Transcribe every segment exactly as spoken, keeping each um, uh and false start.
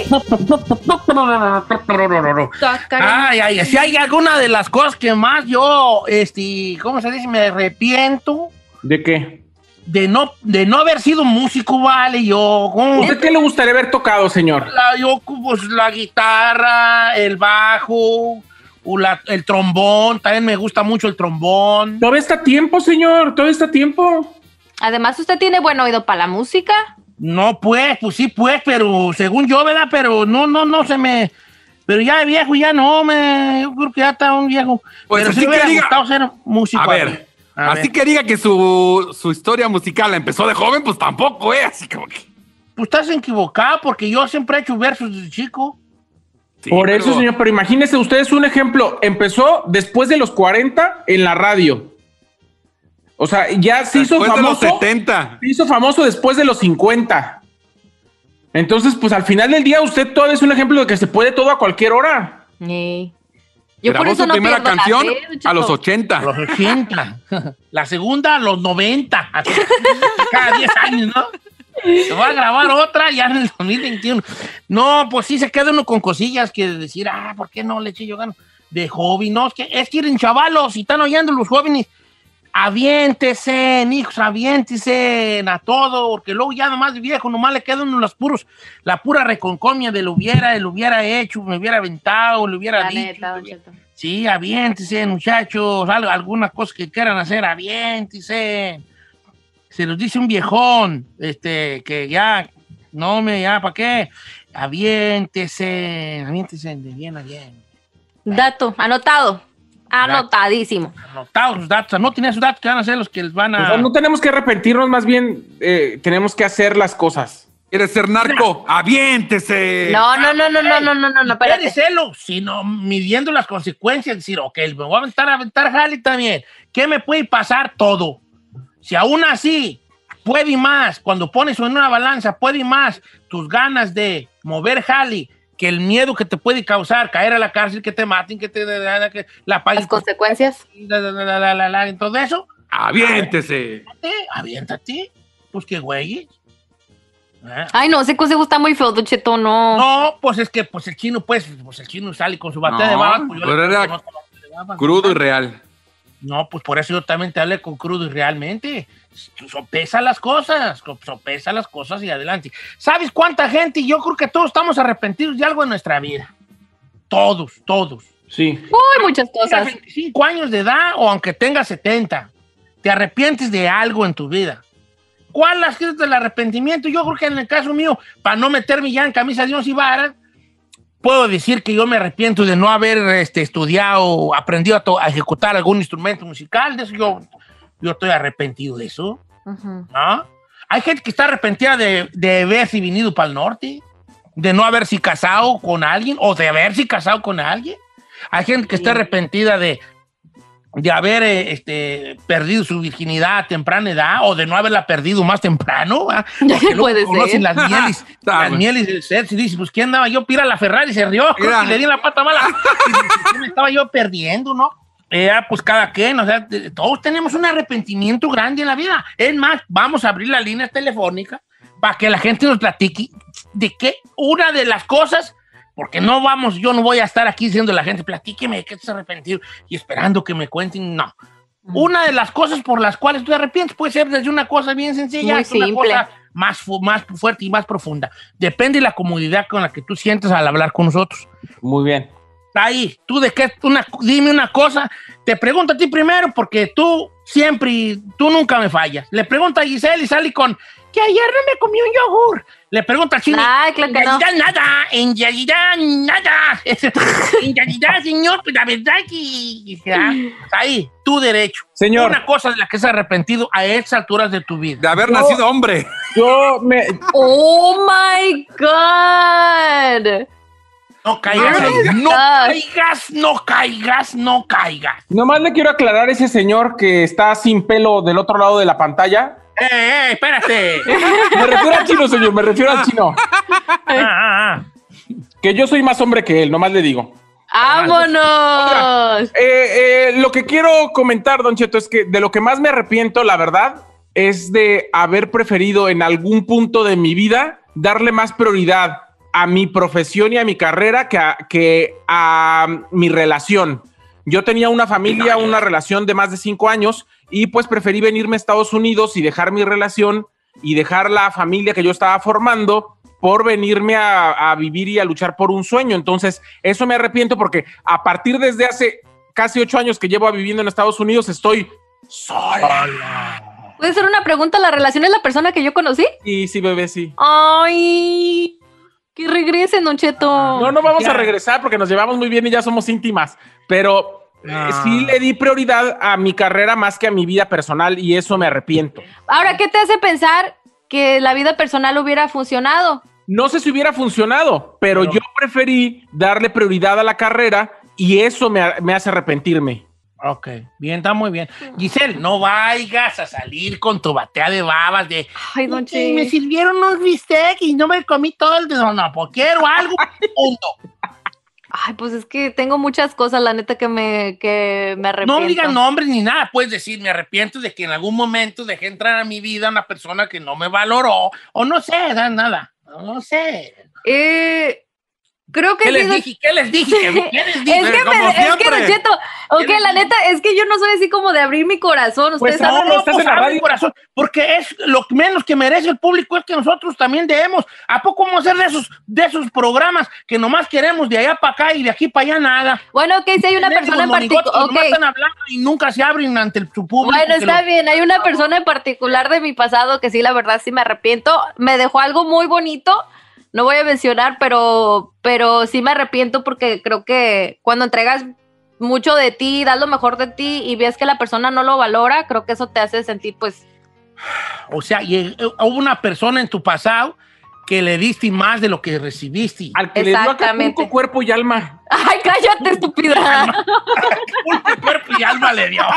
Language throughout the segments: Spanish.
Ay, ay, si hay alguna de las cosas que más yo, este, ¿cómo se dice? Me arrepiento. ¿De qué? De no, de no haber sido músico, vale, yo. ¿cómo? ¿Usted qué le gustaría haber tocado, señor? La, yo, pues, la guitarra, el bajo, o la, el trombón, también me gusta mucho el trombón. Todavía está a tiempo, señor, todavía está a tiempo. Además, ¿usted tiene buen oído para la música? No, pues, pues sí, pues, pero según yo, ¿verdad? Pero no, no, no se me... Pero ya de viejo, ya no, me... Yo creo que ya está un viejo. Pues pero así sí me hubiera que diga- gustado ser músico. A ver, A así ver. que diga que su, su historia musical la empezó de joven, pues tampoco, ¿eh? Así como que... Pues estás equivocado, porque yo siempre he hecho versos desde chico. Sí, Por pero- eso, señor, pero imagínese, usted es un ejemplo. Empezó después de los cuarenta en la radio. O sea, ya se hizo Después de los famoso. setenta. Se hizo famoso después de los cincuenta. Entonces, pues al final del día, usted todavía es un ejemplo de que se puede todo a cualquier hora. Sí. Yo por Grabó eso su no primera pierdo la canción fe, Don Cheto. a los ochenta. A los ochenta. La segunda a los noventa. Así, cada diez años, ¿no? Se va a grabar otra ya en el dos mil veintiuno. No, pues sí se queda uno con cosillas que decir, ah, ¿por qué no le eché yo ganas? De hobby, no, es que, es que ir en chavalos, si están oyendo los jóvenes, aviéntese, hijos, aviéntese a todo, porque luego ya nomás de viejo, nomás le quedan los puros, la pura reconcomia de lo hubiera, lo hubiera hecho, me hubiera aventado, lo hubiera La dicho. neta, Don Cheto. Sí, aviéntese, muchachos, algo, alguna cosa que quieran hacer, aviéntese. Se los dice un viejón, este, que ya, no me, ya, ¿para qué? Aviéntese, aviéntese de bien a bien. Dato, anotado. Anotadísimo. Anotados sus datos, anoten esos datos que van a ser los que les van O a... sea, no tenemos que arrepentirnos, más bien eh, tenemos que hacer las cosas. ¿Quieres ser narco? ¡Aviéntese! No, no, no, no, no, no, no, no, no, Puede espérate. serlo, sino midiendo las consecuencias, decir, ok, me voy a aventar a aventar jale también. ¿Qué me puede pasar? Todo. Si aún así puede y más, cuando pones en una balanza, puede y más tus ganas de mover jale que el miedo que te puede causar caer a la cárcel, que te maten, que te que la Las consecuencias. la, la, la, la, la, la, en todo eso, ¡Aviéntese! aviéntate, aviéntate, pues que güey. ¿Eh? Ay, no, ese consejo está muy feo, Don Cheto, no. No, pues es que pues el chino, pues, pues el chino sale con su bate No, de babas. Pues yo pero le era conozco la bate de babas, Crudo ¿no? y real. No, pues por eso yo también te hablé con crudo y realmente. Sopesa las cosas, sopesa las cosas y adelante. ¿Sabes cuánta gente? Yo creo que todos estamos arrepentidos de algo en nuestra vida. Todos, todos. Sí. Uy, muchas Tengas cosas. veinticinco años de edad o aunque tengas setenta, te arrepientes de algo en tu vida. ¿Cuál has sido del arrepentimiento? Yo creo que en el caso mío, para no meterme ya en camisa de once varas, puedo decir que yo me arrepiento de no haber este, estudiado, aprendido a, to- a ejecutar algún instrumento musical. De eso yo, yo estoy arrepentido de eso. Ujú. ¿No? Hay gente que está arrepentida de, de haberse venido para el norte, de no haberse casado con alguien o de haberse casado con alguien. Hay gente que está arrepentida de, de haber eh, este, perdido su virginidad a temprana edad o de no haberla perdido más temprano. ¿Va? Porque luego Puede conocen ser. las mieles, Está las bueno. mieles del sexo y dices, pues ¿quién andaba yo? Pira la Ferrari, se rió, creo Mira. que le di la pata mala. Y dices, ¿qué me estaba yo perdiendo, no? Eh, pues cada quien, o sea, de- todos tenemos un arrepentimiento grande en la vida. Es más, vamos a abrir la línea telefónica para que la gente nos platique de qué una de las cosas, porque no vamos, yo no voy a estar aquí diciendo a la gente, platíqueme de qué estás arrepentido y esperando que me cuenten, no. Una de las cosas por las cuales tú te arrepientes puede ser desde una cosa bien sencilla Muy hasta una simple. cosa más, fu- más fuerte y más profunda. Depende de la comodidad con la que tú sientes al hablar con nosotros. Muy bien. Ahí, tú de qué, una, dime una cosa, te pregunto a ti primero porque tú siempre, tú nunca me fallas. Le pregunto a Giselle y sale con que ayer no me comí un yogur. Le pregunto al chino. Ay, claro que en no. realidad nada, en realidad nada. En realidad, señor, pues la verdad que... ya, ahí, tu derecho. Señor. Una cosa de la que has arrepentido a estas alturas de tu vida. De haber No. nacido hombre. Yo me... Oh my God. No caigas, Ay, ahí. no ay. caigas, no caigas, no caigas. Nomás le quiero aclarar a ese señor que está sin pelo del otro lado de la pantalla. ¡Eh, eh, espérate! Me refiero al chino, señor, me refiero al chino. Ah, ah, ah. Que yo soy más hombre que él, nomás le digo. ¡Vámonos! Eh, eh, lo que quiero comentar, Don Cheto, es que de lo que más me arrepiento, la verdad, es de haber preferido en algún punto de mi vida darle más prioridad a mi profesión y a mi carrera que a, que a mi relación. Yo tenía una familia, una relación de más de cinco años y pues preferí venirme a Estados Unidos y dejar mi relación y dejar la familia que yo estaba formando por venirme a, a vivir y a luchar por un sueño. Entonces, eso me arrepiento porque a partir desde hace casi ocho años que llevo viviendo en Estados Unidos, estoy sola. ¿Puede ser una pregunta? ¿La relación es la persona que yo conocí? Y sí, bebé, sí. Ay, que regresen, Don Cheto. No, no vamos Ya. a regresar porque nos llevamos muy bien y ya somos íntimas, pero Ah. eh, sí le di prioridad a mi carrera más que a mi vida personal y eso me arrepiento. Ahora, ¿qué te hace pensar que la vida personal hubiera funcionado? No sé si hubiera funcionado, pero, Pero- yo preferí darle prioridad a la carrera y eso me, me hace arrepentirme. Ok, bien, está muy bien. Giselle, no vayas a salir con tu batea de babas de... Ay, Don "Sí, me Che. sirvieron unos bistec y no me comí todo el... No, no, pues quiero algo, punto. Ay, pues es que tengo muchas cosas, la neta, que me, que me arrepiento. No digan nombres ni nada, puedes decir, me arrepiento de que en algún momento dejé entrar a mi vida una persona que no me valoró, o no sé, da- nada, no sé. Eh, creo que ¿Qué sí, les Don- dije? ¿Qué les dije? ¿Qué les Es dije? que, como me, es que siempre. Don Cheto, ok, ¿Qué les la digo? neta, es que yo no soy así como de abrir mi corazón. Pues Ustedes no, saben. no estás en la abre radio. el corazón, porque es lo menos que merece el público es que nosotros también debemos. ¿A poco vamos a hacer de esos, de esos programas que nomás queremos de allá para acá y de aquí para allá nada? Bueno, ok, si hay una Tenemos persona en monigotes particular. que nomás Ok, están hablando y nunca se abren ante el, su público. bueno, que está lo- bien. Hay una persona en particular de mi pasado que sí, la verdad, sí me arrepiento. Me dejó algo muy bonito. No voy a mencionar, pero, pero sí me arrepiento porque creo que cuando entregas mucho de ti, das lo mejor de ti y ves que la persona no lo valora, creo que eso te hace sentir, pues, O sea, y, eh, hubo una persona en tu pasado que le diste más de lo que recibiste. Al que le dio a Exactamente. Acapulco cuerpo y alma. ay, cállate, estúpida. Pulpo, cuerpo y alma le dio.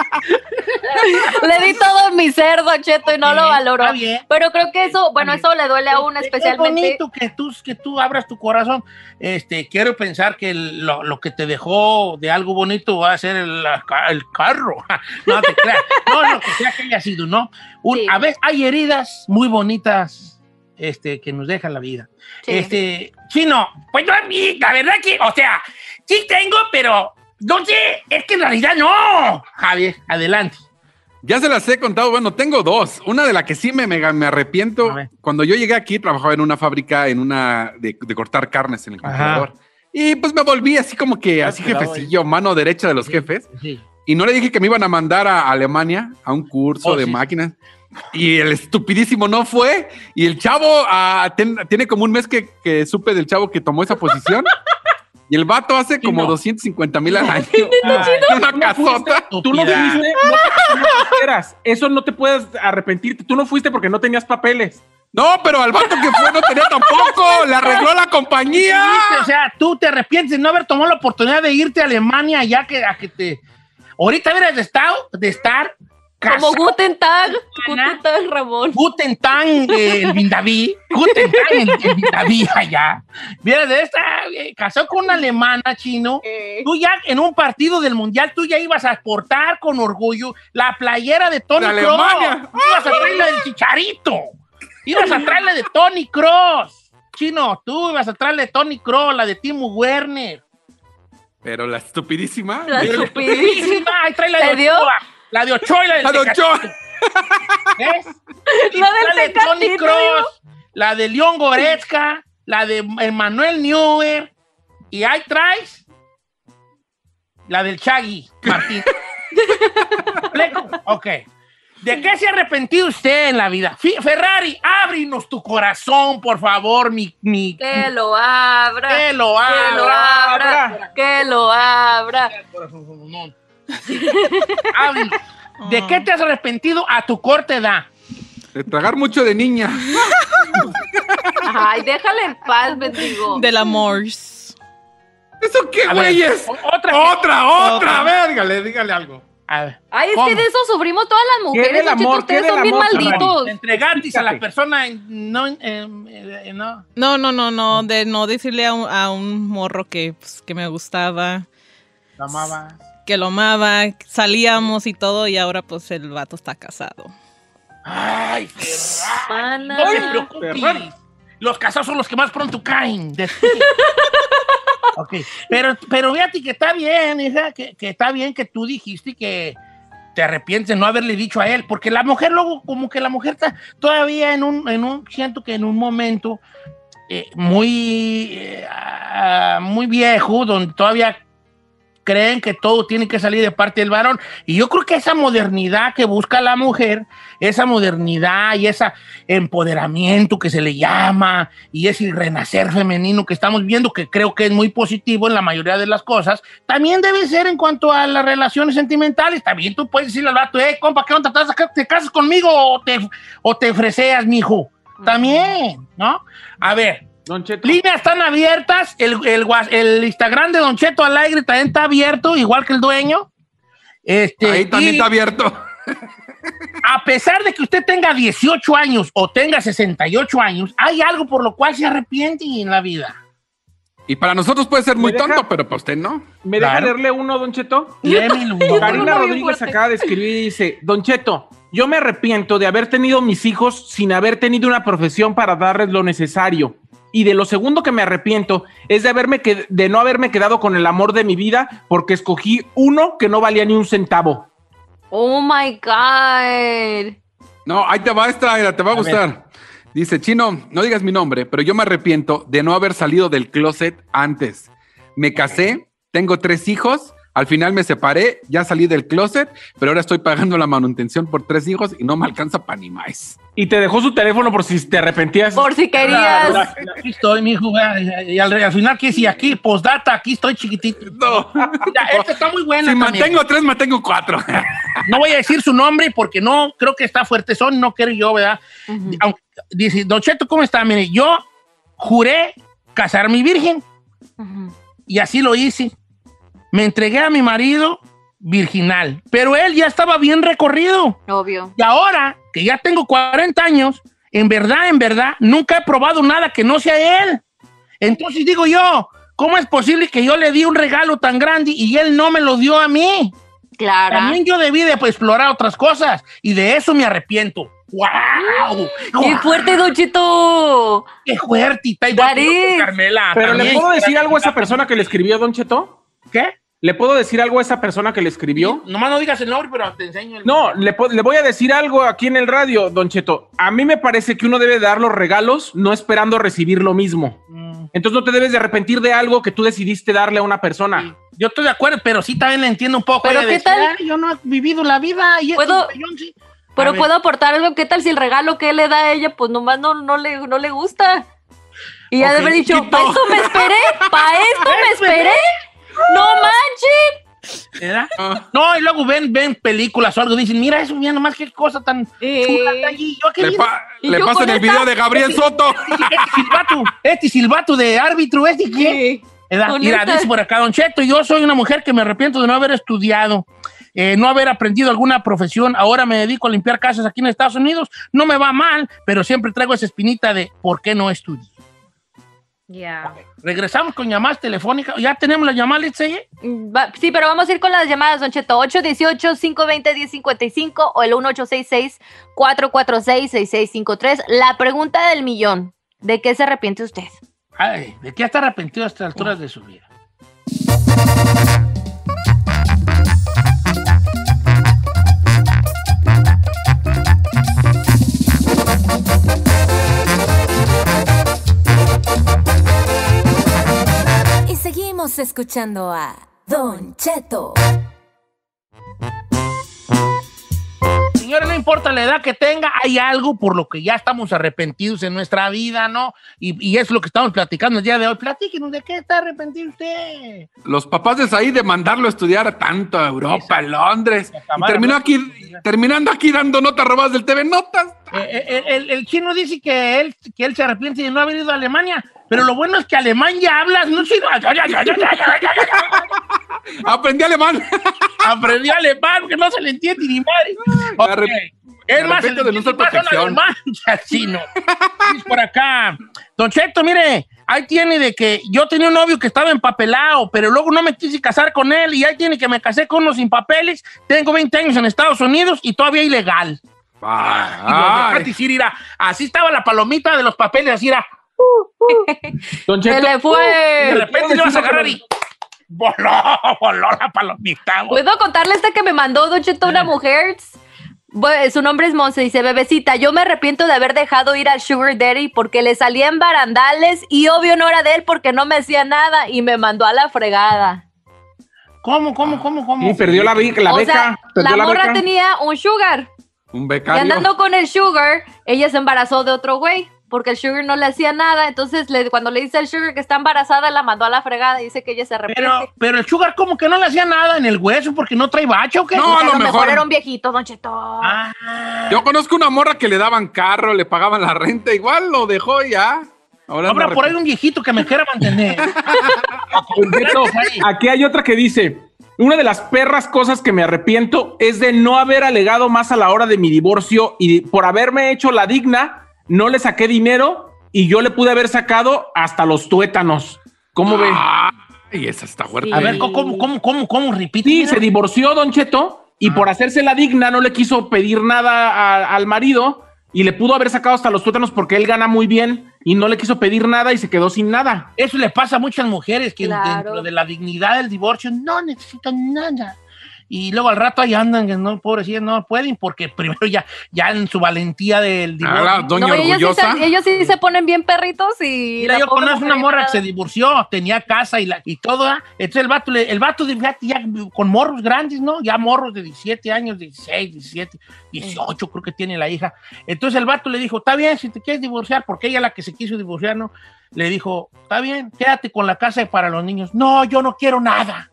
Le di todo en mi ser, Don Cheto, y no Bien, lo valoró. está bien. Pero creo que eso, bueno, Está eso le duele a uno Es especialmente. bonito que tú, que tú abras tu corazón. Este, quiero pensar que el- lo, lo que te dejó de algo bonito va a ser el, la ca- el carro. No te creas. No, lo que sea que haya sido, ¿no? Un- Sí. A veces hay heridas muy bonitas este, que nos deja la vida. Sí. Este, Chino, pues no a mí, la verdad que, o sea, sí tengo, pero no sé, es que en realidad no. Javier, adelante. Ya se las he contado, bueno, tengo dos. Una de la que sí me, me, me arrepiento. A ver. Cuando yo llegué aquí, trabajaba en una fábrica, en una de, de cortar carnes en el Ajá. congelador. Y pues me volví así como que, Ya así te daba jefecillo, mano derecha de los jefes. Sí. Y no le dije que me iban a mandar a Alemania a un curso Oh, de sí. máquinas. Y el estupidísimo no fue. Y el chavo ah, ten- tiene como un mes que, que supe del chavo que tomó esa posición. Y el vato hace como no. doscientos cincuenta mil al año. Ah, Una casota. Tú no Estúpida. fuiste, no, te- no te quieras. Eso no te puedes arrepentir. Tú no fuiste porque no tenías papeles. No, pero al vato que fue no tenía tampoco. Le arregló la compañía. Viste, o sea, tú te arrepientes de no haber tomado la oportunidad de irte a Alemania ya que, a que te... Ahorita hubieras de, estado, de estar Como casado. Guten Tag, Ana. Guten Tag, Ramón. Guten Tag, eh, el Vindaví. Guten Tag, el, el Vindaví allá. Hubieras de estar eh, casado con una alemana, Chino. Eh, Tú ya en un partido del Mundial, tú ya ibas a portar con orgullo la playera de Tony De Kroos. Alemania. Ibas a traerla del Chicharito. Ibas a traerla de Tony Kroos. Chino, tú ibas a traerle de Tony Kroos, la de Timo Werner. Pero la estupidísima. La Pero- estupidísima. Ay, trae la de ¿Te dio? Ochoa. La de Ochoa y la de La de Ochoa. ¿Ves? La del de Tony Tecatito, Kroos, la de León Goretzka, la de Emmanuel Neuer. Y ahí traes la del Chagui Martín. ¿Pleco? Ok. ¿De qué se ha arrepentido usted en la vida? Fi- Ferrari, ábrinos tu corazón, por favor, mi... mi Que lo abra. que lo Que lo abra. abra. Que lo abra. Ábrelo. ¿De qué te has arrepentido a tu corta edad? De tragar mucho de niña. Ay, déjale en paz, bendigo. Del amor. ¿Eso qué, A ver, güeyes? o- otra. Otra, otra. Otra. A ver, dígale, dígale algo. A ver. Ay, es ¿Cómo? que de eso sufrimos todas las mujeres. del Don Cheto, amor? ustedes ¿Qué del son bien amor, malditos. Entregatis a la Fíjate. persona en- no, en- en- en- no. No, no, no, no, de no decirle a un, a un morro que, pues, que me gustaba, La amaba. que lo amaba, salíamos y todo, y ahora pues el vato está casado. Ay, Ferrari. Pana. No te Ferrari. preocupes. Los casados son los que más pronto caen. Ok, pero, pero fíjate que está bien, hija, que, que está bien que tú dijiste que te arrepientes de no haberle dicho a él, porque la mujer luego, como que la mujer está todavía en un, en un siento que en un momento eh, muy, eh, uh, muy viejo, donde todavía creen que todo tiene que salir de parte del varón. Y yo creo que esa modernidad que busca la mujer, esa modernidad y ese empoderamiento que se le llama, y ese renacer femenino que estamos viendo, que creo que es muy positivo en la mayoría de las cosas, también debe ser en cuanto a las relaciones sentimentales. También tú puedes decirle al vato, hey, compa, ¿qué onda? ¿Te casas conmigo o te, o te freseas, mijo? También, ¿no? A ver, Don Cheto. Líneas están abiertas. El, el, el Instagram de Don Cheto al aire también está abierto, igual que el dueño. Este, Ahí también y está abierto. a pesar de que usted tenga dieciocho años o tenga sesenta y ocho años, hay algo por lo cual se arrepiente en la vida. Y para nosotros puede ser muy ¿Me deja? tonto, pero para usted no. ¿Me Claro. deja leerle uno, Don Cheto? Léemelo. Karina Muy Rodríguez fuerte. acaba de escribir y dice, Don Cheto, yo me arrepiento de haber tenido mis hijos sin haber tenido una profesión para darles lo necesario. Y de lo segundo que me arrepiento es de, haberme qued- de no haberme quedado con el amor de mi vida porque escogí uno que no valía ni un centavo. Oh my God. No, ahí te va esta, mira, te va a, A gustar. Dice, Chino, no digas mi nombre, pero yo me arrepiento de no haber salido del closet antes. Me casé, tengo tres hijos, al final me separé, ya salí del closet, pero ahora estoy pagando la manutención por tres hijos y no me alcanza para ni más. Y te dejó su teléfono por si te arrepentías. Por si querías. Aquí estoy, mijo. vea, Y al, al final, ¿qué si aquí? Postdata, aquí estoy chiquitito. No. Mira, esta está muy buena Si también. mantengo tres, mantengo cuatro. No voy a decir su nombre porque no, creo que está fuerte son, no quiero yo, ¿verdad? Ujú. Aunque- dice, Don Cheto, ¿cómo está? Mire, yo juré casarme virgen Ujú. y así lo hice. Me entregué a mi marido virginal, pero él ya estaba bien recorrido. Obvio. Y ahora que ya tengo cuarenta años, en verdad, en verdad, nunca he probado nada que no sea él. Entonces digo yo, ¿cómo es posible que yo le di un regalo tan grande y él no me lo dio a mí? Claro. También yo debí de pues, explorar otras cosas y de eso me arrepiento. ¡Wow! ¡Qué fuerte, Don Cheto! ¡Qué fuerte! Está That igual is. Carmela. Pero ¿le también. puedo decir algo a esa persona que le escribió, Don Cheto? ¿Qué? ¿Le puedo decir algo a esa persona que le escribió? Nomás no digas el nombre, pero te enseño el... No, le, po- le voy a decir algo aquí en el radio, Don Cheto. A mí me parece que uno debe dar los regalos no esperando recibir lo mismo. Mm, Entonces no te debes de arrepentir de algo que tú decidiste darle a una persona. sí. Yo estoy de acuerdo, pero sí también le entiendo un poco. Pero de ¿qué decir, tal? "Ay, yo no he vivido la vida y ¿Puedo- esto, yo sí". A Pero ver, puedo aportar algo. ¿Qué tal si el regalo que él le da a ella, pues nomás no, no, le, no le gusta? Y ya Ok, de haber dicho, chiquito. ¿para esto me esperé? ¿Para esto me esperé? ¡No manches! ¿verdad? Ah. No, y luego ven, ven películas o algo, dicen, mira eso, mira nomás qué cosa tan Eh. chula está allí. Yo qué Le, bien. pa- ¿Y le yo pasan con el esta? video de Gabriel Soto. Este silbato, este silbato de árbitro, este qué. Sí. ¿Verdad? Con Mira, esta- dice por acá, Don Cheto, yo soy una mujer que me arrepiento de no haber estudiado, eh, no haber aprendido alguna profesión. Ahora me dedico a limpiar casas aquí en Estados Unidos. No me va mal, pero siempre traigo esa espinita de ¿por qué no estudié? Ya. Regresamos con llamadas telefónicas. ¿Ya tenemos la llamada, Litzey? Mm, va- Sí, pero vamos a ir con las llamadas, Don Cheto. ocho uno ocho, cinco dos cero, uno cero cinco cinco o el uno ocho seis seis, cuatro cuatro seis, seis seis cinco tres. La pregunta del millón. ¿De qué se arrepiente usted? Ay, ¿de qué está arrepentido a estas alturas de su vida? Y seguimos escuchando a Don Cheto. Señores, no importa la edad que tenga, hay algo por lo que ya estamos arrepentidos en nuestra vida, ¿no? Y, y es lo que estamos platicando el día de hoy. Platíquenos, ¿de qué está arrepentido usted? Los papás de Said de mandarlo a estudiar tanto a Europa, a Londres. Y Acabar, terminó ¿no? aquí, terminando aquí dando notas robadas del T V Notas. Eh, eh, el, el chino dice que él, que él se arrepiente de no haber ido a Alemania, pero lo bueno es que alemán ya hablas, ¿no, chino? Aprendí alemán. Aprendí alemán, que no se le entiende ni madre. Me Ok. arrep- Es me más, se le arrepiento de no entiende usar más a un protección. alemán que al chino. Dice por acá. Don Cheto, mire, ahí tiene de que yo tenía un novio que estaba empapelado, pero luego no me quise casar con él y ahí tiene que me casé con uno sin papeles. Tengo veinte años en Estados Unidos y todavía ilegal. Y los de Ay. Pati Siri era, así estaba la palomita de los papeles, así era. Don ¡Se Cheto, le De fue! repente le vas a agarrar y voló, voló la palomita. ¿Puedo contarle esta que me mandó Don Cheto una mujer? Bueno, su nombre es Monse, dice, bebecita, yo me arrepiento de haber dejado ir al Sugar Daddy porque le salía en barandales y obvio no era de él porque no me hacía nada y me mandó a la fregada. ¿Cómo, cómo, cómo, cómo? y perdió la, be- la o beca. sea, perdió la morra beca. tenía un Sugar Un y becario. andando con el Sugar, ella se embarazó de otro güey porque el Sugar no le hacía nada, entonces le- cuando le dice al Sugar que está embarazada, la mandó a la fregada y dice que ella se arrepiente. Pero, pero el Sugar como que no le hacía nada en el hueso porque no trae bacho, ¿o qué? No, Porque a lo mejor- era un viejito, Don Cheto. Ah, Yo conozco una morra que le daban carro, le pagaban la renta, igual lo dejó y ya. Ahora habrá anda por ahí arrepentido. un viejito que me quiera mantener. Don Cheto, aquí hay otra que dice, una de las perras cosas que me arrepiento es de no haber alegado más a la hora de mi divorcio y por haberme hecho la digna, no le saqué dinero y yo le pude haber sacado hasta los tuétanos. ¿Cómo ve? Ay, esa está fuerte. A ver, ¿cómo, cómo, cómo, cómo, repite? Sí, mira? se divorció Don Cheto y por hacerse la digna no le quiso pedir nada a- al marido y le pudo haber sacado hasta los tuétanos porque él gana muy bien y no le quiso pedir nada y se quedó sin nada. Eso le pasa a muchas mujeres que Claro. dentro de la dignidad del divorcio no necesitan nada. Y luego al rato ahí andan, que no, pobrecillas, no pueden, porque primero ya, ya en su valentía del divorcio. Ah, la doña No, ellos sí, orgullosa. se, ellos sí se ponen bien perritos y... Mira, la yo pobre conozco una mujer morra que nada. se divorció, tenía casa y, la, y todo, ¿ah? Entonces el vato, le- el vato de, fíjate, ya con morros grandes, ¿no? Ya morros de diecisiete años, dieciséis, diecisiete, dieciocho creo que tiene la hija. Entonces el vato le dijo, está bien, si te quieres divorciar, porque ella la que se quiso divorciar, ¿no? Le dijo, está bien, quédate con la casa para los niños. No, yo no quiero nada.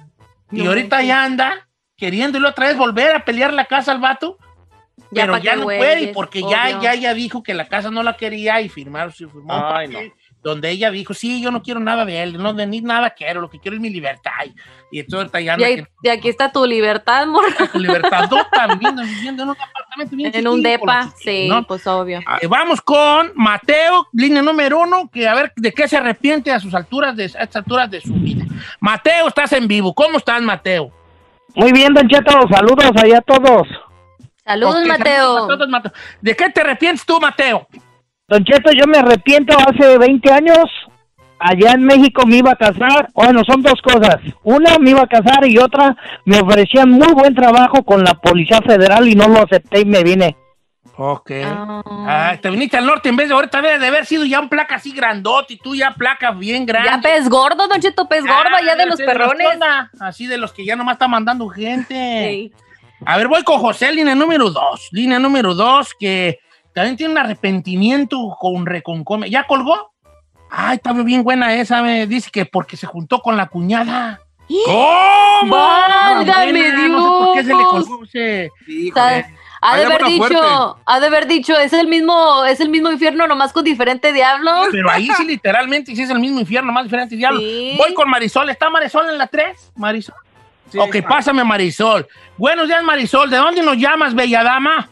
Y No ahorita manches. ya anda queriéndole otra vez volver a pelear la casa al vato. Ya Pero pa' ya qué no güeyes, puede, porque ya, obvio. ya ella dijo que la casa no la quería y firmaron, se firmó un Ay, papel donde ella dijo, sí, yo no quiero nada de él, no de ni nada quiero, lo que quiero es mi libertad. Y, y entonces ahorita ya Y, anda ahí- que- y aquí está tu libertad, morra. con libertad también, viviendo en un apartamento bien En un chiquito, depa, chiquito, sí, ¿no? pues obvio. Eh, vamos con Mateo, línea número uno, que a ver de qué se arrepiente a sus alturas, de, a estas alturas de su vida. Mateo, estás en vivo. ¿Cómo estás, Mateo? Muy bien, Don Cheto, saludos allá a todos. Saludos, Ok, Mateo. saludos a todos, Mateo. ¿De qué te arrepientes tú, Mateo? Don Cheto, yo me arrepiento, hace veinte años, allá en México me iba a casar. Bueno, son dos cosas. Una, me iba a casar y otra, me ofrecían muy buen trabajo con la Policía Federal y no lo acepté y me vine. Ok. Ah. Ah, te viniste al norte en vez de ahorita debe de haber sido ya un placa así grandote y tú ya placas bien Ya grandes. pez gordo, Don Cheto, pez gordo, Ah, allá de los así perrones. que onda, así de los que ya nomás está mandando gente. Sí. A ver, voy con José, línea número dos. Línea número dos, que también tiene un arrepentimiento con reconcome. ¿Ya colgó? Ay, está bien buena esa. Me dice que porque se juntó con la cuñada. ¿Cómo? ¡Válgame Buena, No sé por qué se le Dios! colgó ese. Híjole. Ha de Vaya haber buena dicho, fuerte. ha de haber dicho, es el mismo, es el mismo infierno, nomás con diferente diablo. Pero ahí sí, literalmente, sí es el mismo infierno, más diferente diablo. Sí. Voy con Marisol. ¿Está Marisol en la tres? Marisol. ok, pásame Marisol. Buenos días, Marisol. ¿De dónde nos llamas, bella dama?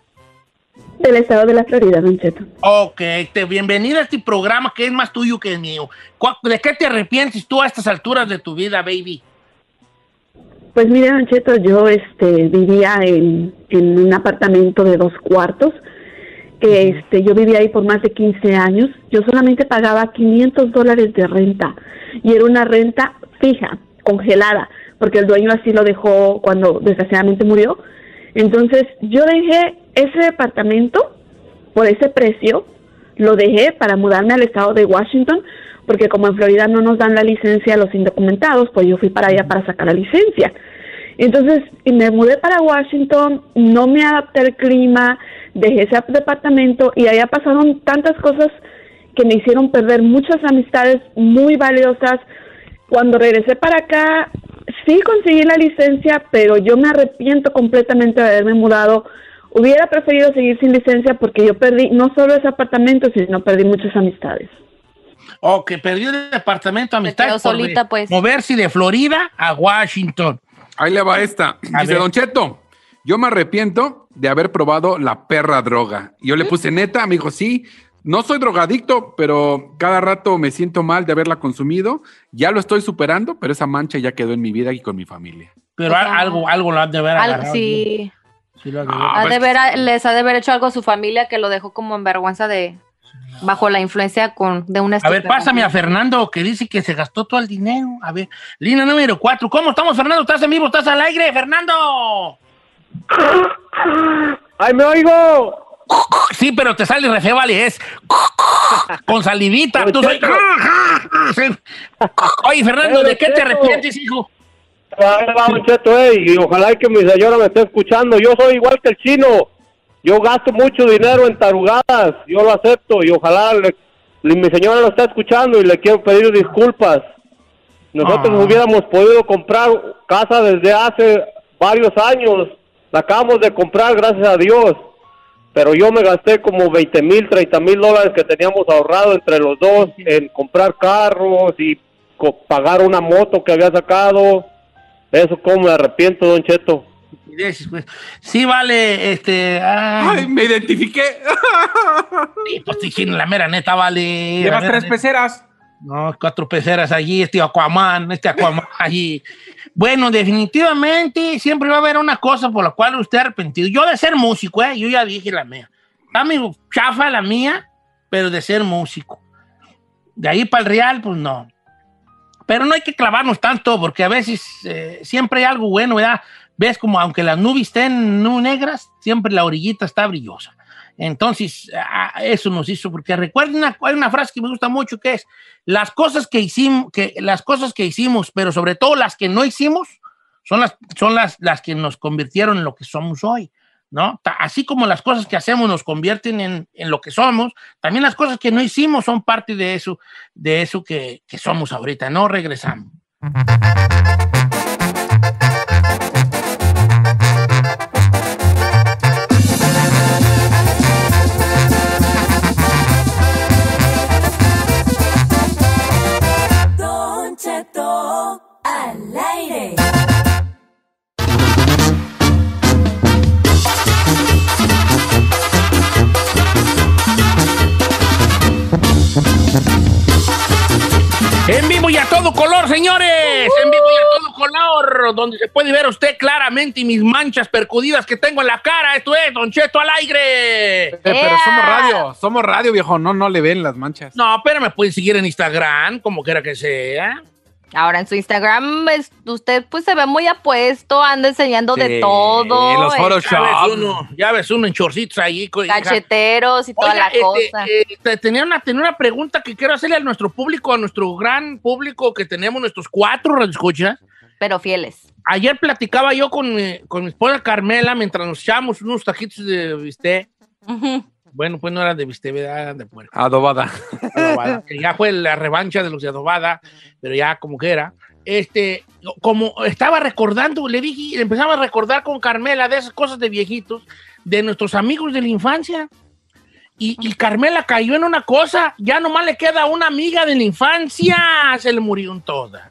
Del estado de la Florida, Don Cheto. Ok, te, bienvenida a este programa que es más tuyo que el mío. ¿Cuál- ¿De qué te arrepientes tú a estas alturas de tu vida, baby? Pues mire, Don Cheto, yo este, vivía en, en un apartamento de dos cuartos, que este, yo vivía ahí por más de quince años. Yo solamente pagaba quinientos dólares de renta, y era una renta fija, congelada, porque el dueño así lo dejó cuando desgraciadamente murió. Entonces, yo dejé ese departamento por ese precio, lo dejé para mudarme al estado de Washington, porque como en Florida no nos dan la licencia a los indocumentados, pues yo fui para allá para sacar la licencia. Entonces, y me mudé para Washington, no me adapté al clima, dejé ese departamento y allá pasaron tantas cosas que me hicieron perder muchas amistades muy valiosas. Cuando regresé para acá, sí conseguí la licencia, pero yo me arrepiento completamente de haberme mudado. Hubiera preferido seguir sin licencia porque yo perdí no solo ese apartamento, sino perdí muchas amistades. Ok, perdió el departamento amistad quedó solita, pues. moverse de Florida a Washington. Ahí le va esta. A Dice, ver. Don Cheto, yo me arrepiento de haber probado la perra droga. Y yo le puse neta, me dijo, sí, no soy drogadicto, pero cada rato me siento mal de haberla consumido. Ya lo estoy superando, pero esa mancha ya quedó en mi vida y con mi familia. Pero O sea, algo, algo lo han de haber Al- agarrado. sí, Sí lo han de haber- Ah, ha de pues- ver, les ha de haber hecho algo a su familia que lo dejó como en vergüenza de, bajo la influencia con, de una A ver, pásame a Fernando, que dice que se gastó todo el dinero. A ver, línea número cuatro. ¿Cómo estamos, Fernando? ¿Estás en vivo? ¿Estás al aire, Fernando? ¡Ay, me oigo! Sí, pero te sale re feo, vale, es con salivita. Tú soy... Oye, Fernando, ¿de qué te arrepientes, hijo? Vamos, Cheto, eh, y ojalá que mi señora me esté escuchando. Yo soy igual que el chino. Yo gasto mucho dinero en tarugadas. Yo lo acepto y ojalá le, le, mi señora lo está escuchando y le quiero pedir disculpas. Nosotros Ah. hubiéramos podido comprar casa desde hace varios años. La acabamos de comprar, gracias a Dios. Pero yo me gasté como veinte mil, treinta mil dólares que teníamos ahorrado entre los dos en comprar carros y co- pagar una moto que había sacado. Eso como me arrepiento, don Cheto. Sí, vale, este... ah. Ay, me identifiqué. Sí, pues sí, sí, la mera neta, vale. La Llevas mera tres neta. peceras. No, cuatro peceras allí, este Aquaman, este Aquaman allí. Bueno, definitivamente siempre va a haber una cosa por la cual usted ha arrepentido. Yo de ser músico, ¿eh? Yo ya dije la mía. Está medio chafa la mía, pero de ser músico. De ahí para el real, pues no. Pero no hay que clavarnos tanto, porque a veces eh, siempre hay algo bueno, ¿verdad? Ves como aunque las nubes estén no negras, siempre la orillita está brillosa. Entonces, ah, eso nos hizo, porque recuerden, una, hay una frase que me gusta mucho que es, las cosas que hicimos, que, las cosas que hicimos, pero sobre todo las que no hicimos, son las, son las, las que nos convirtieron en lo que somos hoy, ¿no? Ta- Así como las cosas que hacemos nos convierten en, en lo que somos, también las cosas que no hicimos son parte de eso, de eso que, que somos ahorita, ¿no? Regresamos. Don Cheto al aire. En vivo y a todo color, señores. En vivo y a todo color, donde se puede ver usted claramente mis manchas percudidas que tengo en la cara. Esto es Don Cheto al aire. Eh, pero somos radio, somos radio, viejo. No, no le ven las manchas. No, pero me pueden seguir en Instagram, como quiera que sea. Ahora en su Instagram es- usted pues se ve muy apuesto, anda enseñando de Sí, todo. en los eh, foros. Ya ves uno, ya ves uno en chorcitos ahí. co- Cacheteros y toda Oiga, la este, cosa. eh, te- tenía, una, tenía una pregunta que quiero hacerle a nuestro público, a nuestro gran público que tenemos, nuestros cuatro radioescuchas. Pero fieles. Ayer platicaba yo con mi, con mi esposa Carmela mientras nos echábamos unos taquitos de bistec. Ujú. Bueno, pues no eran de bistec, eran de puerco. Adobada. Adobada, que ya fue la revancha de los de adobada, pero ya como que era. Este, como estaba recordando, le dije, empezamos a recordar con Carmela de esas cosas de viejitos, de nuestros amigos de la infancia. Y, y Carmela cayó en una cosa, ya nomás le queda una amiga de la infancia, se le murió toda.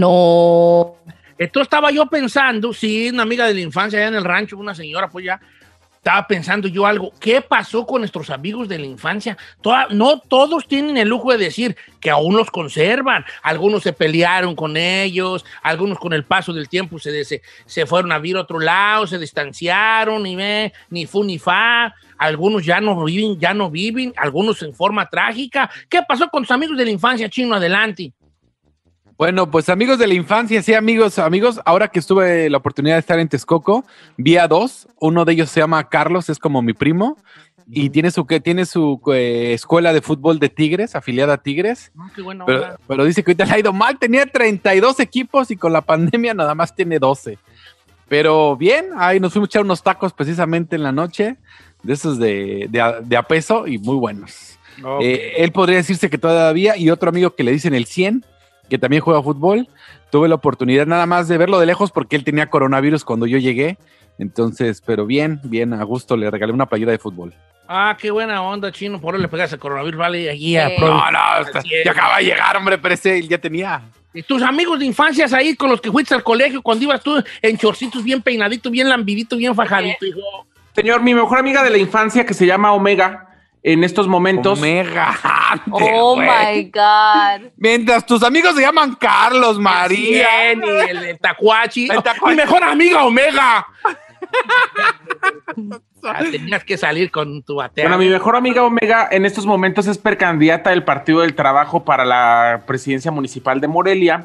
No. Entonces estaba yo pensando, sí, una amiga de la infancia allá en el rancho, una señora, pues ya, estaba pensando yo algo, ¿qué pasó con nuestros amigos de la infancia? Toda- no todos tienen el lujo de decir que aún los conservan, algunos se pelearon con ellos, algunos con el paso del tiempo se, se, se fueron a vivir a otro lado, se distanciaron, ni, ve, ni fu ni fa, algunos ya no viven, ya no viven, algunos en forma trágica. ¿Qué pasó con tus amigos de la infancia, Chino? Adelante. Bueno, pues amigos de la infancia, sí, amigos, amigos, ahora que estuve la oportunidad de estar en Texcoco, vi a dos, uno de ellos se llama Carlos, es como mi primo, y tiene su, que tiene su eh, escuela de fútbol de Tigres, afiliada a Tigres, Oh, qué bueno. pero, pero dice que ahorita le ha ido mal, tenía treinta y dos equipos y con la pandemia nada más tiene doce. Pero bien, ahí nos fuimos a echar unos tacos precisamente en la noche, de esos de, de, a, de a peso y muy buenos. Okay. Eh, él podría decirse que todavía, y otro amigo que le dicen el cien, que también juega fútbol. Tuve la oportunidad nada más de verlo de lejos porque él tenía coronavirus cuando yo llegué. Entonces, pero bien, bien, a gusto, le regalé una playera de fútbol. Ah, qué buena onda, Chino. Por eso le pegaste el coronavirus, vale, allí a Sí. pro- No, no, está- Así es. ya acaba de llegar, hombre, pero ese él ya tenía. ¿Y tus amigos de infancia ahí con los que fuiste al colegio cuando ibas tú en chorcitos bien peinadito, bien lambidito, bien fajadito, hijo? Señor, mi mejor amiga de la infancia que se llama Omega, en estos momentos. Omega. Oh güey. my God. Mientras tus amigos se llaman Carlos, María. Bien, y el, el tacuachi. El tacuachi. Mi mejor amiga, Omega. Ah, tenías que salir con tu batea. Bueno, mi mejor amiga Omega en estos momentos es precandidata del Partido del Trabajo para la presidencia municipal de Morelia.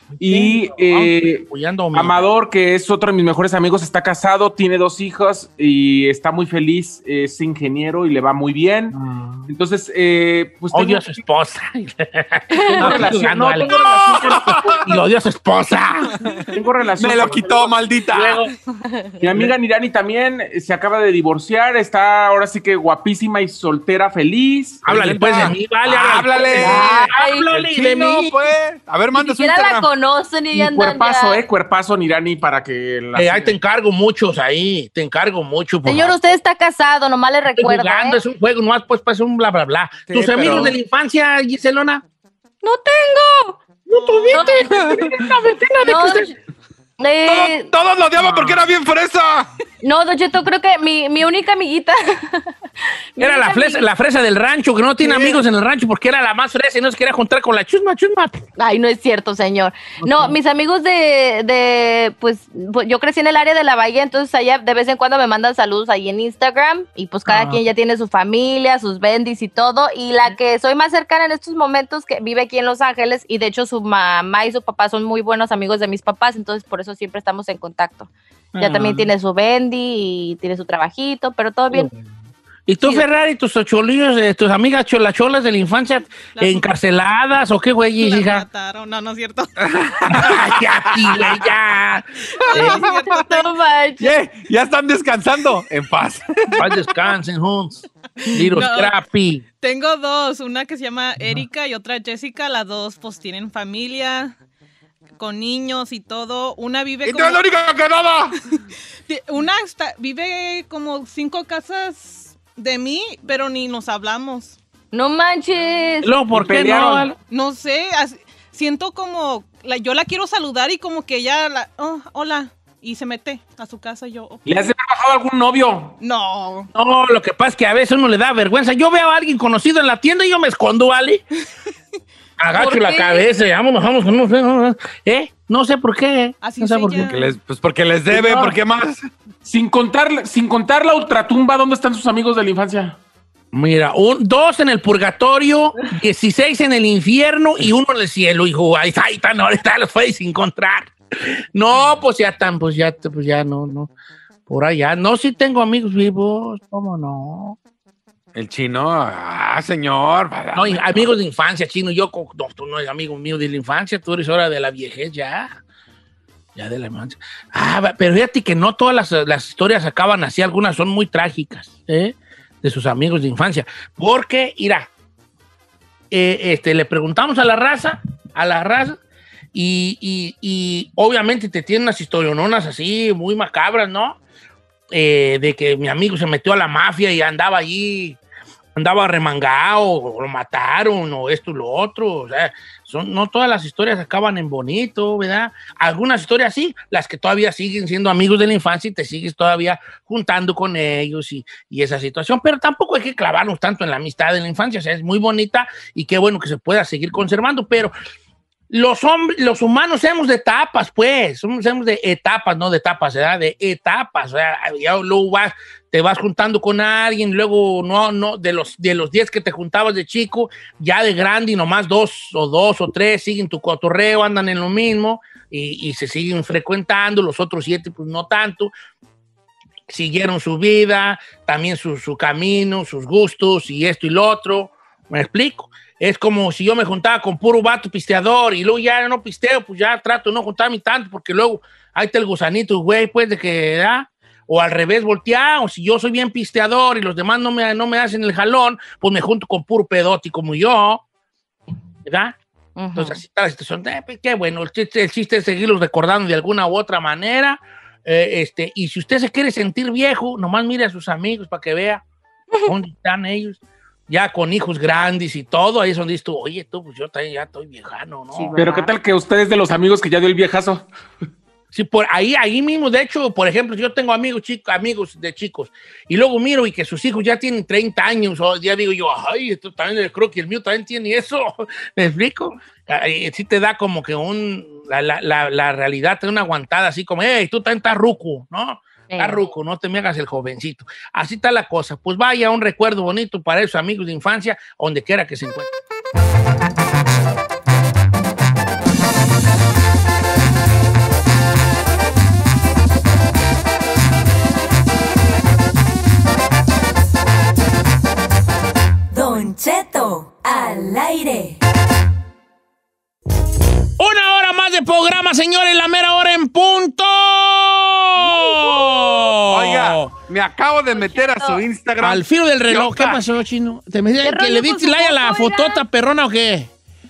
Y eh, Amador, que es otro de mis mejores amigos, está casado, tiene dos hijos y está muy feliz, es ingeniero y le va muy bien. Mm. Entonces, eh, pues odio tengo... a su esposa. Tengo relación, no, tengo relación con... Y odio a su esposa. Tengo relación. Me lo quitó, con... maldita. Luego, mi amiga Nirani también se acaba de divorciar, está ahora sí que guapísima y soltera, feliz. Háblale pues de mí, vale. Háblale. Háblale de mí. Pues. A ver, manda su Instagram. Conocen y, y cuerpazo, ya. eh, cuerpazo, Nirani, para que... La eh, ahí te encargo muchos ahí, te encargo mucho. Señor, usted está casado, nomás le recuerdo. Jugando, ¿eh? es un juego, nomás pues pasa un bla, bla, bla. Sí, ¿Tus pero... amigos de la infancia, Giselona? ¡No tengo! ¿No tuviste? No, no, no, usted... eh... Todos, todos lo odiaban porque era bien fresa. No, Don Cheto, creo que mi, mi única amiguita... mi era única la fresa, la fresa del rancho, que no tiene sí. amigos en el rancho porque era la más fresa y no se quería juntar con la chusma, chusma. Ay, no es cierto, señor. Okay. No, mis amigos de, de, pues, yo crecí en el área de la Bahía, entonces allá de vez en cuando me mandan saludos ahí en Instagram y pues cada ah. quien ya tiene su familia, sus bendis y todo. Y la que soy más cercana en estos momentos, que vive aquí en Los Ángeles y de hecho su mamá y su papá son muy buenos amigos de mis papás, entonces por eso siempre estamos en contacto. Ya ah. también tiene su bendy y tiene su trabajito, pero todo bien. ¿Y tú, sí. Ferrari, tus ocholillos, eh, tus amigas cholacholas de la infancia las encarceladas o qué güey, hija? Mataron. No, no es cierto. ya, tile, ya. Eh. No manches. Yeah, ya están descansando. En paz. Paz descansen, Huns. Little no, Scrappy. Tengo dos, una que se llama Erika y otra Jessica. Las dos pues tienen familia, con niños y todo. Una vive ¡Y como... tú es la única que nada! Una está, vive como cinco casas de mí, pero ni nos hablamos. No manches. No, ¿por qué no? No sé, así, siento como, la, yo la quiero saludar y como que ella, la, oh, hola, y se mete a su casa y yo... Okay. ¿Le has bajado algún novio? No. No, lo que pasa es que a veces uno le da vergüenza. Yo veo a alguien conocido en la tienda y yo me escondo, ¿vale? Agacho la cabeza y vamos, vamos, no sé, no, ¿eh? No sé por qué. Así no sé por qué. Porque les, pues porque les debe, no. ¿Por qué más? Sin contar, sin contar la ultratumba, ¿dónde están sus amigos de la infancia? Mira, un, dos en el purgatorio, dieciséis en el infierno y uno en el cielo, hijo. Ahí está, ahí están, ahorita los fue sin encontrar. No, pues ya están, pues ya, pues ya no, no. Por allá. No, sí tengo amigos vivos, ¿cómo no? El Chino, ah, señor. No, amigos de infancia, Chino. Yo, no, tú no eres amigo mío de la infancia, tú eres hora de la viejez ya. Ya de la infancia. Ah, pero fíjate que no todas las, las historias acaban así, algunas son muy trágicas, ¿eh? De sus amigos de infancia. Porque, mira, eh, este, le preguntamos a la raza, a la raza, y, y, y obviamente te tienen unas historiononas así, muy macabras, ¿no? Eh, de que mi amigo se metió a la mafia y andaba allí, andaba remangado, o lo mataron, o esto y lo otro. O sea, son, no todas las historias acaban en bonito, ¿verdad? Algunas historias sí, las que todavía siguen siendo amigos de la infancia y te sigues todavía juntando con ellos y, y esa situación, pero tampoco hay que clavarnos tanto en la amistad de la infancia. O sea, es muy bonita y qué bueno que se pueda seguir conservando, pero los hombres, los humanos somos de etapas, pues, somos, somos de etapas, no de etapas, ¿verdad? De etapas, o sea, ya luego vas, te vas juntando con alguien, luego no, no, de los de los diez que te juntabas de chico, ya de grande y nomás dos o dos o tres siguen tu cotorreo, andan en lo mismo y, y se siguen frecuentando, los otros siete pues no tanto, siguieron su vida, también su, su camino, sus gustos y esto y lo otro, ¿me explico? Es como si yo me juntaba con puro vato pisteador y luego ya no pisteo, pues ya trato de no juntarme tanto porque luego ahí está el gusanito, güey, pues de que da. O al revés, voltear, o si yo soy bien pisteador y los demás no me, no me hacen el jalón, pues me junto con puro pedote como yo, ¿verdad? Uh-huh. Entonces así está la situación. Eh, pues, qué bueno, el chiste, el chiste es seguirlos recordando de alguna u otra manera. Eh, este, y si usted se quiere sentir viejo, nomás mire a sus amigos para que vea dónde están ellos. Ya con hijos grandes y todo, ahí es donde dices tú, oye, tú, pues yo también ya estoy viejano, ¿no? Sí, pero ¿qué tal que usted es de los amigos que ya dio el viejazo? Sí, por ahí, ahí mismo, de hecho, por ejemplo, yo tengo amigos chicos, amigos de chicos, y luego miro y que sus hijos ya tienen treinta años, o ya digo yo, ay, esto también creo que el mío también tiene eso, ¿me explico? Sí te da como que un, la, la, la, la realidad te da una aguantada así como, hey, tú también estás ruco, ¿no? Está ruco, no te me hagas el jovencito. Así está la cosa. Pues vaya, un recuerdo bonito para esos amigos de infancia, donde quiera que se encuentren. Don Cheto al aire. Una hora más de programa, señores, la mera hora en punto. Oiga, me acabo de meter a su Instagram. Al filo del reloj. ¿Qué pasó, Chino? ¿Te me ¿Qué que le rollo diste con su like a la foto, oiga? fotota perrona o qué?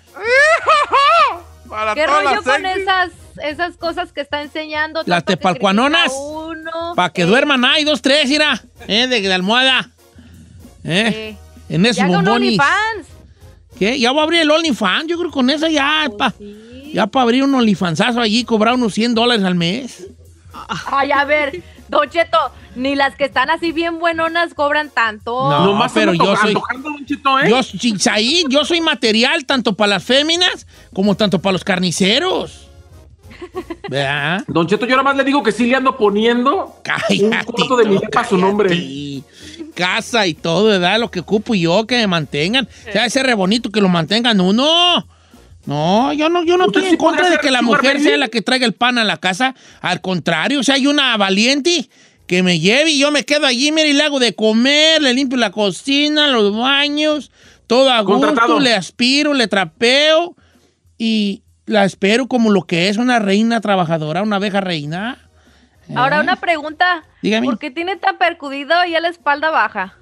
Para ¿Qué todas rollo las con ex. esas, esas cosas que está enseñando? Las tanto que tepalcuanonas. critica uno? Para que Eh, duerman ahí, dos, tres, mira. Eh, de, de almohada. Eh, eh. en esos Ya haga un bombonis. OnlyFans. ¿Qué? Ya voy a abrir el OnlyFans. Yo creo que con esa ya, pa, Sí. ya para abrir un OnlyFansazo allí y cobrar unos cien dólares al mes. Ay, a ver, Don Cheto, ni las que están así bien buenonas cobran tanto. No, Nomás pero ando yo to- soy- antojando, Don Cheto, ¿eh? Yo, sí, ahí, yo soy material tanto para las féminas como tanto para los carniceros. ¿Verdad? Don Cheto, yo nada más le digo que sí le ando poniendo Cállate, un cuarto de mi depa a su nombre. cállate. Casa y todo, ¿verdad? Lo que ocupo yo, que me mantengan. O sea, ese re bonito que lo mantengan uno. No, yo no, yo no ¿Usted estoy sí en contra podría de ser que la sugar mujer baby? sea la que traiga el pan a la casa. Al contrario, o sea, hay una valiente que me lleve y yo me quedo allí, mire, y le hago de comer, le limpio la cocina, los baños, todo a gusto, Contratado. le aspiro, le trapeo y la espero como lo que es una reina trabajadora, una abeja reina. Ahora ¿Eh? una pregunta. Dígame. ¿Por qué tiene tan percudido y a la espalda baja?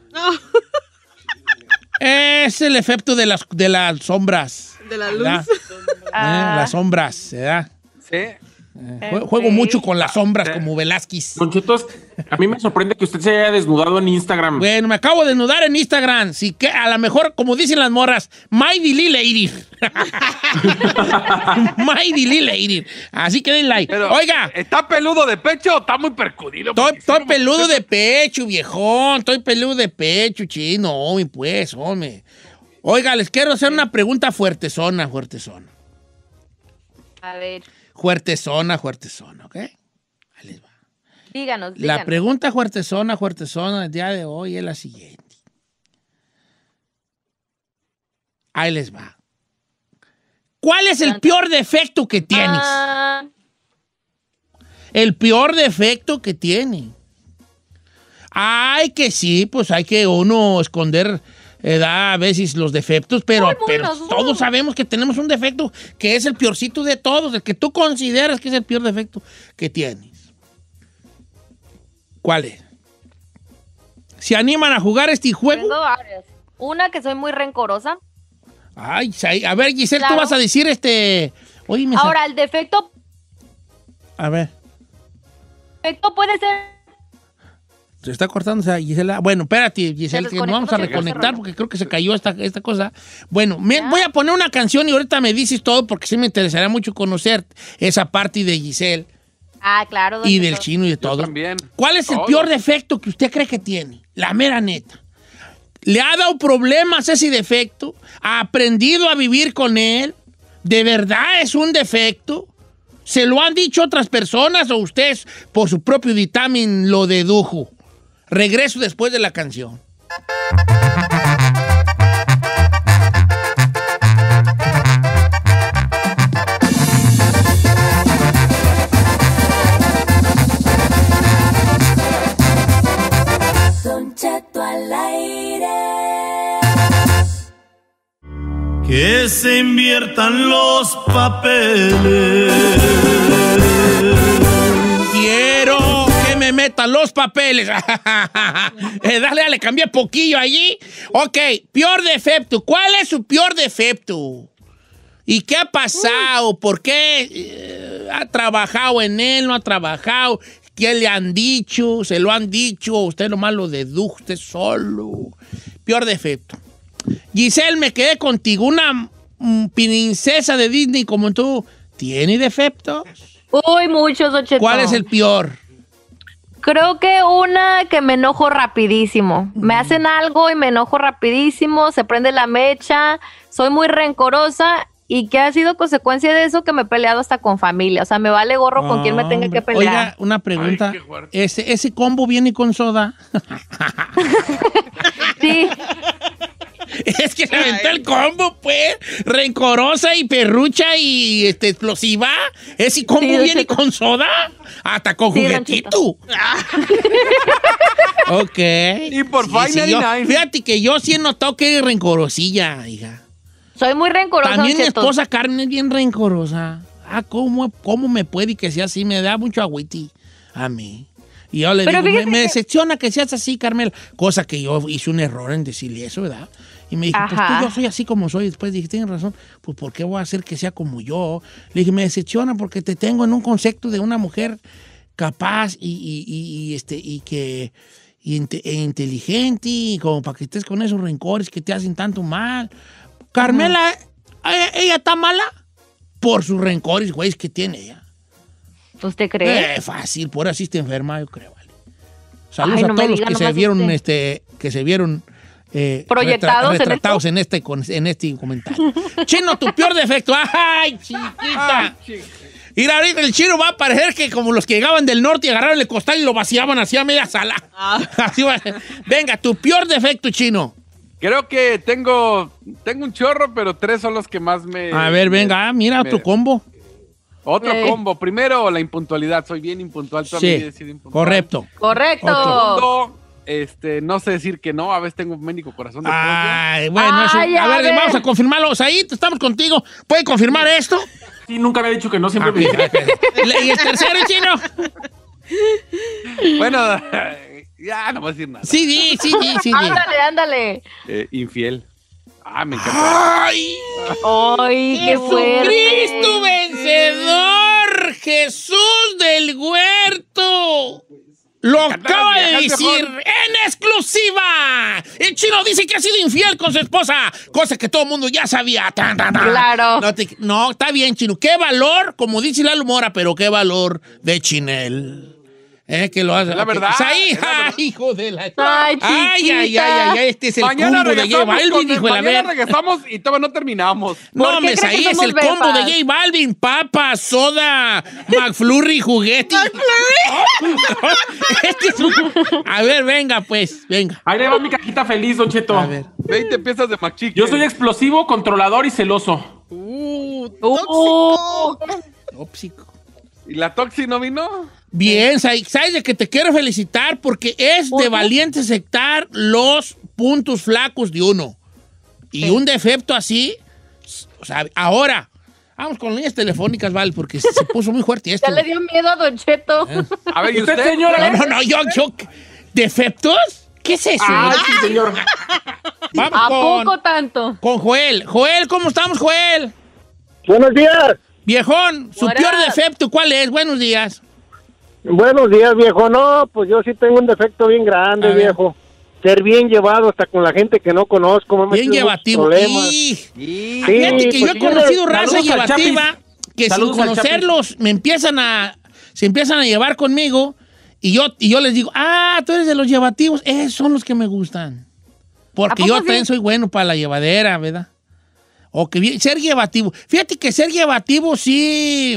Es el efecto de las, de las sombras. De la ¿verdad? luz. Eh, Ah. las sombras, ¿verdad? Sí. Jue- Juego Ok. mucho con las sombras como Velázquez. Don Cheto, es- a mí me sorprende que usted se haya desnudado en Instagram. Bueno, me acabo de desnudar en Instagram. Sí que a lo mejor, como dicen las morras, my Dilly lady. My Dilly lady. Así que den like. Pero, Oiga, ¿está peludo de pecho o está muy percudido? estoy, Porque estoy sí, peludo de pecho, viejón. Estoy peludo de pecho, chino. Hombre, pues, hombre. Oiga, les quiero hacer una pregunta fuertezona, fuertezona. A ver, Fuertezona, fuertezona, ¿ok? Ahí les va. díganos, díganos. La pregunta fuertezona, fuertezona del día de hoy es la siguiente. Ahí les va. ¿Cuál es el peor defecto que tienes? Ah, El peor defecto que tiene. Ay, que sí, pues hay que uno esconder, eh, da a veces los defectos, pero, Muy pero buenos, todos ¿no? sabemos que tenemos un defecto que es el peorcito de todos, el que tú consideras que es el peor defecto que tienes. ¿Cuál es? ¿Se animan a jugar este juego? tengo varias. Una que soy muy rencorosa. Ay, Sai- a ver, Giselle, tú Claro. vas a decir este... Oye, me sa- Ahora, el defecto, A ver, defecto puede ser... se está cortando, o sea, Gisela. Bueno, espérate, Giselle, que nos vamos a desconectó, se reconectar cerró. porque creo que se cayó esta, esta cosa. Bueno, me- Ya. voy a poner una canción y ahorita me dices todo porque sí me interesaría mucho conocer esa parte de Giselle Ah, claro. don y Cheto. del chino y de Yo todo. también. ¿Cuál es el Todo. peor defecto que usted cree que tiene? La mera neta. ¿Le ha dado problemas ese defecto? ¿Ha aprendido a vivir con él? ¿De verdad es un defecto? ¿Se lo han dicho otras personas o usted por su propio dictamen lo dedujo? Regreso después de la canción. Don Cheto al aire. Que se inviertan los papeles. Quiero que me metan los papeles. Eh, dale, dale, cambié poquillo allí. Ok, peor defecto. ¿Cuál es su peor defecto? ¿Y qué ha pasado? ¿Por qué eh, ha trabajado en él? ¿No ha trabajado? ¿Qué le han dicho? ¿Se lo han dicho? ¿Usted nomás lo dedujo usted solo? Peor defecto. Giselle, me quedé contigo. Una mm, princesa de Disney como tú. ¿Tiene defectos? Uy, muchos, Don Cheto. ¿Cuál es el peor? Creo que una que me enojo rapidísimo. Me hacen algo y me enojo rapidísimo, se prende la mecha, soy muy rencorosa y que ha sido consecuencia de eso que me he peleado hasta con familia. O sea, me vale gorro con quien me tenga que pelear. Oiga, una pregunta. Ay, ¿Ese, ¿Ese combo viene con soda? Sí. Es que se aventó el combo, pues. Rencorosa y perrucha y este, explosiva. ¿Ese combo sí, viene con soda? Hasta con sí, juguetito. Ok. Y por sí, five sí, ninety-nine. Yo, fíjate que yo sí he notado que es rencorosilla, hija. Soy muy rencorosa. También mi esposa Carmen es bien rencorosa. Ah, ¿cómo, cómo me puede que sea así? Me da mucho agüiti a mí. Y yo le Pero digo, me, me que... decepciona que seas así, Carmela. Cosa que yo hice un error en decirle eso, ¿verdad? Y me dijo, Ajá. pues tú, yo soy así como soy. Después dije, tienes razón, pues ¿por qué voy a hacer que sea como yo? Le dije, me decepciona porque te tengo en un concepto de una mujer capaz y, y, y, y este, y que y, e inteligente, y como para que estés con esos rencores que te hacen tanto mal. Carmela, ella, ella está mala por sus rencores, güey, que tiene ella. ¿Usted cree? Eh, fácil, por así está enferma, yo creo, vale. Saludos Ay, no a todos los que se, vieron, este, que se vieron eh, proyectados retra retratados en, en, este, en este comentario. Chino, tu peor defecto. ¡Ay, chiquita! Mira, ahorita el Chino va a parecer que como los que llegaban del norte y agarraron el costal y lo vaciaban hacia media sala. Ah. Así va. Venga, tu peor defecto, Chino. Creo que tengo, tengo un chorro, pero tres son los que más me... A ver, venga, me, mira me, tu combo. Otro eh. combo. Primero, la impuntualidad. Soy bien impuntual. Sí, he sido impuntual. Correcto. Correcto. Segundo, este, no sé decir que no. A veces tengo un médico corazón de Ay, bueno, Ay, eso, a, a ver, ver, vamos a confirmarlo. Ahí estamos contigo. ¿Puede confirmar esto? Sí, nunca me ha dicho que no, siempre me dice. ¿Y el tercero, Chino? Bueno, ya no voy a decir nada. Sí, sí, sí, sí. sí. Ándale, ándale. Eh, infiel. Ah, me encanta. ¡Ay! ¡Ay, qué fuerte! ¡Jesucristo vencedor! ¡Jesús del huerto! Lo acaba de decir en exclusiva. El Chino dice que ha sido infiel con su esposa, cosa que todo el mundo ya sabía. Tan, tan, tan. Claro. No, te, no, está bien, Chino. Qué valor, como dice Lalo Mora, pero qué valor de Chinel. Eh, que lo hace. La verdad. Ahí, hijo de la. Ay, ay, ay, ay, ay, este es el mañana combo de J Balvin, hijo de la Mañana regresamos y todavía no terminamos. No, me ahí es el combo de J Balvin: papa, soda, McFlurry, juguete. Este es un... A ver, venga, pues, venga. Ahí le va mi cajita feliz, Don Cheto. A ver. veinte piezas de McChicken. Yo soy explosivo, controlador y celoso. Uh, tóxico. Tóxico. ¿Y la Toxi no vino? Bien, sabes de que te quiero felicitar porque es de valiente aceptar los puntos flacos de uno. Y sí. Un defecto así, o sea, ahora, vamos con líneas telefónicas, ¿vale? Porque se, se puso muy fuerte esto. Ya le dio miedo a Don Cheto. ¿Eh? A ver, ¿y usted, señora? No, no, no, yo, yo, ¿defectos? ¿Qué es eso? Ah, sí, señor. Vamos ¿A con, poco tanto? Con Joel. Joel, ¿cómo estamos, Joel? Buenos días. Viejón, su Buenas. peor defecto, ¿cuál es? Buenos días. Buenos días, viejo. No, pues yo sí tengo un defecto bien grande, viejo. Ser bien llevado hasta con la gente que no conozco. Me bien llevativo. Y... Sí, fíjate que pues yo he conocido le... raza llevativa que Saludos sin conocerlos me empiezan a se empiezan a llevar conmigo y yo, y yo les digo, ah, tú eres de los llevativos. Esos son los que me gustan. Porque yo también sí? soy bueno para la llevadera, ¿verdad? O que ser llevativo. Fíjate que ser llevativo sí...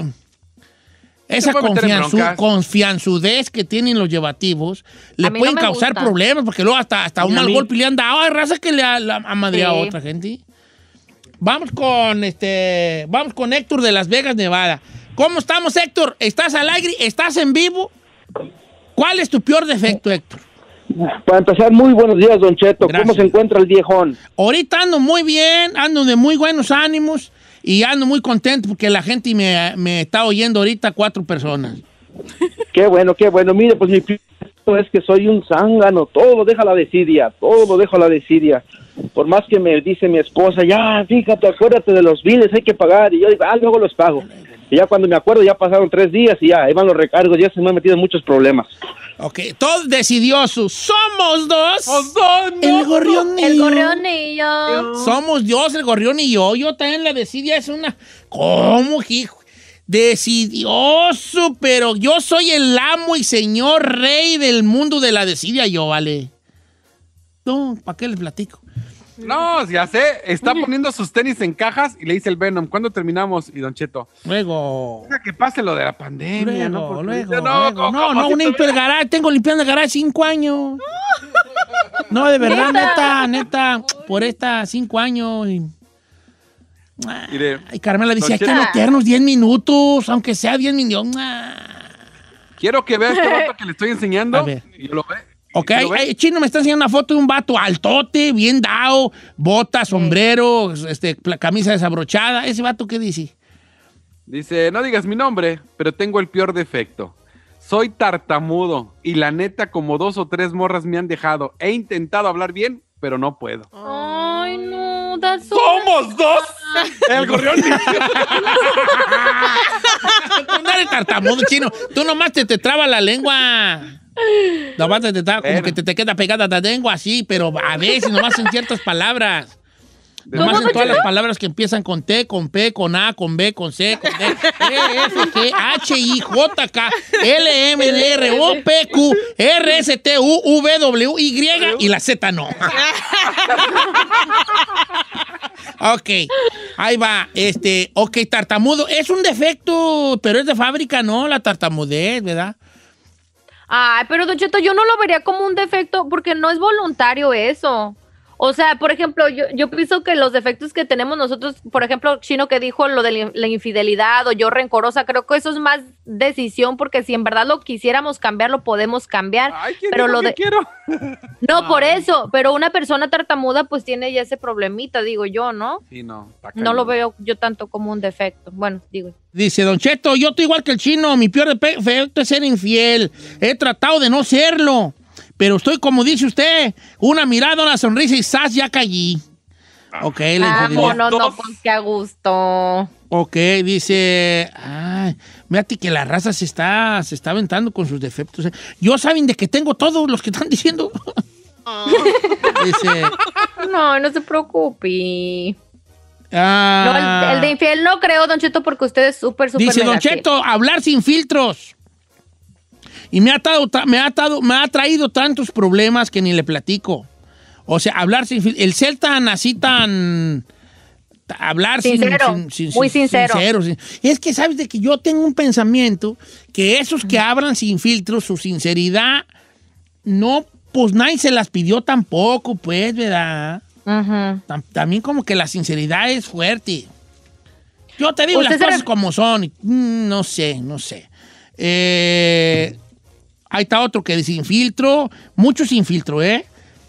Esa confianzu, confianzudez que tienen los llevativos le pueden no causar gusta. problemas, porque luego hasta, hasta un mal golpe le han dado. Hay raza que le ha, la, ha madreado sí. a otra gente. Vamos con este, vamos con Héctor de Las Vegas, Nevada. ¿Cómo estamos, Héctor? ¿Estás al aire? ¿Estás en vivo? ¿Cuál es tu peor defecto, Héctor? Para empezar, muy buenos días, Don Cheto. Gracias. ¿Cómo se encuentra el viejón? Ahorita ando muy bien, ando de muy buenos ánimos. Y ando muy contento porque la gente me, me está oyendo ahorita cuatro personas. Qué bueno, qué bueno. Mire, pues mi punto es que soy un zángano. Todo lo dejo a la desidia. Todo lo dejo a la desidia. Por más que me dice mi esposa, ya, fíjate, acuérdate de los biles, hay que pagar. Y yo digo, ah, luego los pago. Y ya cuando me acuerdo, ya pasaron tres días y ya, ahí van los recargos. Ya se me han metido en muchos problemas. Ok, todos decidiosos. Somos dos. Somos dos. El gorrión y yo. El gorrión y yo. Somos Dios, el gorrión y yo. Yo también la decidia es una... ¿Cómo, hijo? Decidioso, pero yo soy el amo y señor rey del mundo de la decidia yo, ¿vale? No, ¿para qué les platico? No, ya sé, está poniendo sus tenis en cajas y le dice el Venom, ¿cuándo terminamos? Y Don Cheto, Luego. deja que pase lo de la pandemia, Luego, ¿no? Porque luego, ahorita no, ¿cómo- no, cómo no, si un limpio el tuviera- garaje, tengo limpiando el garaje cinco años. No, de verdad, neta, neta, por estas cinco años. Y... Mire, Ay, Carmela dice, Don hay que Cheto. meternos diez minutos, aunque sea diez minutos. quiero que vea este vato que le estoy enseñando. A ver. Y lo ve. Ok, ¿Lo ve? ay, Chino me está enseñando una foto de un vato altote, bien dado, botas, sombrero, este, pla- camisa desabrochada. ¿Ese vato qué dice? Dice, no digas mi nombre, pero tengo el peor defecto. Soy tartamudo y la neta como dos o tres morras me han dejado. He intentado hablar bien, pero no puedo. Ay, no, that's so ¡Somos dos! El gorrión. No eres tartamudo, Chino. Tú nomás te, te traba la lengua. Nomás te, te traba, como Bueno. que te, te queda pegada la lengua así, pero a veces nomás en ciertas palabras. Nomás ¿Cómo, en todas Chino? las palabras que empiezan con T, con P, con A, con B, con C, con D, E, F, G, H, I, J, K, L, M, N, R, O, P, Q, R, S, T, U, V, W, Y y la Z no. Ok, ahí va. Este, ok, tartamudo. Es un defecto, pero es de fábrica, ¿no? La tartamudez, ¿verdad? Ay, pero Don Cheto, yo no lo vería como un defecto porque no es voluntario eso. O sea, por ejemplo, yo, yo pienso que los defectos que tenemos nosotros, por ejemplo, Chino que dijo lo de la- la infidelidad o yo rencorosa, creo que eso es más decisión porque si en verdad lo quisiéramos cambiar, lo podemos cambiar. Ay, ¿quién pero dijo lo que de... quiero? No, por eso, pero una persona tartamuda pues tiene ya ese problemita, digo yo, ¿no? Sí, no. está No lo cañón. veo yo tanto como un defecto. Bueno, digo. Dice Don Cheto, yo estoy igual que el Chino, mi peor defe- defecto es ser infiel. He tratado de no serlo, pero estoy como dice usted, una mirada, una sonrisa y ¡zas! Ya caí. Ok, la Ah, infidelidad. no, no, no, pues qué a gusto. Ok, dice, ay, fíjate que la raza se está, se está aventando con sus defectos. eh. Yo saben de que tengo todos los que están diciendo. Dice, No, no se preocupe. ah, No, el, el de infiel no creo, Don Cheto, porque usted es súper, súper dice Don mega fiel. Cheto, hablar sin filtros. Y me ha, atado, tra- me, ha atado, me ha traído tantos problemas que ni le platico. O sea, hablar sin filtros. El ser tan así, tan... ta- Hablar sin- Sincero, sin, sin- muy sin- sincero. sin- Es que, ¿sabes? De que yo tengo un pensamiento que esos que hablan sin filtros, su sinceridad, no, pues nadie se las pidió tampoco, pues, ¿verdad? Ujú. Tam- También como que la sinceridad es fuerte. Yo te digo Usted las se cosas ref- como son. y, mm, No sé, no sé. Eh, ahí está otro que sin filtro. Mucho sin filtro, ¿eh?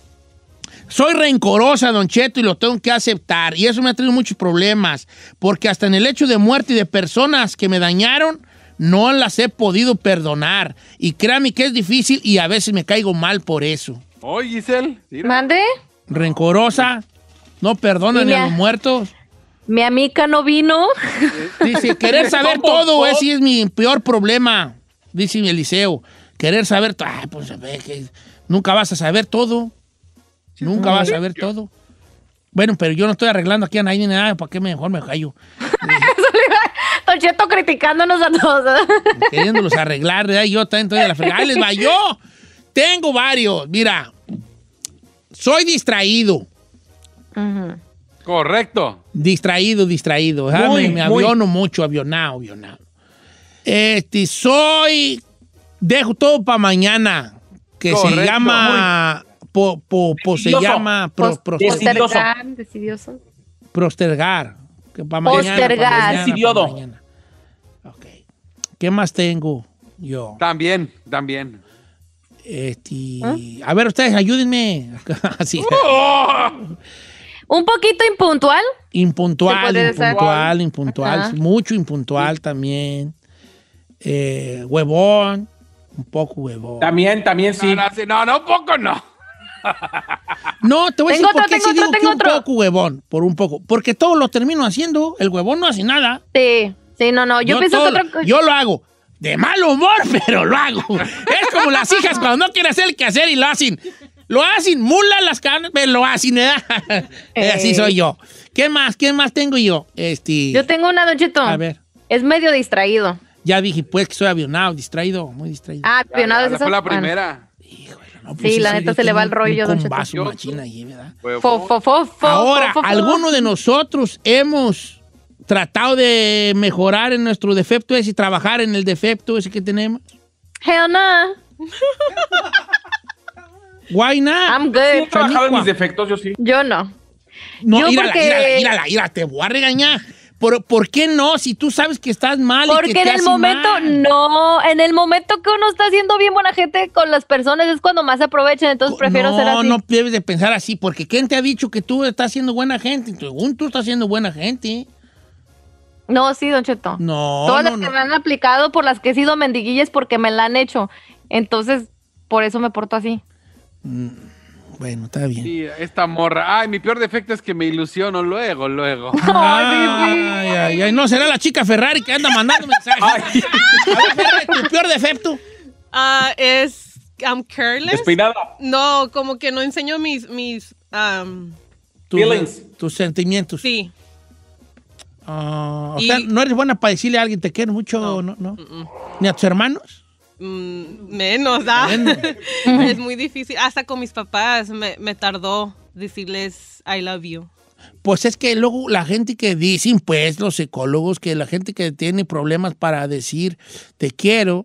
Soy rencorosa, Don Cheto, y lo tengo que aceptar. Y eso me ha traído muchos problemas. Porque hasta en el hecho de muerte y de personas que me dañaron, no las he podido perdonar. Y créame que es difícil y a veces me caigo mal por eso. Oye, Giselle. mira. ¿Mande? Rencorosa, no perdonan Y ni a me- los muertos. Mi amiga no vino. Dice, querer saber Somos todo, dos. ese es mi peor problema, dice Eliseo. Querer saber todo. Ay, pues a ver, que nunca vas a saber todo. Nunca vas a saber todo. Bueno, pero yo no estoy arreglando aquí a nadie ni nada, ¿para qué mejor me callo? Don Cheto criticándonos a todos. Queriéndolos arreglar, ¿verdad? Y yo también estoy de la fregada. Ahí les va, yo tengo varios. Mira, soy distraído. Ujú. Correcto. Distraído, distraído. ¿verdad? Muy, me, me muy. aviono mucho, avionado, avionado. Este, soy... Dejo todo para mañana. Que se Correcto. llama... Po, po, po- se Decidioso. llama... pro- Pos- pro- Decidioso. Postergar, decidioso. postergar. Que para mañana. Postergar. pa' mañana, pa' Decidioso. mañana. Ok. ¿Qué más tengo yo? También, también. Este, A ver, ustedes, ayúdenme. Así. Un poquito impuntual. Impuntual, Se puede ser. impuntual, impuntual. Ajá. Mucho impuntual también. Eh, huevón. Un poco huevón. También, también sí. No, no, sí, no, no, poco no. No, te voy a decir Tengo por otro, qué tengo sí digo otro, que tengo un otro. poco huevón. Por un poco. Porque todo lo termino haciendo. El huevón no hace nada. Sí, sí, no, no. Yo, pienso todo- que otra yo lo hago de mal humor, pero lo hago. Es como las hijas cuando no quieren hacer el quehacer y lo hacen. Lo hacen, mulan las canas, pero lo hacen, ¿verdad? Eh. Así soy yo. ¿Qué más? ¿Qué más tengo yo? Este, Yo tengo una, Don Cheto. a ver, Es medio distraído. ya dije pues que soy avionado, distraído, muy distraído. Ah, Ya, avionado ya, es la eso. fue la Bueno. primera. Híjole, No, pues Sí, la eso, neta yo se le va tengo el rollo, un don Cheto. combazo machín ahí, ¿verdad? Fo, fo, fo, fo, Ahora, fo, fo, fo. ¿alguno de nosotros hemos tratado de mejorar en nuestro defecto ese y trabajar en el defecto ese que tenemos? Hell no. Why not? I'm He good. trabajado en mis defectos, yo sí. Yo no. No, Yo írala, porque- írala, írala, írala, te voy a regañar. ¿Por, ¿Por qué no? Si tú sabes que estás mal y Porque que en te el hace momento, mal. no, en el momento que uno está siendo bien buena gente con las personas es cuando más se aprovechan, entonces prefiero no, ser así. No, debes de pensar así, porque ¿quién te ha dicho que tú estás siendo buena gente? Según tú estás siendo buena gente. No, sí, don Cheto. No, Todas no, las que no. me han aplicado por las que he sido mendiguillas porque me la han hecho. Entonces, por eso me porto así. Bueno, está bien. Sí, esta morra. Ay, mi peor defecto es que me ilusiono luego, luego. Ay, ay, ay, no será la chica Ferrari que anda mandando mensajes. A ver, Ferrari, tu peor defecto. Ah, es I'm careless. Despeinada. No, como que no enseño mis mis um, Tu- tus sentimientos. sí. Ah, o Y- sea, no eres buena para decirle a alguien te quiero mucho, no, no. Ni a tus hermanos. Mm, menos, ¿ah? Menos. Es muy difícil. Hasta con mis papás me, me tardó decirles I love you. Pues es que luego la gente que dicen, pues, los psicólogos, que la gente que tiene problemas para decir te quiero,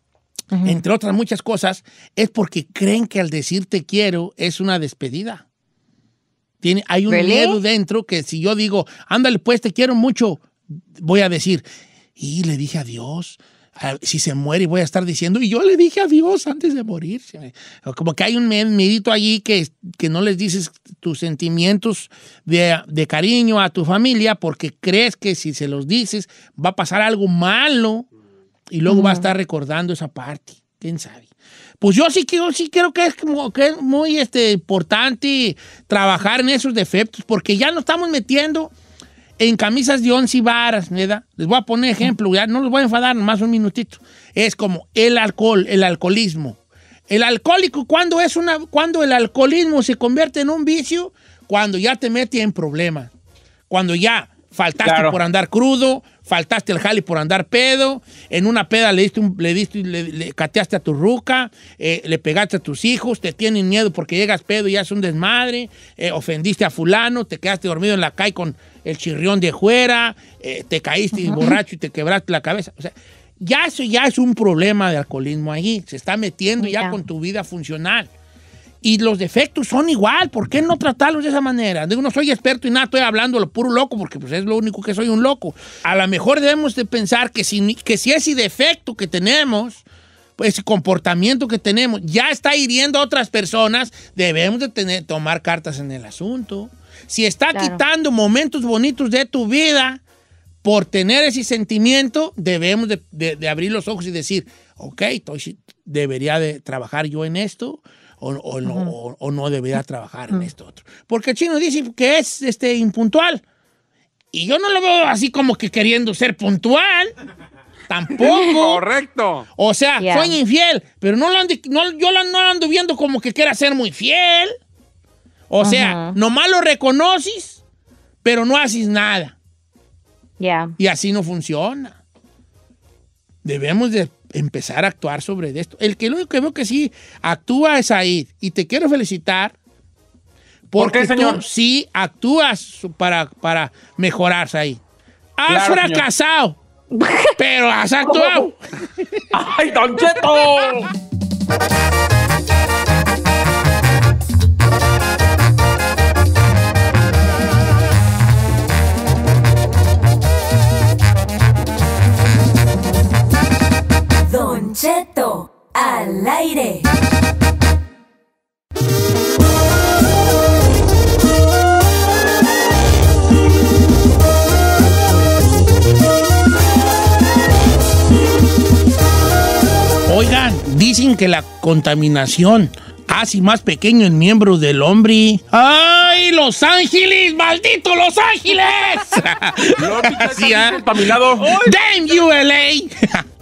entre otras muchas cosas, es porque creen que al decir te quiero es una despedida. Tiene, hay un ¿Really? miedo dentro que si yo digo, ándale, pues te quiero mucho, voy a decir, y le dije adiós. A- Si se muere, voy a estar diciendo, y yo le dije adiós antes de morirse. Como que hay un med- medito allí que, que no les dices tus sentimientos de, de cariño a tu familia porque crees que si se los dices va a pasar algo malo y luego va a estar recordando esa parte. ¿Quién sabe? Pues yo sí, que- yo sí creo que es, como, que es muy este, importante trabajar en esos defectos porque ya nos estamos metiendo en camisas de once varas, ¿verdad? Les voy a poner ejemplo, ya no los voy a enfadar, nomás un minutito. Es como el alcohol, el alcoholismo. El alcohólico, ¿cuándo es una, cuando el alcoholismo se convierte en un vicio? Cuando ya te mete en problemas. Cuando ya faltaste Claro. por andar crudo, faltaste el jale por andar pedo, en una peda le diste, un- le, diste le, le cateaste a tu ruca, eh, le pegaste a tus hijos, te tienen miedo porque llegas pedo y ya es un desmadre, eh, ofendiste a fulano, te quedaste dormido en la calle con el chirrión de fuera, eh, te caíste borracho y te quebraste la cabeza. O sea, ya eso ya es un problema de alcoholismo ahí, se está metiendo ya Ya. con tu vida funcional. Y los defectos son igual, ¿por qué no tratarlos de esa manera? Digo, no soy experto y nada, estoy hablando lo puro loco, porque pues es lo único que soy, un loco. A lo mejor debemos de pensar que si, que si ese defecto que tenemos, pues, ese comportamiento que tenemos, ya está hiriendo a otras personas, debemos de tener, tomar cartas en el asunto. Si está Claro. quitando momentos bonitos de tu vida por tener ese sentimiento, debemos de, de- de abrir los ojos y decir, ok, entonces debería de trabajar yo en esto, o, o no, o- o no debería trabajar en esto otro. Porque el chino dice que es este, impuntual. Y yo no lo veo así como que queriendo ser puntual. Tampoco. Correcto. O sea, Yeah. soy infiel, pero no lo ando, no, yo la- no lo ando viendo como que quiera ser muy fiel. O sea, Ajá. nomás lo reconoces, pero no haces nada. Ya. Y así no funciona. Debemos de empezar a actuar sobre esto. El que lo único que veo que sí actúa es Said. Y te quiero felicitar. ¿Por Porque qué, señor? tú sí actúas para, para mejorar, Said. Has Claro, señor. fracasado, pero has actuado. ¡Ay, Don Cheto! Don Cheto al aire. Oigan, dicen que la contaminación hace más pequeño el miembro del hombre. ¡Ay, Los Ángeles! ¡Maldito Los Ángeles! Lógica, Sí, ¿ah? contaminado. ¡Damn U L A!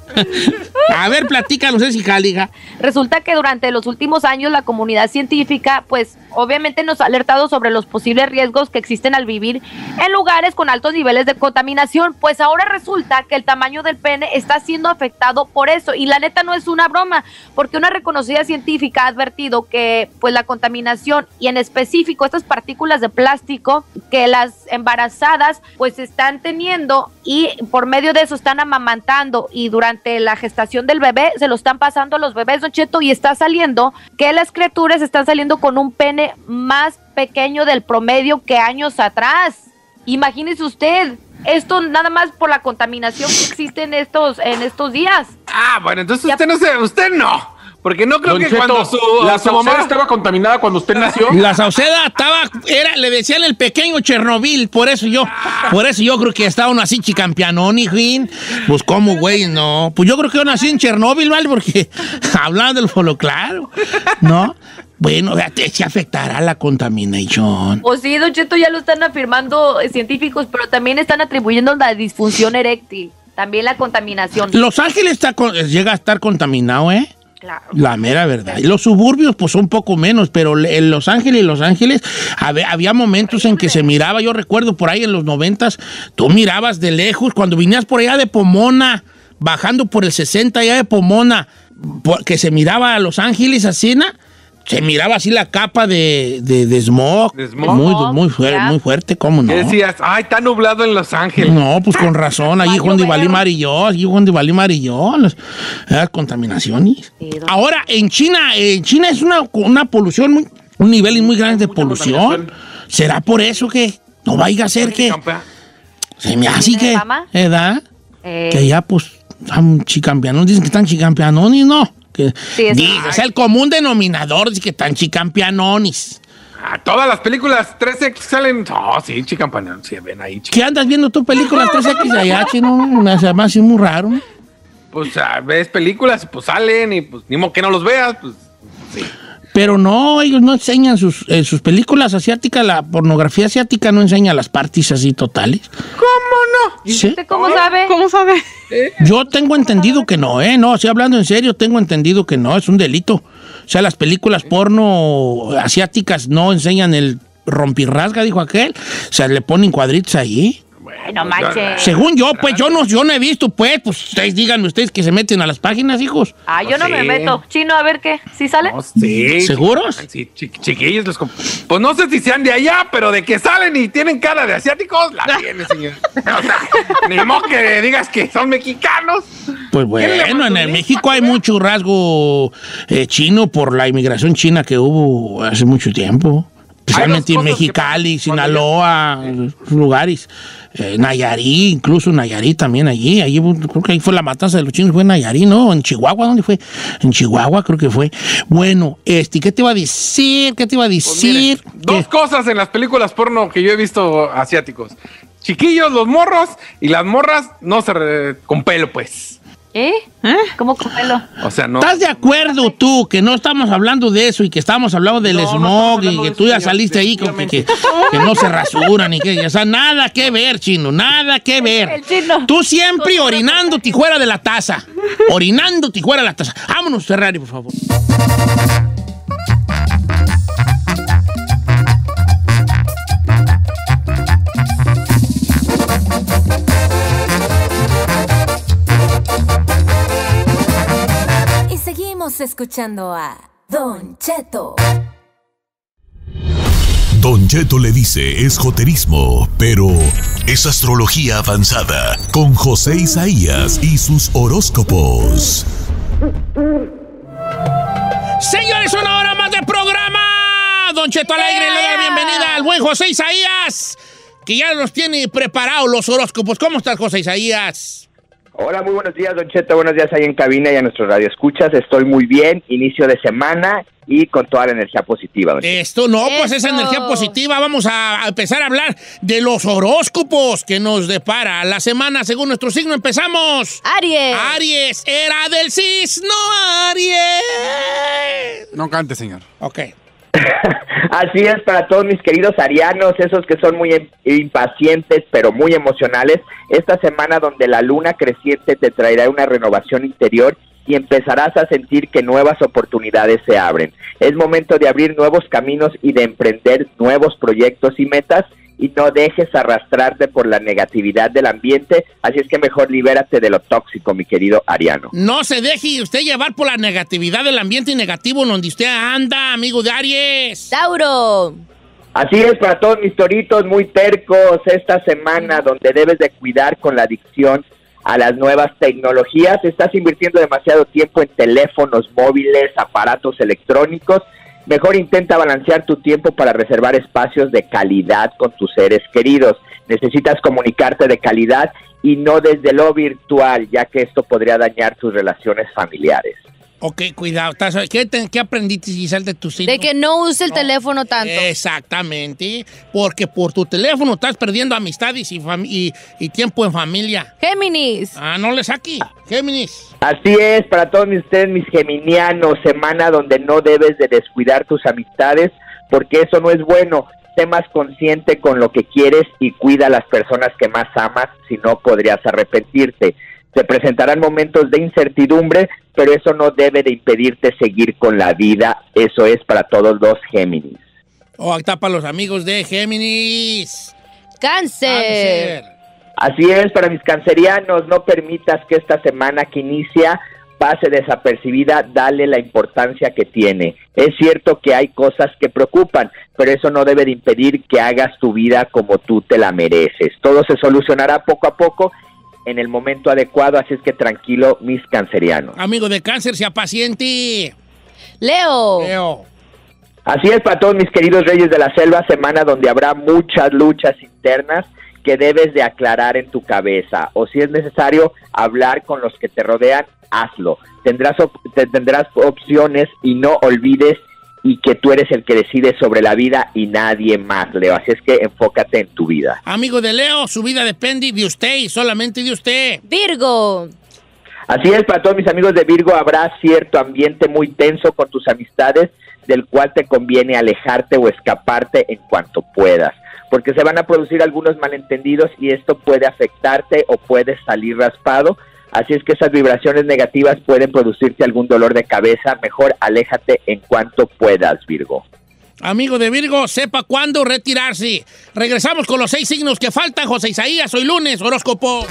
A ver, platícanos, es hija, hija. Resulta que durante los últimos años la comunidad científica, pues obviamente nos ha alertado sobre los posibles riesgos que existen al vivir en lugares con altos niveles de contaminación. Pues ahora resulta que el tamaño del pene está siendo afectado por eso. Y la neta no es una broma, porque una reconocida científica ha advertido que pues la contaminación y en específico estas partículas de plástico que las embarazadas pues están teniendo y por medio de eso están amamantando y durante la gestación del bebé se lo están pasando a los bebés, Don Cheto, y está saliendo que las criaturas están saliendo con un pene más pequeño del promedio que años atrás. Imagínese usted, esto nada más por la contaminación que existe en estos, en estos días. Ah, bueno, entonces Ya- usted no se, usted no. Porque no creo Don que Cheto, cuando su, la su mamá Sauceda estaba contaminada cuando usted nació. La Sauceda estaba, era, le decían el pequeño Chernobyl, por eso yo, por eso yo creo que estaba uno así chicampianón, hijín. Pues cómo, güey, no. Pues yo creo que yo nací en Chernobyl, ¿vale? Porque hablando del folo, claro, ¿no? Bueno, fíjate, se afectará la contaminación. Pues sí, Don Cheto, ya lo están afirmando eh, científicos, pero también están atribuyendo la disfunción eréctil, también la contaminación. Los Ángeles está, con- llega a estar contaminado, ¿eh? Claro. La mera verdad. Y los suburbios, pues un poco menos, pero en Los Ángeles, Los Ángeles, había, había momentos en que se miraba, yo recuerdo por ahí en los noventas, tú mirabas de lejos, cuando vinías por allá de Pomona, bajando por el sesenta allá de Pomona, por- que se miraba a Los Ángeles así, ¿no? Se miraba así la capa de, de, de smog. De smog. Muy, muy, fuerte, Ya. muy fuerte, ¿cómo no? ¿Qué decías? Ay, está nublado en Los Ángeles. No, pues con razón, allí Va a Juan de llover. Valí Marilló, allí Juan de Valí Marilló, las, las contaminaciones. Sí, don- Ahora, en China, en China es una, una polución, muy, un nivel muy grande de Mucha polución. contaminación. ¿Será por eso que no vaya a ser que Campa. se me hace ¿Tiene que, fama? edad, Eh, que ya pues están chicampianos, dicen que están chicampianones, no. Que, Sí, es- dice, es el común denominador, dice que están chicampianones. Ah, todas las películas tres equis salen. Oh, sí, chicampanón. Sí, ven ahí, chica. ¿Qué andas viendo tu películas tres equis allá, chino? Me hace más muy raro. Pues ah, ves películas y pues salen y pues ni modo que no los veas. Pues sí. Pero no, ellos no enseñan sus, en sus películas asiáticas, la pornografía asiática no enseña las partes así totales. ¿Cómo no? ¿Sí? ¿Usted cómo sabe? ¿Cómo sabe? Yo tengo entendido que no, ¿eh? No, si hablando en serio, tengo entendido que no, es un delito. O sea, las películas porno asiáticas no enseñan el rompirrasga, dijo aquel. O sea, le ponen cuadritos ahí. Ay, no manches. Según yo, pues yo no, yo no he visto, pues, pues ustedes díganme ustedes que se meten a las páginas, hijos. Ah, yo no Sí. me meto. Chino, a ver qué. ¿Sí sale? No, sí. ¿Seguros? Sí, chi- chiquillos. Los comp- pues no sé si sean de allá, pero de que salen y tienen cara de asiáticos, la tiene, señor. O sea, ni modo que digas que son mexicanos. Pues bueno, en el México hay mucho rasgo eh, chino por la inmigración china que hubo hace mucho tiempo. Especialmente en cosas que Mexicali, pasan cuando Sinaloa, esos lugares. Eh, Nayarí, incluso Nayarí también allí. Allí hubo- creo que ahí fue la matanza de los chinos, fue en Nayarí, ¿no? En Chihuahua, ¿dónde fue? En Chihuahua creo que fue. Bueno, este, ¿qué te iba a decir? ¿Qué te iba a Pues decir? mire, dos ¿Qué? cosas en las películas porno que yo he visto asiáticos. Chiquillos, los morros, y las morras no se re- con pelo, pues. ¿Eh? ¿Cómo con pelo? O sea, no. ¿Estás de acuerdo tú que no estamos hablando de eso y que estamos hablando del No, no smog estamos hablando y que de tú eso, ya señor, saliste ahí con que, que, que no se rasuran y que, o sea, nada que ver, chino, nada que ver. El chino. Tú siempre orinándote fuera de la taza, orinándote fuera de la taza. Vámonos, Ferrari, por favor. Y seguimos escuchando a Don Cheto. Don Cheto le dice esjoterismo, pero es astrología avanzada con José Isaías y sus horóscopos. Señores, una hora más de programa. Don Cheto Alegre le da la bienvenida al buen José Isaías, que ya los tiene preparados los horóscopos. ¿Cómo estás, José Isaías? Hola, muy buenos días, Don Cheto. Buenos días ahí en cabina y a nuestros radioescuchas. Estoy muy bien, inicio de semana y con toda la energía positiva, Don Cheto. Esto no, pues esa Eso. energía positiva. Vamos a, a empezar a hablar de los horóscopos que nos depara la semana según nuestro signo. Empezamos. Aries. Aries, era del cisno Aries. No cante, señor. Ok. Así es, para todos mis queridos arianos, esos que son muy impacientes pero muy emocionales, esta semana donde la luna creciente te traerá una renovación interior y empezarás a sentir que nuevas oportunidades se abren. Es momento de abrir nuevos caminos y de emprender nuevos proyectos y metas, y no dejes arrastrarte por la negatividad del ambiente, así es que mejor libérate de lo tóxico, mi querido ariano. No se deje usted llevar por la negatividad del ambiente negativo en donde usted anda, amigo de Aries. ¡Tauro! Así es, para todos mis toritos muy tercos, esta semana donde debes de cuidar con la adicción a las nuevas tecnologías, estás invirtiendo demasiado tiempo en teléfonos móviles, aparatos electrónicos. Mejor intenta balancear tu tiempo para reservar espacios de calidad con tus seres queridos. Necesitas comunicarte de calidad y no desde lo virtual, ya que esto podría dañar tus relaciones familiares. Ok, cuidado. ¿Qué, te, qué aprendiste, Giselle, de tu signo? De que no use el no. teléfono tanto. Exactamente, porque por tu teléfono estás perdiendo amistades y, y, y tiempo en familia. Géminis. Ah, no le saque. Géminis. Así es, para todos ustedes, mis geminianos, semana donde no debes de descuidar tus amistades, porque eso no es bueno. Sé más consciente con lo que quieres y cuida a las personas que más amas, si no podrías arrepentirte. Se presentarán momentos de incertidumbre, pero eso no debe de impedirte seguir con la vida. Eso es para todos los Géminis. Oh, ahí está para los amigos de Géminis. Cáncer. Cáncer. Así es, para mis cancerianos, no permitas que esta semana que inicia pase desapercibida, dale la importancia que tiene. Es cierto que hay cosas que preocupan, pero eso no debe de impedir que hagas tu vida como tú te la mereces. Todo se solucionará poco a poco en el momento adecuado, así es que tranquilo, mis cancerianos. Amigo de cáncer, sea paciente. Leo. Leo. Así es, para todos mis queridos reyes de la selva, semana donde habrá muchas luchas internas que debes de aclarar en tu cabeza, o si es necesario hablar con los que te rodean, hazlo. Tendrás, op- tendrás opciones y no olvides y que tú eres el que decide sobre la vida y nadie más, Leo. Así es que enfócate en tu vida. Amigo de Leo, su vida depende de usted y solamente de usted. Virgo. Así es, para todos mis amigos de Virgo, habrá cierto ambiente muy tenso con tus amistades, del cual te conviene alejarte o escaparte en cuanto puedas, porque se van a producir algunos malentendidos y esto puede afectarte o puedes salir raspado. Así es que esas vibraciones negativas pueden producirte algún dolor de cabeza. Mejor aléjate en cuanto puedas, Virgo. Amigo de Virgo, sepa cuándo retirarse. Regresamos con los seis signos que faltan. José Isaías, hoy lunes, horóscopo.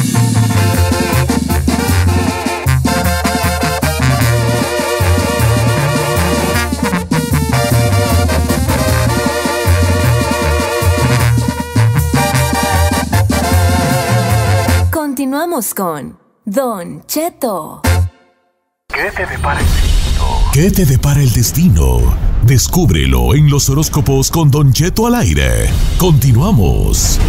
Continuamos con Don Cheto. ¿Qué te depara el destino? ¿Qué te depara el destino? Descúbrelo en los horóscopos con Don Cheto al aire. Continuamos.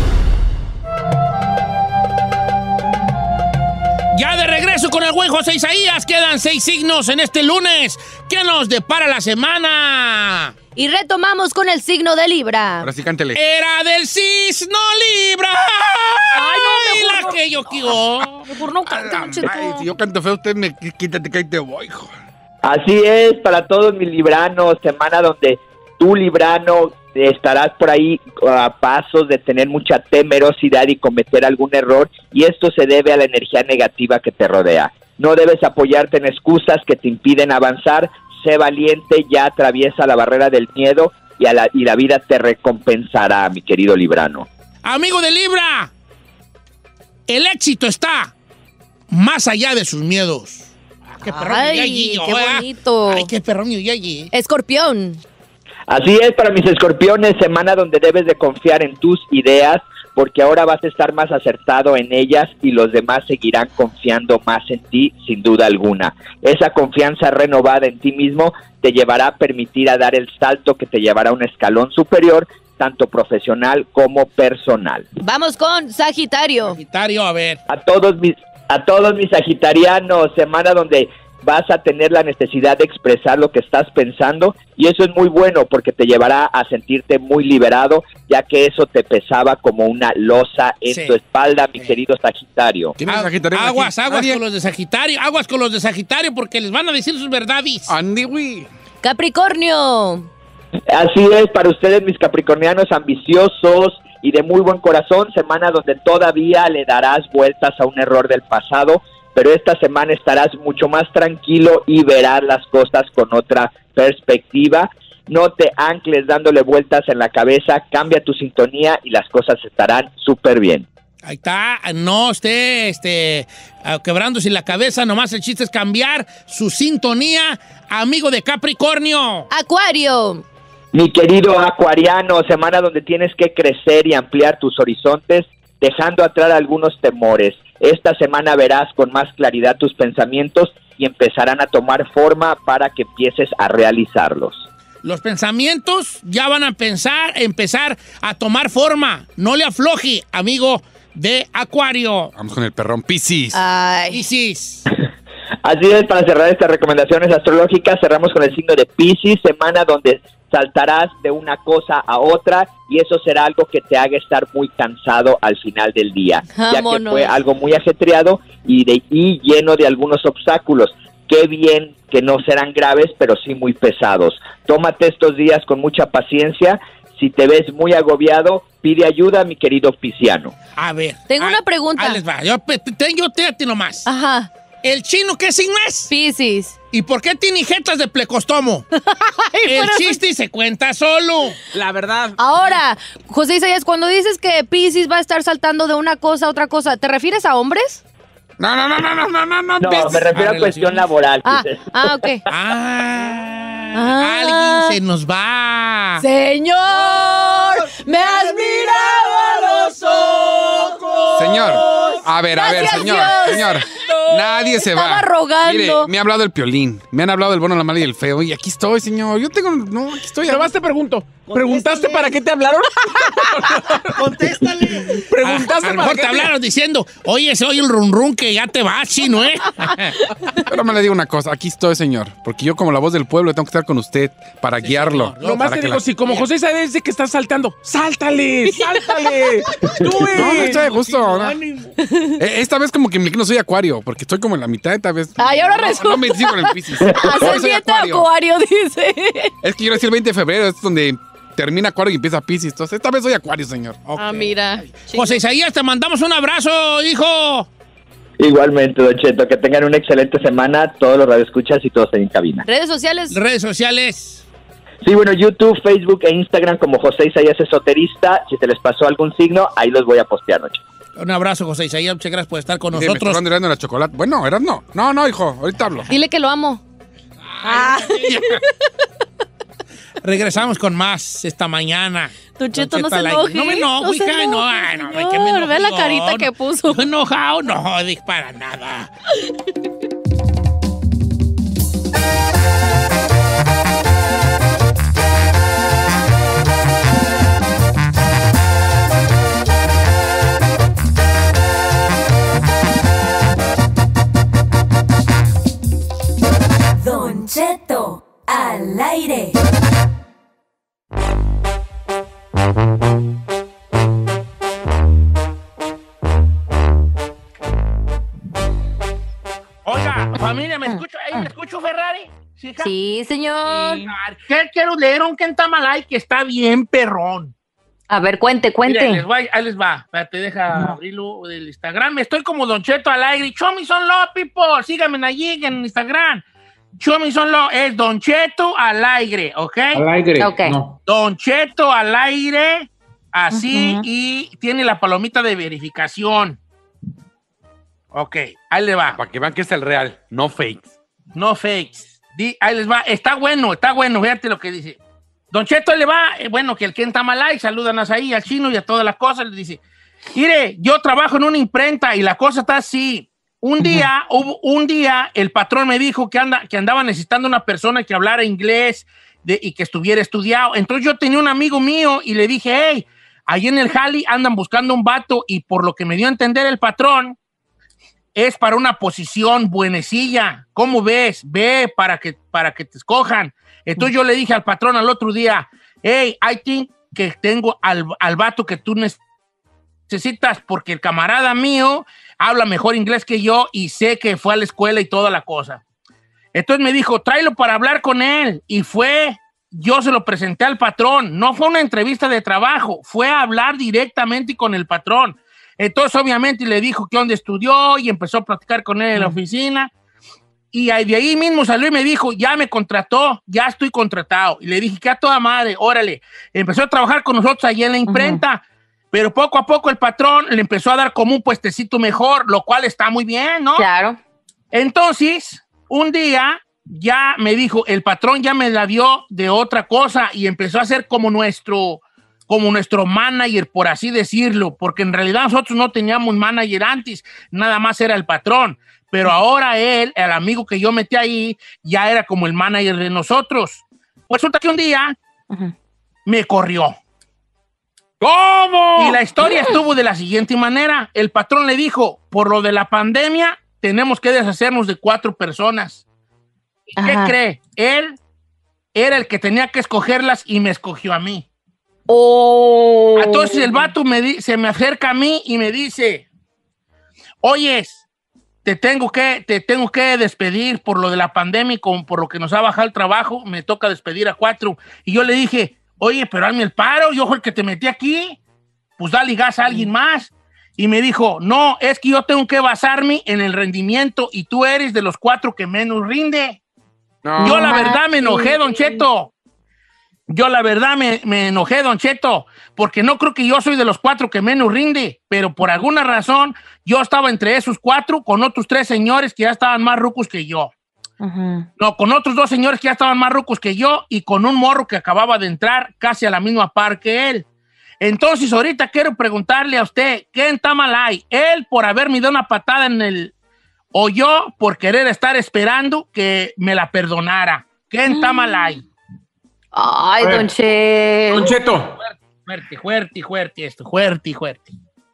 Ya de regreso con el buen José Isaías. Quedan seis signos en este lunes. ¿Qué nos depara la semana? Y retomamos con el signo de Libra. Ahora sí, cántele. Era del cisno Libra. Ay, no, mejor la no. que yo quiero. Mejor no cante, Don Cheto. Ay, si yo canto feo, usted me quítate que ahí te voy, hijo. Así es, para todos mis libranos, semana donde tú, librano, estarás por ahí a pasos de tener mucha temerosidad y cometer algún error, y esto se debe a la energía negativa que te rodea. No debes apoyarte en excusas que te impiden avanzar. Sé valiente, ya atraviesa la barrera del miedo y, a la, y la vida te recompensará, mi querido librano. Amigo de Libra, el éxito está más allá de sus miedos. ¡Qué perrón! Ay, allí, qué ¿eh? bonito. ¡Ay, qué perrón! Y allí. Escorpión. Así es, para mis escorpiones, semana donde debes de confiar en tus ideas, porque ahora vas a estar más acertado en ellas y los demás seguirán confiando más en ti, sin duda alguna. Esa confianza renovada en ti mismo te llevará a permitir a dar el salto que te llevará a un escalón superior, tanto profesional como personal. Vamos con Sagitario. Sagitario, a ver. A todos mis, a todos mis sagitarianos, semana donde vas a tener la necesidad de expresar lo que estás pensando, y eso es muy bueno porque te llevará a sentirte muy liberado, ya que eso te pesaba como una losa en Sí. tu espalda, mi querido Sagitario. ¿Quién es Agu- Sagitario? Aguas, aquí? aguas Nadie. con los de Sagitario, aguas con los de Sagitario porque les van a decir sus verdades. Andy, güey. Capricornio. Así es, para ustedes, mis capricornianos ambiciosos y de muy buen corazón, semana donde todavía le darás vueltas a un error del pasado, pero esta semana estarás mucho más tranquilo y verás las cosas con otra perspectiva. No te ancles dándole vueltas en la cabeza, cambia tu sintonía y las cosas estarán súper bien. Ahí está, no esté este, quebrándose la cabeza, nomás el chiste es cambiar su sintonía, amigo de Capricornio. Acuario. Mi querido acuariano, semana donde tienes que crecer y ampliar tus horizontes, dejando atrás algunos temores. Esta semana verás con más claridad tus pensamientos y empezarán a tomar forma para que empieces a realizarlos. Los pensamientos ya van a pensar, empezar a tomar forma. No le afloje, amigo de Acuario. Vamos con el perrón Piscis. Ay. Piscis. Así es, para cerrar estas recomendaciones astrológicas, cerramos con el signo de Piscis, semana donde saltarás de una cosa a otra y eso será algo que te haga estar muy cansado al final del día, Vámonos. ya que fue algo muy ajetreado y, de, y lleno de algunos obstáculos. Qué bien que no serán graves, pero sí muy pesados. Tómate estos días con mucha paciencia. Si te ves muy agobiado, pide ayuda, mi querido pisciano. A ver. Tengo a, una pregunta. Ahí les va. Yo tengo te nomás. Ajá. ¿El chino qué signo es? Piscis. ¿Y por qué tiene jetas de plecostomo? El chiste se cuenta solo. La verdad. Ahora, José Isaías, cuando dices que Piscis va a estar saltando de una cosa a otra cosa, ¿te refieres a hombres? No, no, no, no, no, no, no. No, me refiero a, a cuestión laboral. Ah, ah, ok. Ah, ah, alguien se nos va. Señor, me has mirado a los ojos. Señor, a ver, a ver, Gracias, señor, Dios. señor. Nadie se Estaba va. rogando. Mire, me ha hablado el Piolín, me han hablado el bueno, la mala y el feo. Y aquí estoy, señor. Yo tengo. No, aquí estoy. Pero más te pregunto. ¿Preguntaste para qué te hablaron? Contéstale. ¿Preguntaste a, a, a para mejor qué te hablaron diciendo, oye, soy el run run que ya te vas, chino, ¿eh? Pero me le digo una cosa, aquí estoy, señor. Porque yo, como la voz del pueblo, tengo que estar con usted para sí, guiarlo. Lo más te digo, la... si como José Isaías dice que estás saltando, ¡sáltale! ¡Sáltale! ¡Tú, eh! No, no está de gusto. No. Esta vez como que no soy acuario, porque estoy como en la mitad, esta vez. Ay, ahora no, resulta. No me sigo con el Piscis. Ascendiente acuario. acuario, dice. Es que yo nací el veinte de febrero, es donde termina Acuario y empieza Piscis. Entonces, esta vez soy Acuario, señor. Okay. Ah, mira. José Isaías, te mandamos un abrazo, hijo. Igualmente, Don Cheto, que tengan una excelente semana, todos los radioescuchas y todos ahí en cabina. ¿Redes sociales? Redes sociales. Sí, bueno, YouTube, Facebook e Instagram como José Isaías Esoterista. Si se les pasó algún signo, ahí los voy a postear, noche. Un abrazo, José Isaías, muchas gracias por estar con sí, nosotros. Me estoy la chocolate. Bueno, eras no. No, no, hijo, ahorita hablo. Dile que lo amo. Ah. Regresamos con más esta mañana. Don Cheto, no se enoje. No me enojo, no, hija, se no, enoje, no, no, que me enojo. Ve la carita que puso. No, enojado, no, para nada. Don Cheto al aire. Oiga, familia, ¿me escucho? ¿Me escucho, Ferrari? Sí, sí señor. Sí. ¿Qué quiero leer un Kentamalay que está bien perrón? A ver, cuente, cuente. Mira, les va, ahí les va. Espérate, deja no. abrirlo del Instagram. Estoy como Don Cheto al aire. Show me some love, people. Síganme allí en Instagram. Show me some love. Es Don Cheto al aire, ¿ok? Al aire. Okay. No. Don Cheto al aire. Así, uh-huh. Y tiene la palomita de verificación. Ok, ahí le va. Para que vean que es el real, no fakes. No fakes. Di, ahí les va. Está bueno, está bueno. Fíjate lo que dice. Don Cheto le va, eh, bueno, que el Kentamalay, saludan ahí al chino y a todas las cosas, le dice, mire, yo trabajo en una imprenta y la cosa está así. Un día, uh-huh. hubo, un día, el patrón me dijo que, anda, que andaba necesitando una persona que hablara inglés de, y que estuviera estudiado. Entonces yo tenía un amigo mío y le dije, hey, ahí en el Jali andan buscando un vato y por lo que me dio a entender el patrón, es para una posición buenecilla. ¿Cómo ves? Ve para que, para que te escojan. Entonces yo le dije al patrón al otro día, hey, I think que tengo al, al vato que tú necesitas porque el camarada mío habla mejor inglés que yo y sé que fue a la escuela y toda la cosa. Entonces me dijo, tráelo para hablar con él. Y fue, yo se lo presenté al patrón. No fue una entrevista de trabajo, fue a hablar directamente con el patrón. Entonces, obviamente, le dijo que dónde estudió y empezó a platicar con él en la oficina. Y de ahí mismo salió y me dijo, ya me contrató, ya estoy contratado. Y le dije, que a toda madre, órale. Empezó a trabajar con nosotros allí en la imprenta. Uh-huh. Pero poco a poco el patrón le empezó a dar como un puestecito mejor, lo cual está muy bien, ¿no? Claro. Entonces, un día ya me dijo, el patrón ya me la dio de otra cosa y empezó a ser como nuestro, como nuestro manager, por así decirlo, porque en realidad nosotros no teníamos manager antes, nada más era el patrón. Pero ahora él, el amigo que yo metí ahí, ya era como el manager de nosotros. Pues resulta que un día uh-huh. me corrió. ¿Cómo? Y la historia estuvo de la siguiente manera. El patrón le dijo, por lo de la pandemia, tenemos que deshacernos de cuatro personas. ¿Y qué cree? Él era el que tenía que escogerlas y me escogió a mí. Oh. Entonces el vato me di- se me acerca a mí y me dice, oyes, te tengo que, te tengo que despedir por lo de la pandemia y con, por lo que nos ha bajado el trabajo, me toca despedir a cuatro. Y yo le dije, oye, pero hazme el paro, yo fui el que te metí aquí, pues dale gas a alguien más. Y me dijo, no, es que yo tengo que basarme en el rendimiento y tú eres de los cuatro que menos rinde. No, yo la verdad me enojé, Don Cheto. Yo la verdad me, me enojé, Don Cheto, porque no creo que yo soy de los cuatro que menos rinde, pero por alguna razón yo estaba entre esos cuatro con otros tres señores que ya estaban más rucos que yo. Uh-huh. No, con otros dos señores que ya estaban más rucos que yo y con un morro que acababa de entrar casi a la misma par que él. Entonces, ahorita quiero preguntarle a usted, ¿qué está mal ahí? ¿Él por haberme dado una patada en el... o yo por querer estar esperando que me la perdonara? ¿Qué está mal ahí? Ay, Don Cheto. Don Cheto. Fuerte, fuerte, fuerte esto, fuerte, fuerte.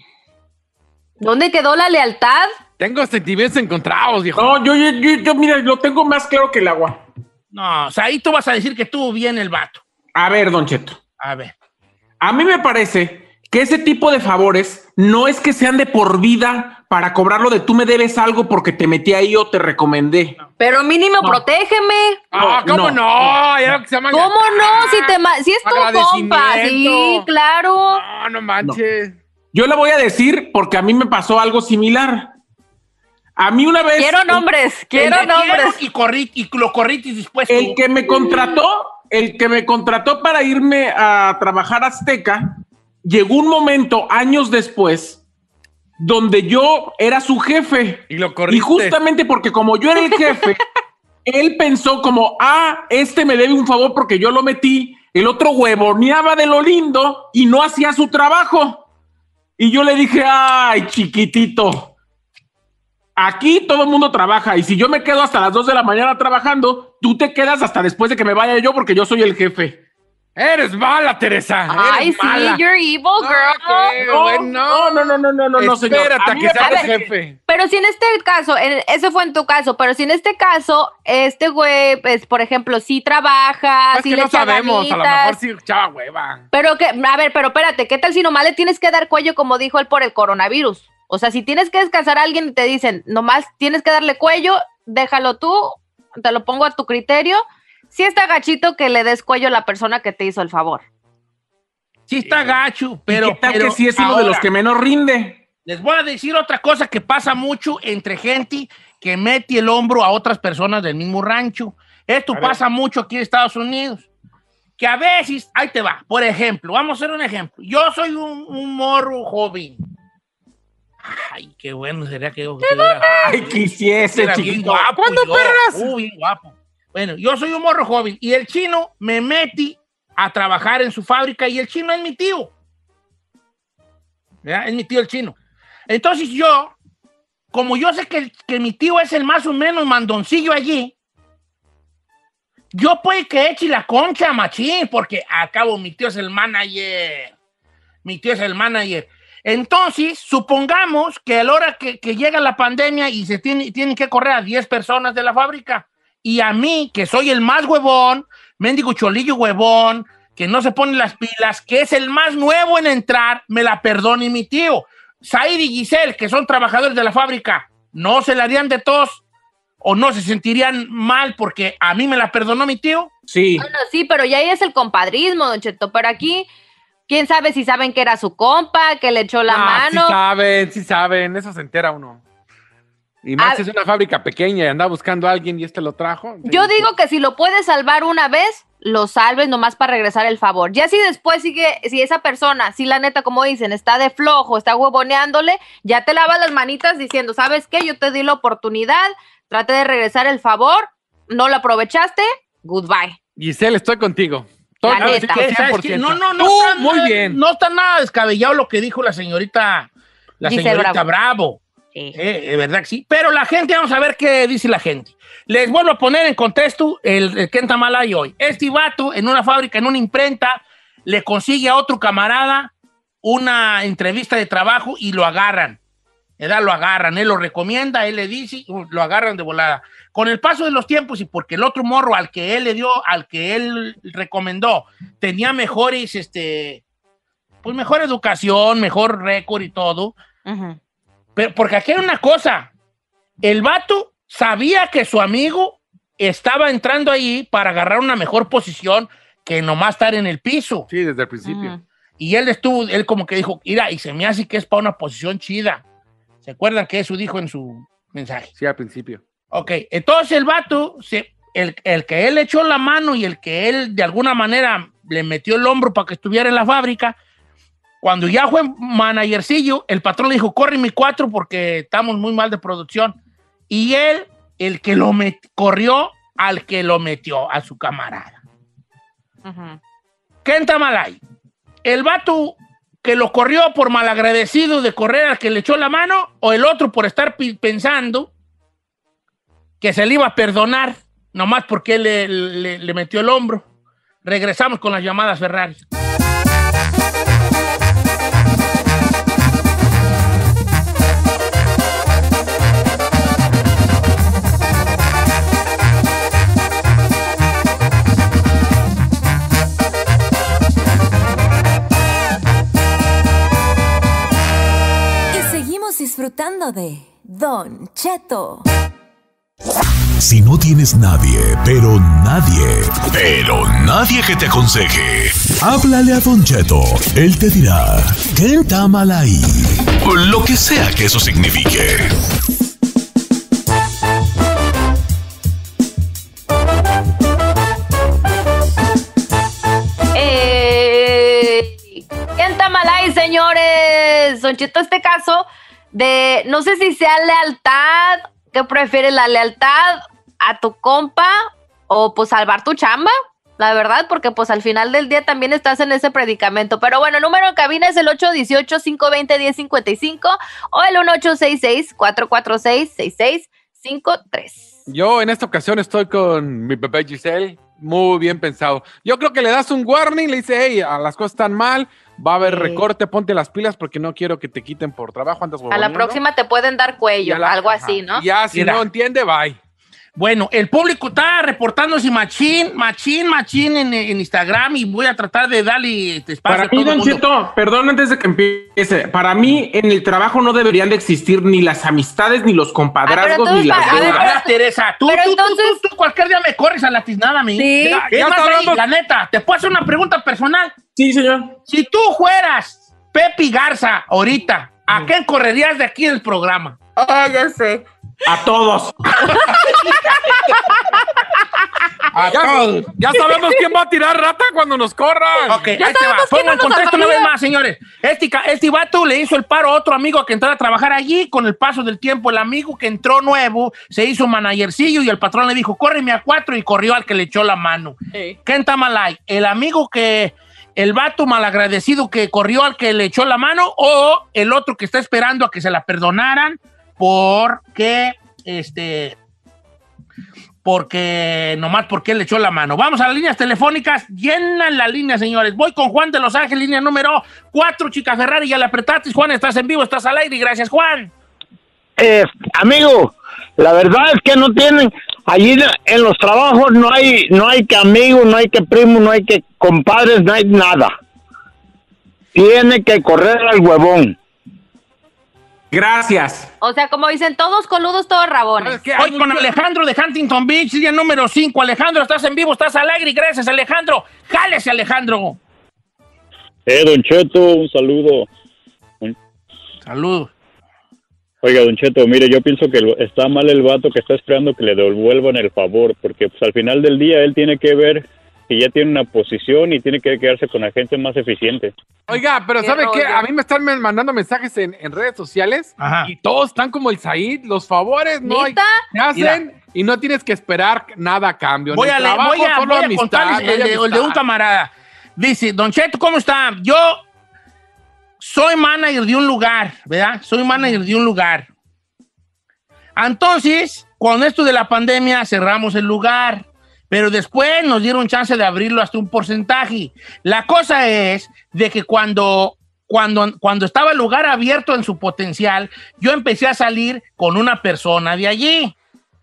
¿Dónde quedó la lealtad? Tengo sentimientos encontrados, viejo. No, yo, yo, yo, yo, mira, lo tengo más claro que el agua. No, o sea, ahí tú vas a decir que estuvo bien el vato. A ver, Don Cheto. A ver. A mí me parece que ese tipo de favores no es que sean de por vida para cobrarlo de tú me debes algo porque te metí ahí o te recomendé. Pero mínimo no. protégeme. Ah, ¿cómo no? no? Que se llama ¿Cómo no? Si, te ma- si es tu compa. Sí, claro. No, no manches. No. Yo le voy a decir porque a mí me pasó algo similar. A mí una vez... Quiero nombres, quiero nombres. Y, corrí, y lo corriste dispuesto. El que me contrató, el que me contrató para irme a trabajar a Azteca, llegó un momento, años después, donde yo era su jefe. Y lo corriste. Y justamente porque como yo era el jefe, él pensó como, ah, este me debe un favor porque yo lo metí. El otro huevoneaba de lo lindo y no hacía su trabajo. Y yo le dije, ay, chiquitito, aquí todo el mundo trabaja y si yo me quedo hasta las dos de la mañana trabajando, tú te quedas hasta después de que me vaya yo porque yo soy el jefe. Eres mala, Teresa. Ay, Eres sí, mala. You're evil, girl. Okay, no, bueno, no, no, no, no, no, no, no, señor. Espérate a que seas jefe. Pero si en este caso, en, eso fue en tu caso, pero si en este caso, este güey, pues, por ejemplo, sí trabaja, no, es sí que le no echa sabemos, ganitas, a lo mejor sí chava hueva. Pero que, a ver, pero espérate, ¿qué tal si nomás le tienes que dar cuello como dijo él por el coronavirus? O sea, si tienes que descansar a alguien y te dicen, nomás tienes que darle cuello, déjalo tú, te lo pongo a tu criterio. Sí está gachito que le des cuello a la persona que te hizo el favor. Sí está gacho, pero... ¿Qué tal pero que sí es uno ahora, de los que menos rinde? Les voy a decir otra cosa que pasa mucho entre gente que mete el hombro a otras personas del mismo rancho. Esto a pasa ver. mucho aquí en Estados Unidos. Que a veces, ahí te va, por ejemplo, vamos a hacer un ejemplo. Yo soy un, un morro joven. Ay, qué bueno sería que yo... Era, Ay, quisiese, chiquito. Guapo, ¿Cuándo yo, perras? Uh, bien guapo. Bueno, yo soy un morro joven y el chino me metí a trabajar en su fábrica y el chino es mi tío. ¿Ya? Es mi tío el chino. Entonces yo, como yo sé que, que mi tío es el más o menos mandoncillo allí, yo puedo que eche la concha, machín, porque a cabo mi tío es el manager. Mi tío es el manager. Entonces, supongamos que a la hora que, que llega la pandemia y se tiene, tienen que correr a diez personas de la fábrica, y a mí, que soy el más huevón, mendigo cholillo huevón, que no se pone las pilas, que es el más nuevo en entrar, me la perdone mi tío. Said y Giselle, que son trabajadores de la fábrica, ¿no se la harían de tos? o no se sentirían mal porque a mí me la perdonó mi tío. Sí. Bueno, sí, pero ya ahí es el compadrismo, Don Cheto. Pero aquí, quién sabe si saben que era su compa, que le echó la Ah, mano. Sí saben, sí saben, eso se entera uno. Y más A- si es una fábrica pequeña y anda buscando a alguien y este lo trajo. Yo digo que si lo puedes salvar una vez, lo salves nomás para regresar el favor. Ya si después sigue, si esa persona, si la neta, como dicen, está de flojo, está huevoneándole, ya te lavas las manitas diciendo, ¿sabes qué? Yo te di la oportunidad, trate de regresar el favor, no lo aprovechaste, goodbye. Giselle, estoy contigo. La Todo- neta. ¿Qué? ¿Sabes qué? No, no, no. Tú, está muy nada- bien. No está nada descabellado lo que dijo la señorita, la Giselle señorita Bravo. Bravo. Sí. Eh, es verdad que sí. Pero la gente, vamos a ver qué dice la gente. Les vuelvo a poner en contexto el, el Ken Tamalay hoy. Este vato en una fábrica, en una imprenta, le consigue a otro camarada una entrevista de trabajo y lo agarran. ¿Verdad? Lo agarran, él lo recomienda, él le dice, uh, lo agarran de volada. Con el paso de los tiempos y porque el otro morro al que él le dio, al que él recomendó, tenía mejores, este, pues mejor educación, mejor récord y todo. Ujú. Pero porque aquí hay una cosa, el vato sabía que su amigo estaba entrando ahí para agarrar una mejor posición que nomás estar en el piso. Sí, desde el principio. Ujú. Y él estuvo, él como que dijo, mira, y se me hace que es para una posición chida. ¿Se acuerdan que eso dijo en su mensaje? Sí, al principio. Ok, entonces el vato, se, el, el que él echó la mano y el que él de alguna manera le metió el hombro para que estuviera en la fábrica, cuando ya fue managercillo, el patrón le dijo, corre mi cuatro porque estamos muy mal de producción. Y él, el que lo met, corrió al que lo metió, a su camarada. Ujú. Ken Tamalay, el vato que lo corrió por malagradecido de correr al que le echó la mano, o el otro por estar pi- pensando que se le iba a perdonar, nomás porque él le, le- le metió el hombro. Regresamos con las llamadas Ferrari. Y seguimos disfrutando de Don Cheto. Si no tienes nadie, pero nadie, pero nadie que te aconseje, háblale a Don Cheto. Él te dirá, ¿qué está mal ahí? O lo que sea que eso signifique. Eh, en Tamalay, señores. Don Cheto, este caso de, no sé si sea lealtad, ¿qué prefieres, la lealtad a tu compa o pues salvar tu chamba? La verdad, porque pues al final del día también estás en ese predicamento. Pero bueno, el número de cabina es el ocho uno ocho, cinco dos cero, uno cero cinco cinco o el uno ocho seis seis, cuatro cuatro seis, seis seis cinco tres. Yo en esta ocasión estoy con mi bebé Giselle. Muy bien pensado. Yo creo que le das un warning, le dice, hey, a las cosas están mal, va a haber Sí. recorte, ponte las pilas porque no quiero que te quiten por trabajo, andas A la huevoneando. próxima te pueden dar Y cuello, a la- algo ajá. así, ¿no? Ya, si Mira. no entiende, bye. Bueno, el público está reportándose machín, machín, machín en, en Instagram y voy a tratar de darle este espacio Para a mí, todo el Don mundo. Cheto, perdón antes de que empiece. Para mí, en el trabajo no deberían de existir ni las amistades, ni los compadrazgos, entonces ni las para- a ver, deudas. A ver, Teresa, tú, Pero tú, tú, entonces- tú, tú cualquier día me corres a la tiznada a mí. Sí. Mira, Ya es más, está ahí, hablando- la neta, te puedo hacer una pregunta personal. Sí, señor. Si tú fueras Pepe Garza ahorita, ¿a quién correrías de aquí del programa? Ah, ya sé. A todos. A Ya, todos. ya sabemos quién va a tirar rata cuando nos corran. Ok, ahí te va. sabemos quién Pongo no en nos contexto una vez salvaría. más, señores. Este, ca- este vato le hizo el paro a otro amigo a que entrara a trabajar allí. Con el paso del tiempo, el amigo que entró nuevo se hizo managercillo y el patrón le dijo, córreme a cuatro, y corrió al que le echó la mano. Sí. Ken Tamalay, el amigo que, el vato malagradecido que corrió al que le echó la mano, o el otro que está esperando a que se la perdonaran porque, este, porque, nomás porque él le echó la mano. Vamos a las líneas telefónicas, llenan la línea, señores. Voy con Juan de Los Ángeles, línea número cuatro, Chica Ferrari, ya le apretaste. Juan, estás en vivo, estás al aire, y gracias, Juan. Eh, amigo, la verdad es que no tienen, allí en los trabajos no hay, no hay que amigos, no hay que primos, no hay que compadres, no hay nada. Tiene que correr al huevón. Gracias. O sea, como dicen, todos coludos, todos rabones. Hoy con Alejandro de Huntington Beach, día número cinco. Alejandro, estás en vivo, estás alegre. Gracias, Alejandro. Jálese, Alejandro. Eh, Don Cheto, un saludo. Saludos. Oiga, Don Cheto, mire, yo pienso que el- está mal el vato que está esperando que le devuelvan el favor, porque pues al final del día él tiene que ver que ya tiene una posición y tiene que quedarse con la gente más eficiente. Oiga, pero Qué ¿sabe qué? rollo. A mí me están me- mandando mensajes en, en redes sociales y todos están como el Said, los favores no hay, ¿Neta? se hacen y no tienes que esperar nada a cambio. Voy En a, el le- trabajo, voy a, solo voy a amistad, contarles no hay el de, el de un amistad. camarada. Dice, Don Cheto, ¿cómo está? Yo soy manager de un lugar, ¿verdad? Soy manager de un lugar. Entonces, con esto de la pandemia cerramos el lugar, pero después nos dieron chance de abrirlo hasta un porcentaje. La cosa es de que cuando, cuando, cuando estaba el lugar abierto en su potencial, yo empecé a salir con una persona de allí.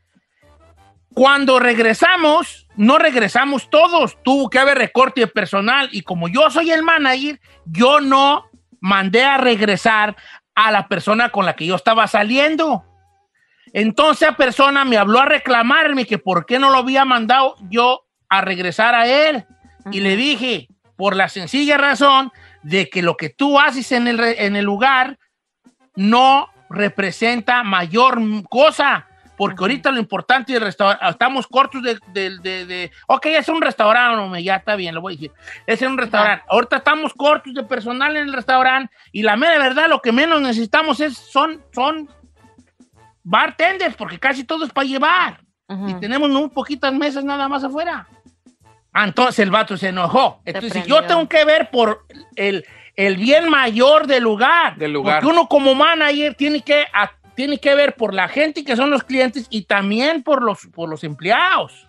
Cuando regresamos, no regresamos todos. Tuvo que haber recorte de personal. Y como yo soy el manager, yo no mandé a regresar a la persona con la que yo estaba saliendo. Entonces esa persona me habló a reclamarme que por qué no lo había mandado yo a regresar a él. Y le dije, por la sencilla razón de que lo que tú haces en el, re- en el lugar no representa mayor cosa. Porque ahorita lo importante del restaurante, estamos cortos de, de, de, de- ok, es un restaurante, hombre, ya está bien, lo voy a decir. Es un restaurante. Ahorita estamos cortos de personal en el restaurante y la mera verdad, lo que menos necesitamos es, son, son bartenders, porque casi todo es para llevar. Y tenemos muy poquitas mesas nada más afuera. Entonces el vato se enojó. Entonces prendió. yo tengo que ver por el, el bien mayor del lugar. Del lugar. Porque uno como manager tiene que, a- tiene que ver por la gente que son los clientes y también por los, por los empleados.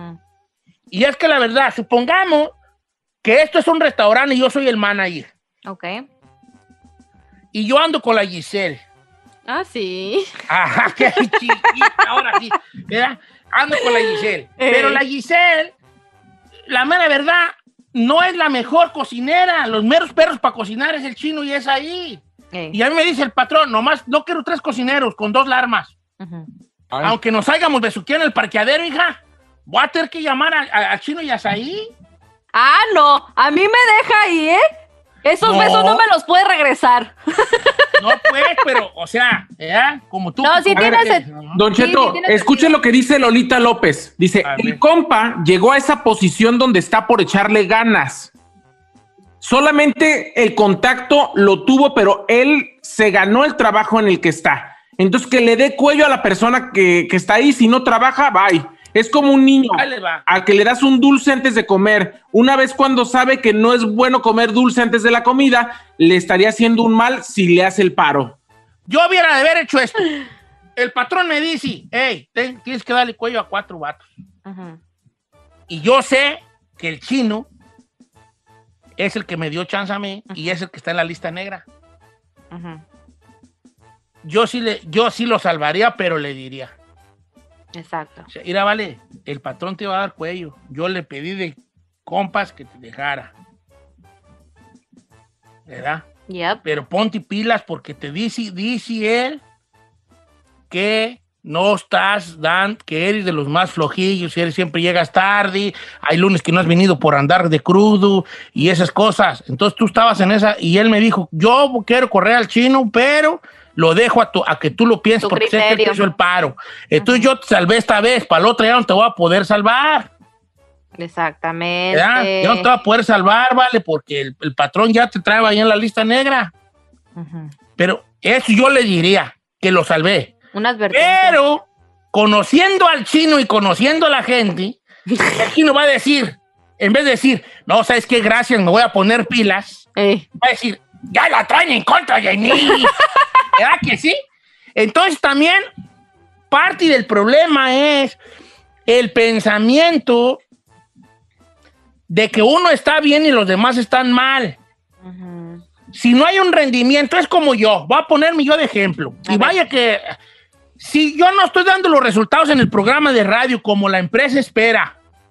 Y es que la verdad, supongamos que esto es un restaurante y yo soy el manager. Ok. Y yo ando con la Giselle. Ah, sí. Ajá, qué chiquita, ahora sí, ¿verdad? Ando con la Giselle. Pero la Giselle, la mera verdad, no es la mejor cocinera. Los meros perros para cocinar es el Chino y es ahí. Y a mí me dice el patrón, nomás no quiero tres cocineros con dos larmas. Aunque nos hayamos besuqueado en el parqueadero, hija, voy a tener que llamar a- a- al Chino y a Saí. Ah, no. A mí me deja ahí, ¿eh? Esos No. besos no me los puede regresar. No, pues, pero, o sea, ¿eh? Como tú. No, sí A ver, tienes ¿qué? el- Don Sí, Cheto, sí, tiene escuche lo que dice Lolita López. Dice, el compa llegó a esa posición donde está por echarle ganas. Solamente el contacto lo tuvo, pero él se ganó el trabajo en el que está. Entonces, que le dé cuello a la persona que, que está ahí. Si no trabaja, bye. Es como un niño Ahí le va. al que le das un dulce antes de comer. Una vez cuando sabe que no es bueno comer dulce antes de la comida, le estaría haciendo un mal si le hace el paro. Yo hubiera de haber hecho esto. El patrón me dice, hey, ten- tienes que darle cuello a cuatro vatos. Y yo sé que el Chino es el que me dio chance a mí y es el que está en la lista negra. Yo sí, le, yo sí lo salvaría, pero le diría. Exacto. O sea, mira, vale, el patrón te va a dar cuello. Yo le pedí de compas que te dejara. ¿Verdad? Yep. Pero ponte pilas porque te dice, dice él que no estás dan, que eres de los más flojillos, eres, siempre llegas tarde, hay lunes que no has venido por andar de crudo y esas cosas. Entonces tú estabas en esa y él me dijo, yo quiero correr al Chino, pero lo dejo a, tu, a que tú lo pienses Tu porque sé que él te criterio. hizo el paro. Entonces yo te salvé esta vez, para la otra ya no te voy a poder salvar. Exactamente. ¿Verdad? Ya no te va a poder salvar, vale, porque el, el patrón ya te trae ahí en la lista negra. Pero eso yo le diría, que lo salvé. Una advertencia. Pero, conociendo al Chino y conociendo a la gente, el Chino va a decir, en vez de decir, no, ¿sabes qué? Gracias, me voy a poner pilas. Va a decir, ya la traen en contra de mí. ¿Verdad que sí? Entonces también, parte del problema es el pensamiento de que uno está bien y los demás están mal. Si no hay un rendimiento, es como yo. Voy a ponerme yo de ejemplo. Y vaya que si yo no estoy dando los resultados en el programa de radio como la empresa espera,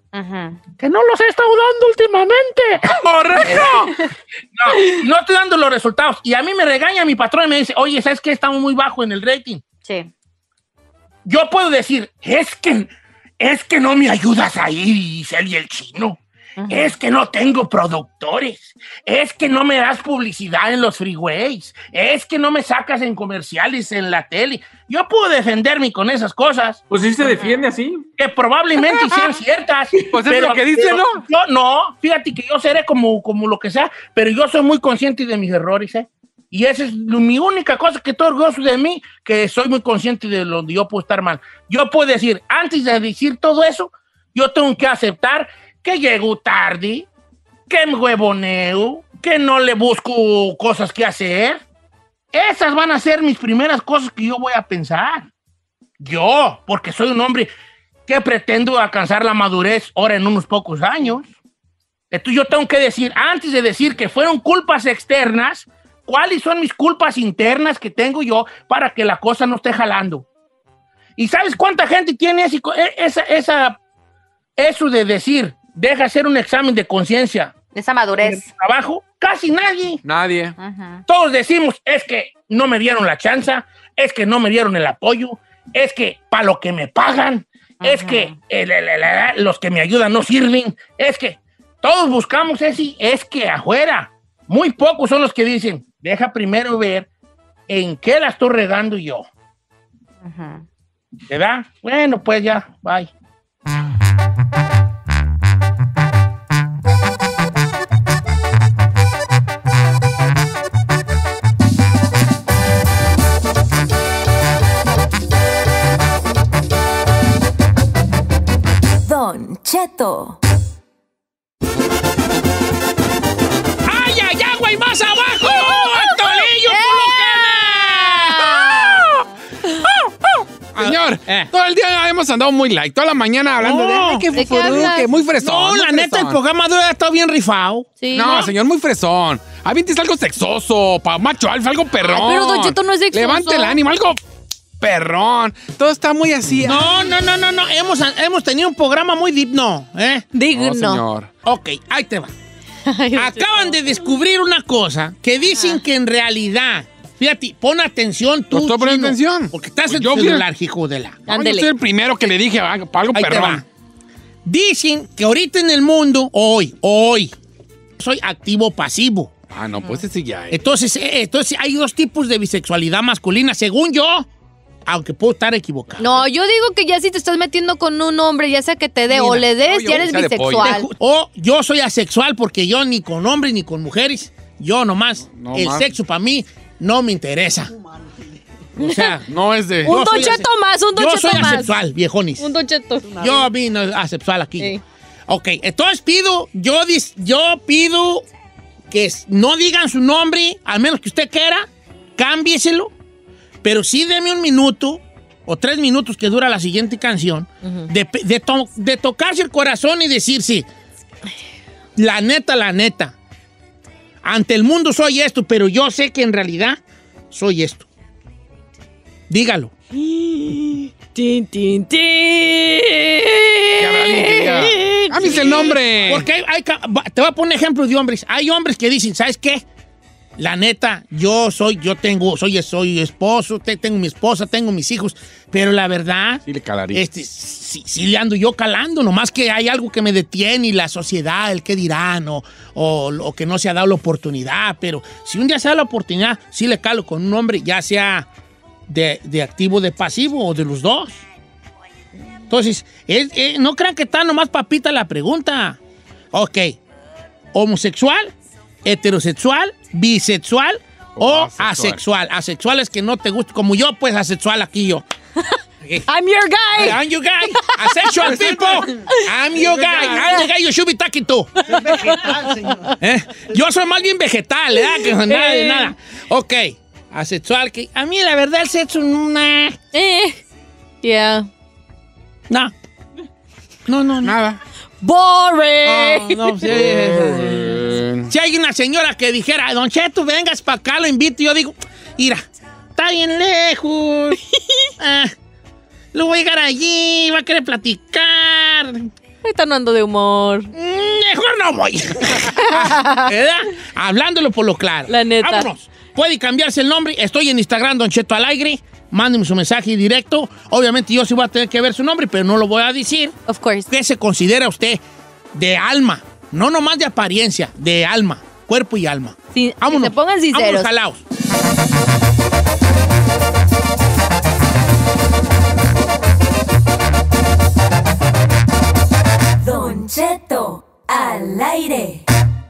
Ajá. Que no los he estado dando últimamente. ¡Correcto! No, no estoy dando los resultados. Y a mí me regaña mi patrón y me dice, oye, ¿sabes qué? Estamos muy bajo en el rating. Sí. Yo puedo decir, es que, es que no me ayudas ahí, Giselle y el chino. Uh-huh. Es que no tengo productores. Es que no me das publicidad en los freeways. Es que no me sacas en comerciales en la tele. Yo puedo defenderme con esas cosas. Pues sí se defiende así. Que probablemente sean ciertas. Pues es lo que dice, pero, ¿no? Yo no. Fíjate que yo seré como, como lo que sea, pero yo soy muy consciente de mis errores, ¿eh? Y esa es mi única cosa que estoy orgulloso de mí, que soy muy consciente de lo que yo puedo estar mal. Yo puedo decir, antes de decir todo eso, yo tengo que aceptar que llego tarde, que me huevoneo, que no le busco cosas que hacer. Esas van a ser mis primeras cosas que yo voy a pensar. Yo, porque soy un hombre que pretendo alcanzar la madurez ahora en unos pocos años. Entonces yo tengo que decir, antes de decir que fueron culpas externas, ¿cuáles son mis culpas internas que tengo yo para que la cosa no esté jalando? ¿Y sabes cuánta gente tiene ese, esa, esa, eso de decir, deja hacer un examen de conciencia? Esa madurez. ¿En el trabajo? Casi nadie. Nadie. Uh-huh. Todos decimos, es que no me dieron la chance, es que no me dieron el apoyo, es que para lo que me pagan, uh-huh. es que el, el, el, el, los que me ayudan no sirven, es que todos buscamos ese, es que afuera. Muy pocos son los que dicen, deja primero ver en qué la estoy regando yo. Uh-huh. ¿Verdad? Bueno, pues ya, bye. Don Cheto. ¡Ay, ay, agua y más abajo! ¡Antolillo, Pulucana! Señor, eh. todo el día hemos andado muy light, toda la mañana hablando no, de ay, que fufuruque, muy fresón. No, muy la fresón. neta, el programa de hoy ha estado bien rifado. Sí. No, ¿no? señor, muy fresón. Avientes algo sexoso, pa' macho alfa, algo perrón. Ay, pero Don Cheto no es sexoso. Levante el ánimo, algo perrón. Todo está muy así. No, no, no, no, no. Hemos, hemos tenido un programa muy digno, ¿eh? Digno. No, señor. Ok, ahí te va. Ay, Acaban de descubrir una cosa que dicen Ajá. que en realidad, fíjate, pon atención tú, ¿Estoy poniendo atención? Porque estás pues en yo tu celular, hijo de la... No, yo soy el primero que le dije algo, algo ahí perrón. Dicen que ahorita en el mundo, hoy, hoy, soy activo-pasivo. Ah, no, pues ese ya es. Entonces, eh, entonces hay dos tipos de bisexualidad masculina, según yo, aunque puedo estar equivocado. No, yo digo que ya si te estás metiendo con un hombre, ya sea que te dé Mira, o le des, no, ya eres bisexual. O yo soy asexual porque yo ni con hombres ni con mujeres, yo nomás, no, el más. sexo para mí no me interesa. O sea, no es de... Un Don Cheto más, un Don Yo Cheto soy más. asexual, viejonis. Un Don Cheto. Yo a mí no asexual aquí. Sí. Ok, entonces pido, yo, dis, yo pido que no digan su nombre, al menos que usted quiera, cámbieselo, pero sí deme un minuto o tres minutos que dura la siguiente canción, uh-huh. de, de, to, de tocarse el corazón y decirse, la neta, la neta, ante el mundo soy esto, pero yo sé que en realidad soy esto. Dígalo. Tin, tin, tin. ¡Cámbiese el nombre! Porque hay, hay, te voy a poner ejemplos de hombres. Hay hombres que dicen, ¿sabes qué? La neta, yo soy, yo tengo, soy, soy esposo, te, tengo mi esposa, tengo mis hijos, pero la verdad, sí le calaría. Este, sí, sí le ando yo calando, nomás que hay algo que me detiene y la sociedad, el qué dirán, o, o, o que no se ha dado la oportunidad, pero si un día se da la oportunidad, sí le calo con un hombre, ya sea de, de activo, de pasivo o de los dos. Entonces, es, es, no crean que está nomás papita la pregunta. Ok, homosexual, heterosexual, bisexual o, o asexual. asexual. Asexual es que no te gusta, como yo, pues asexual aquí yo. I'm your guy. I'm your guy. Asexual people. I'm your guy. I'm the guy you should be talking to. Es vegetal, señor. ¿Eh? Yo soy más bien vegetal, ¿eh? Que nada de nada. Ok, asexual. Que a mí la verdad el sexo no... Eh. Yeah. No. No, no, nada. Boring. Oh, no, sí, sí. Si hay una señora que dijera, Don Cheto, vengas para acá, lo invito, yo digo, mira, está bien lejos. ah, lo voy a llegar allí, va a querer platicar. Ahorita no ando de humor. Mejor no voy. ¿Verdad? Hablándolo por lo claro. La neta. Vámonos. Puede cambiarse el nombre. Estoy en Instagram, Don Cheto al aire. Mándenme su mensaje directo. Obviamente yo sí voy a tener que ver su nombre, pero no lo voy a decir. Of course. ¿Qué se considera usted de alma? No nomás de apariencia, de alma. Cuerpo y alma. Sí, vámonos. Que se pongan sinceros. Vámonos, jalaos. Don Cheto al aire.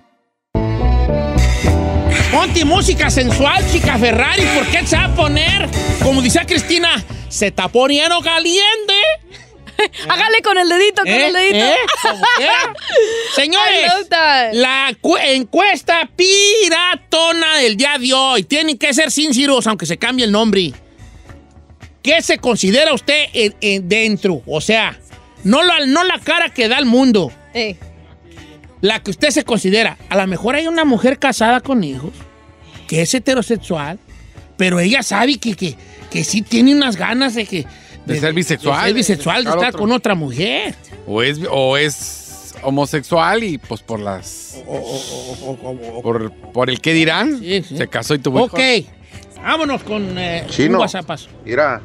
Ponte música sensual, chica Ferrari. ¿Por qué se va a poner? Como dice Cristina, se está poniendo caliente. Hágale con el dedito, con ¿Eh? el dedito. ¿Eh? ¿Cómo qué? Señores, la encuesta piratona del día de hoy. Tienen que ser sinceros, aunque se cambie el nombre. ¿Qué se considera usted en, en dentro? O sea, no la, no la cara que da el mundo. Eh. La que usted se considera. A lo mejor hay una mujer casada con hijos que es heterosexual, pero ella sabe que, que, que sí tiene unas ganas de que... De, de ser bisexual. De ser bisexual, de estar otro. con otra mujer. O es, o es homosexual y pues por las... O, o, o, o, por, por el qué dirán, sí, sí. se casó y tuvo hijos. Ok, vámonos con eh, Chino, un WhatsApp. Mira,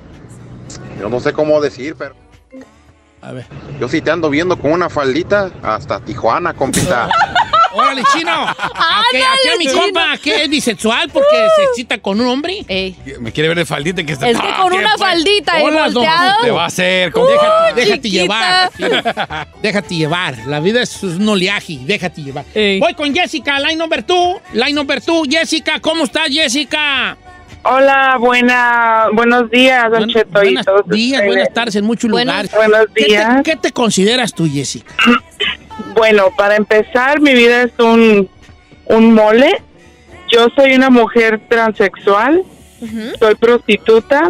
yo no sé cómo decir, pero... A ver. Yo sí te ando viendo con una faldita hasta Tijuana, compita. Órale, Chino. Okay, aquí a mi Chino. compa, que es bisexual porque uh. se excita con un hombre. Ey. Me quiere ver de faldita que está. Es que con una faldita y volteado. Te va a hacer. Con... Uh, déjate déjate chiquita. llevar. Déjate llevar. La vida es un oleaje. Déjate llevar. Ey. Voy con Jessica, line number two. Line number two. Jessica, ¿cómo estás, Jessica? Hola, buena, buenos días, Don Buen, Cheto. Buenos y todos días, ustedes. buenas tardes en muchos Buenos- lugares. buenos ¿Qué te- días. ¿Qué te consideras tú, Jessica? Bueno, para empezar, mi vida es un, un mole. Yo soy una mujer transexual, soy prostituta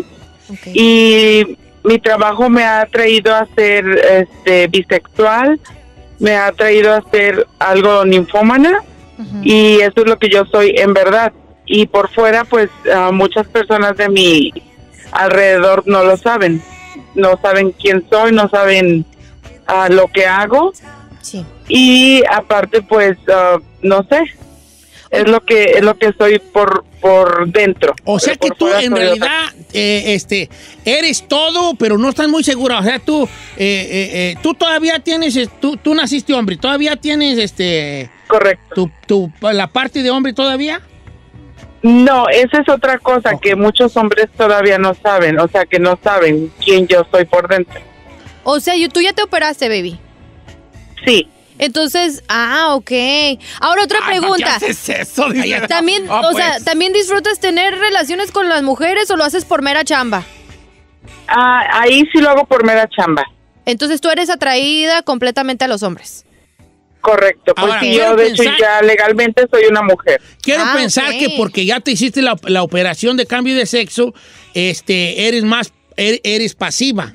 y mi trabajo me ha traído a ser este, bisexual, me ha traído a ser algo ninfómana y eso es lo que yo soy en verdad. Y por fuera, pues uh, muchas personas de mi alrededor no lo saben, no saben quién soy, no saben uh, lo que hago. Sí. Y aparte, pues, uh, no sé, es lo que es lo que soy por por dentro. O sea que Por tú fuera en soy realidad eh, este, eres todo, pero no estás muy segura. O sea, tú, eh, eh, eh, tú todavía tienes, eh, tú, tú naciste hombre, todavía tienes este... Correcto. Tu, tu, la parte de hombre todavía. No, esa es otra cosa que muchos hombres todavía no saben, o sea, que no saben quién yo soy por dentro. O sea, tú ya te operaste, baby. Sí. Entonces, ah, ok. Ahora otra Ay, pregunta. ¿qué haces eso? Dice. También, Ah, o pues. sea, ¿también disfrutas tener relaciones con las mujeres o lo haces por mera chamba? Ah, ahí sí lo hago por mera chamba. Entonces tú eres atraída completamente a los hombres. Correcto, pues Ahora, sí, quiero yo de hecho pensar- ya legalmente soy una mujer. Quiero Ah, pensar ok. que porque ya te hiciste la, la operación de cambio de sexo, este, eres más, er- eres pasiva.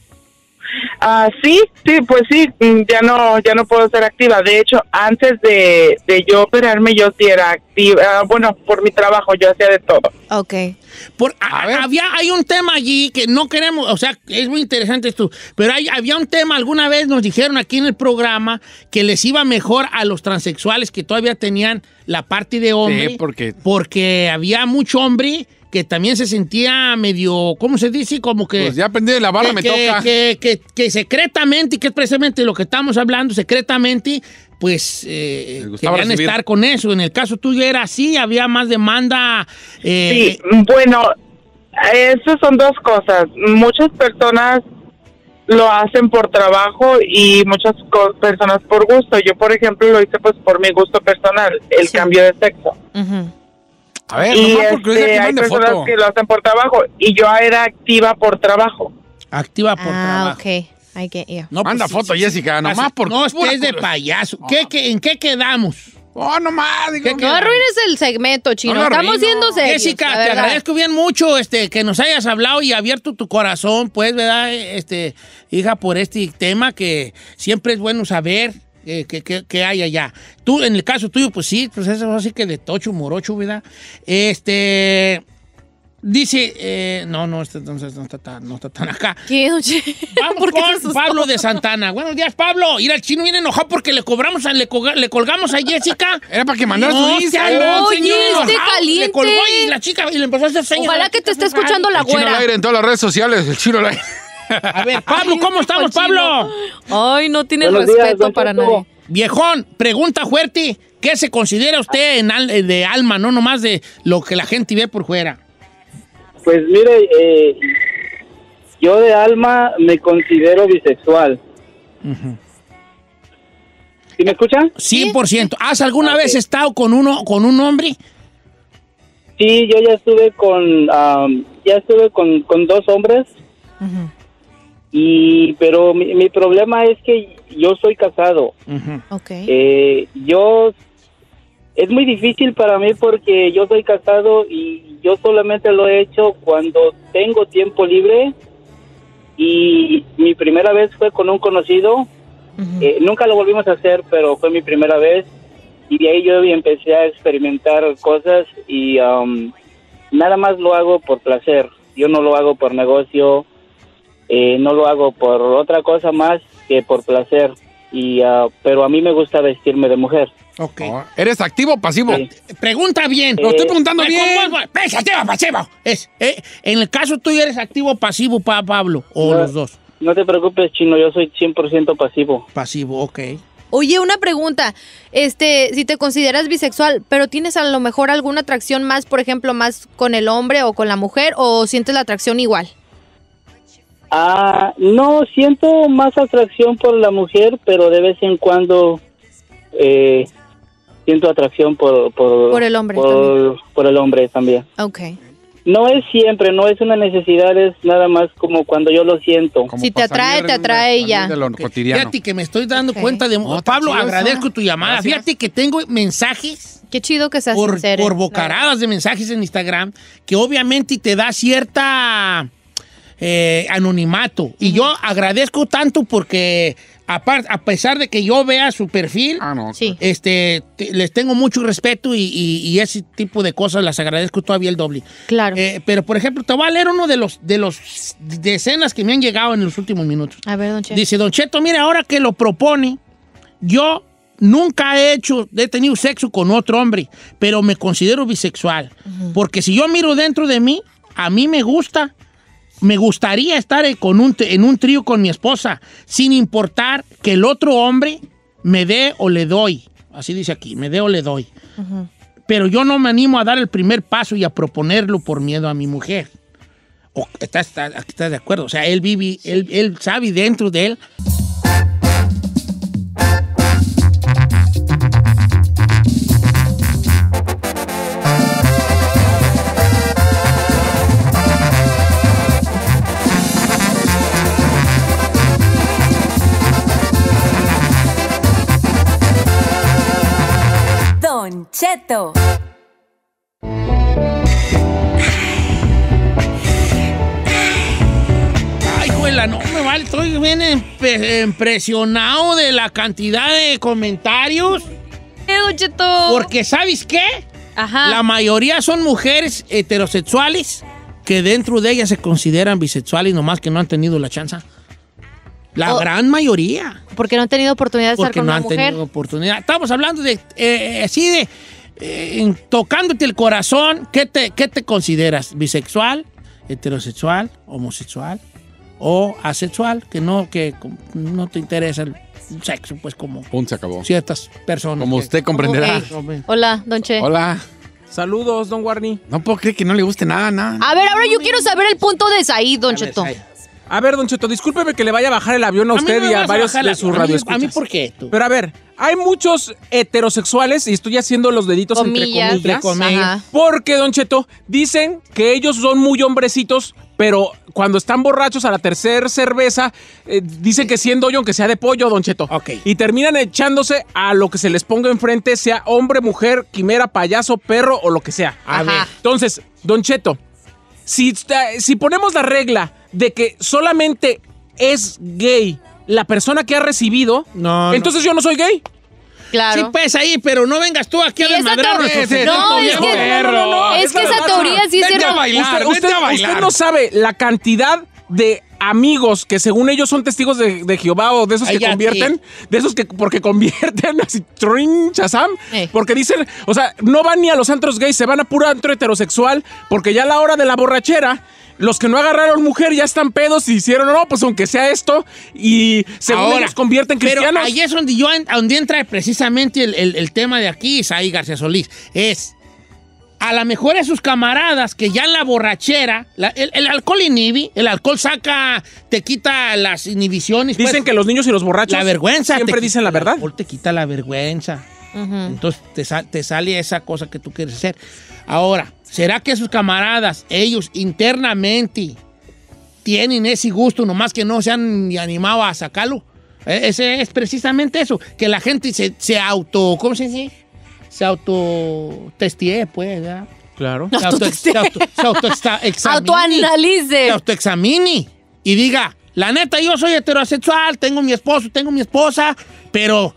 Ah, sí, sí, pues sí, mm, ya no, ya no puedo ser activa. De hecho, antes de, de yo operarme, yo sí era activa. Ah, bueno, por mi trabajo yo hacía de todo. Ok. Por, a- había, hay un tema allí que no queremos, o sea, es muy interesante esto, pero hay, había un tema, alguna vez nos dijeron aquí en el programa que les iba mejor a los transexuales que todavía tenían la parte de hombre. Sí, porque- Porque había mucho hombre que también se sentía medio, ¿cómo se dice? Como que... Pues ya aprendí de la bala, que, me que, toca. Que, que, que secretamente, y que es precisamente lo que estamos hablando, secretamente, pues eh, Les gustaba querían recibir. estar con eso. En el caso tuyo era así, había más demanda. eh, Sí, bueno, esas son dos cosas. Muchas personas lo hacen por trabajo y muchas co- personas por gusto. Yo, por ejemplo, lo hice pues por mi gusto personal, el cambio de sexo. A ver, y nomás por curiosidad este, que hay mande personas foto. que lo hacen por trabajo y yo era activa por trabajo. Activa por Ah, trabajo. ok. I get you. No, Manda pues, foto, sí, sí, Jessica, sí. nomás por No pura estés de curiosidad. payaso. ¿Qué, qué, ¿En qué quedamos? Oh, nomás. Digo, ¿Qué No quedamos? arruines el segmento, Chino. No lo Estamos arruino. siendo serios. Jessica, la te verdad. agradezco bien mucho este, que nos hayas hablado y abierto tu corazón, pues, ¿verdad? Este, hija, por este tema que siempre es bueno saber eh, que, que- que hay allá. Tú, en el caso tuyo, pues sí, pues eso así que de tocho, morocho, ¿verdad? Este... Dice, eh, no, no, este entonces no está tan, no está tan acá. ¿Qué, don Che? Vamos con Pablo de Santana. Buenos días, Pablo. Ir al chino viene enojado porque le cobramos, a, le, colga, le colgamos a Jessica. Era para que mandara no, su lista. Oye, este caliente. Le colgó y la chica y le empezó a hacer señas. Ojalá que te esté escuchando la El chino al güera. aire en todas las redes sociales. El chino al aire. A ver, Pablo, ¿cómo estamos, Pablo? Ay, no tiene Buenos respeto días, para don Cheto. nadie. Viejón, pregunta fuerte. ¿Qué se considera usted en al, de alma, no nomás de lo que la gente ve por fuera? Pues mire, eh, yo de alma me considero bisexual. Uh-huh. ¿Sí me escuchan? cien por ciento. ¿Has alguna Okay. vez estado con uno, con un hombre? Sí, yo ya estuve con, um, ya estuve con, con dos hombres. Uh-huh. Y, pero mi, mi problema es que yo soy casado. Uh-huh. Okay. Eh, yo, es muy difícil para mí porque yo soy casado y yo solamente lo he hecho cuando tengo tiempo libre. Y mi primera vez fue con un conocido. Uh-huh. Eh, nunca lo volvimos a hacer, pero fue mi primera vez. Y de ahí yo empecé a experimentar cosas y um, nada más lo hago por placer. Yo no lo hago por negocio. Eh, no lo hago por otra cosa más que por placer, y uh, pero a mí me gusta vestirme de mujer. Ok. Oh, ¿eres activo o pasivo? Sí. Pregunta bien. Lo estoy preguntando Eh, bien. ¿cómo es? Pues, activo, pasivo. Es, eh, en el caso tuyo, ¿eres activo o pasivo, pa, Pablo? ¿O No. los dos? No te preocupes, Chino, yo soy cien por ciento pasivo. Pasivo, ok. Oye, una pregunta. Este, si te consideras bisexual, pero tienes a lo mejor alguna atracción más, por ejemplo, más con el hombre o con la mujer, o sientes la atracción igual? Ah, no, siento más atracción por la mujer, pero de vez en cuando eh, siento atracción por, por, Por el hombre por, también. por el hombre también. Ok. No es siempre, no es una necesidad, es nada más como cuando yo lo siento. Si te atrae, te atrae y ya. De lo cotidiano. Fíjate que me estoy dando Ok. cuenta de... No, está Pablo, chido agradezco eso. tu llamada. Gracias. Fíjate que tengo mensajes Qué chido que seas por, sincero. por bocaradas de mensajes en Instagram que obviamente te da cierta eh, anonimato. Y yo agradezco tanto porque apar- a pesar de que yo vea su perfil, Ah, no. Sí. este, te- les tengo mucho respeto y, y- y ese tipo de cosas las agradezco todavía el doble. Claro. Eh, pero, por ejemplo, te voy a leer uno de los, de los decenas que me han llegado en los últimos minutos. A ver, don Che. Dice, Don Cheto, mire, ahora que lo propone, yo nunca he hecho, he tenido sexo con otro hombre, pero me considero bisexual. Porque si yo miro dentro de mí, a mí me gusta, me gustaría estar en- con un, en un trío con mi esposa, sin importar que el otro hombre me dé o le doy. Así dice aquí, me dé o le doy. Ujú. Pero yo no me animo a dar el primer paso y a proponerlo por miedo a mi mujer. O, ¿Estás está, está de acuerdo? O sea, él vive, él, él sabe dentro de él. Don Cheto. Ay, juela, no me vale. Estoy bien empe- impresionado de la cantidad de comentarios. ¿Qué, don Cheto? Porque, ¿sabes qué? Ajá. La mayoría son mujeres heterosexuales que dentro de ellas se consideran bisexuales, nomás que no han tenido la chance. La Oh. gran mayoría. Porque no han tenido oportunidad de estar Porque con no una han mujer. tenido oportunidad. Estamos hablando de, eh, así de, eh, en- tocándote el corazón, ¿qué te, ¿qué te consideras? ¿Bisexual, heterosexual, homosexual o asexual? Que no, que com- no te interesa el sexo, pues como Punto, se acabó. ciertas personas. Como que- usted comprenderá. Ok. Hola, don Che. Hola. Saludos, don Warney. No puedo creer que no le guste nada, nada. A ver, ahora yo quiero saber el punto de Said, don A ver, Cheto. Said. A ver, don Cheto, discúlpeme que le vaya a bajar el avión a A mí usted no me y a vas a varios bajar la- de sus a mí- radioescuchas. A mí, ¿por qué? Tú? Pero a ver, hay muchos heterosexuales, y estoy haciendo los deditos Comillas. entre comillas, Entre Ajá. porque, don Cheto, dicen que ellos son muy hombrecitos, pero cuando están borrachos a la tercera cerveza, eh, dicen que siendo yo, aunque sea de pollo, don Cheto. Ok. Y terminan echándose a lo que se les ponga enfrente, sea hombre, mujer, quimera, payaso, perro o lo que sea. A Ajá. ver. Entonces, don Cheto, si, está- si ponemos la regla de que solamente es gay la persona que ha recibido, No, entonces yo no soy gay. Claro. Sí, pues ahí, pero no vengas tú aquí a Sí, esa desmadrar teoría- nuestro no, secreto, es viejo que- perro. no, no, no, es que esa teoría sí es Vete cierta. a bailar, Usted- usted, usted- usted no sabe la cantidad de amigos que según ellos son testigos de, de Jehová o de esos que Ay, ya, convierten, de esos que porque convierten así, trin, chazam, Eh. porque dicen, o sea, no van ni a los antros gays, se van a puro antro heterosexual, porque ya a la hora de la borrachera, los que no agarraron mujer ya están pedos y hicieron, no, pues aunque sea esto, y según Ahora, ellos convierten cristianos. Pero ahí es donde, yo, donde entra precisamente el, el- el tema de aquí, Isaí García Solís. Es, a lo mejor a sus camaradas que ya en la borrachera, la- el, el alcohol inhibe, el alcohol saca, te quita las inhibiciones. Dicen pues, que los niños y los borrachos la vergüenza. siempre te dicen quita- la verdad. El alcohol te quita la vergüenza. Entonces te, sal- te sale esa cosa que tú quieres hacer. Ahora, ¿será que sus camaradas, ellos internamente, tienen ese gusto, nomás que no se han ni animado a sacarlo? Eh, Ese es precisamente eso, que la gente se, se auto, ¿cómo se dice? Se autotestie, pues, ¿verdad? Claro. Se auto, se auto, se auto exa- examine. Autoanalice. Se autoexamine y diga, la neta, yo soy heterosexual, tengo mi esposo, tengo mi esposa, pero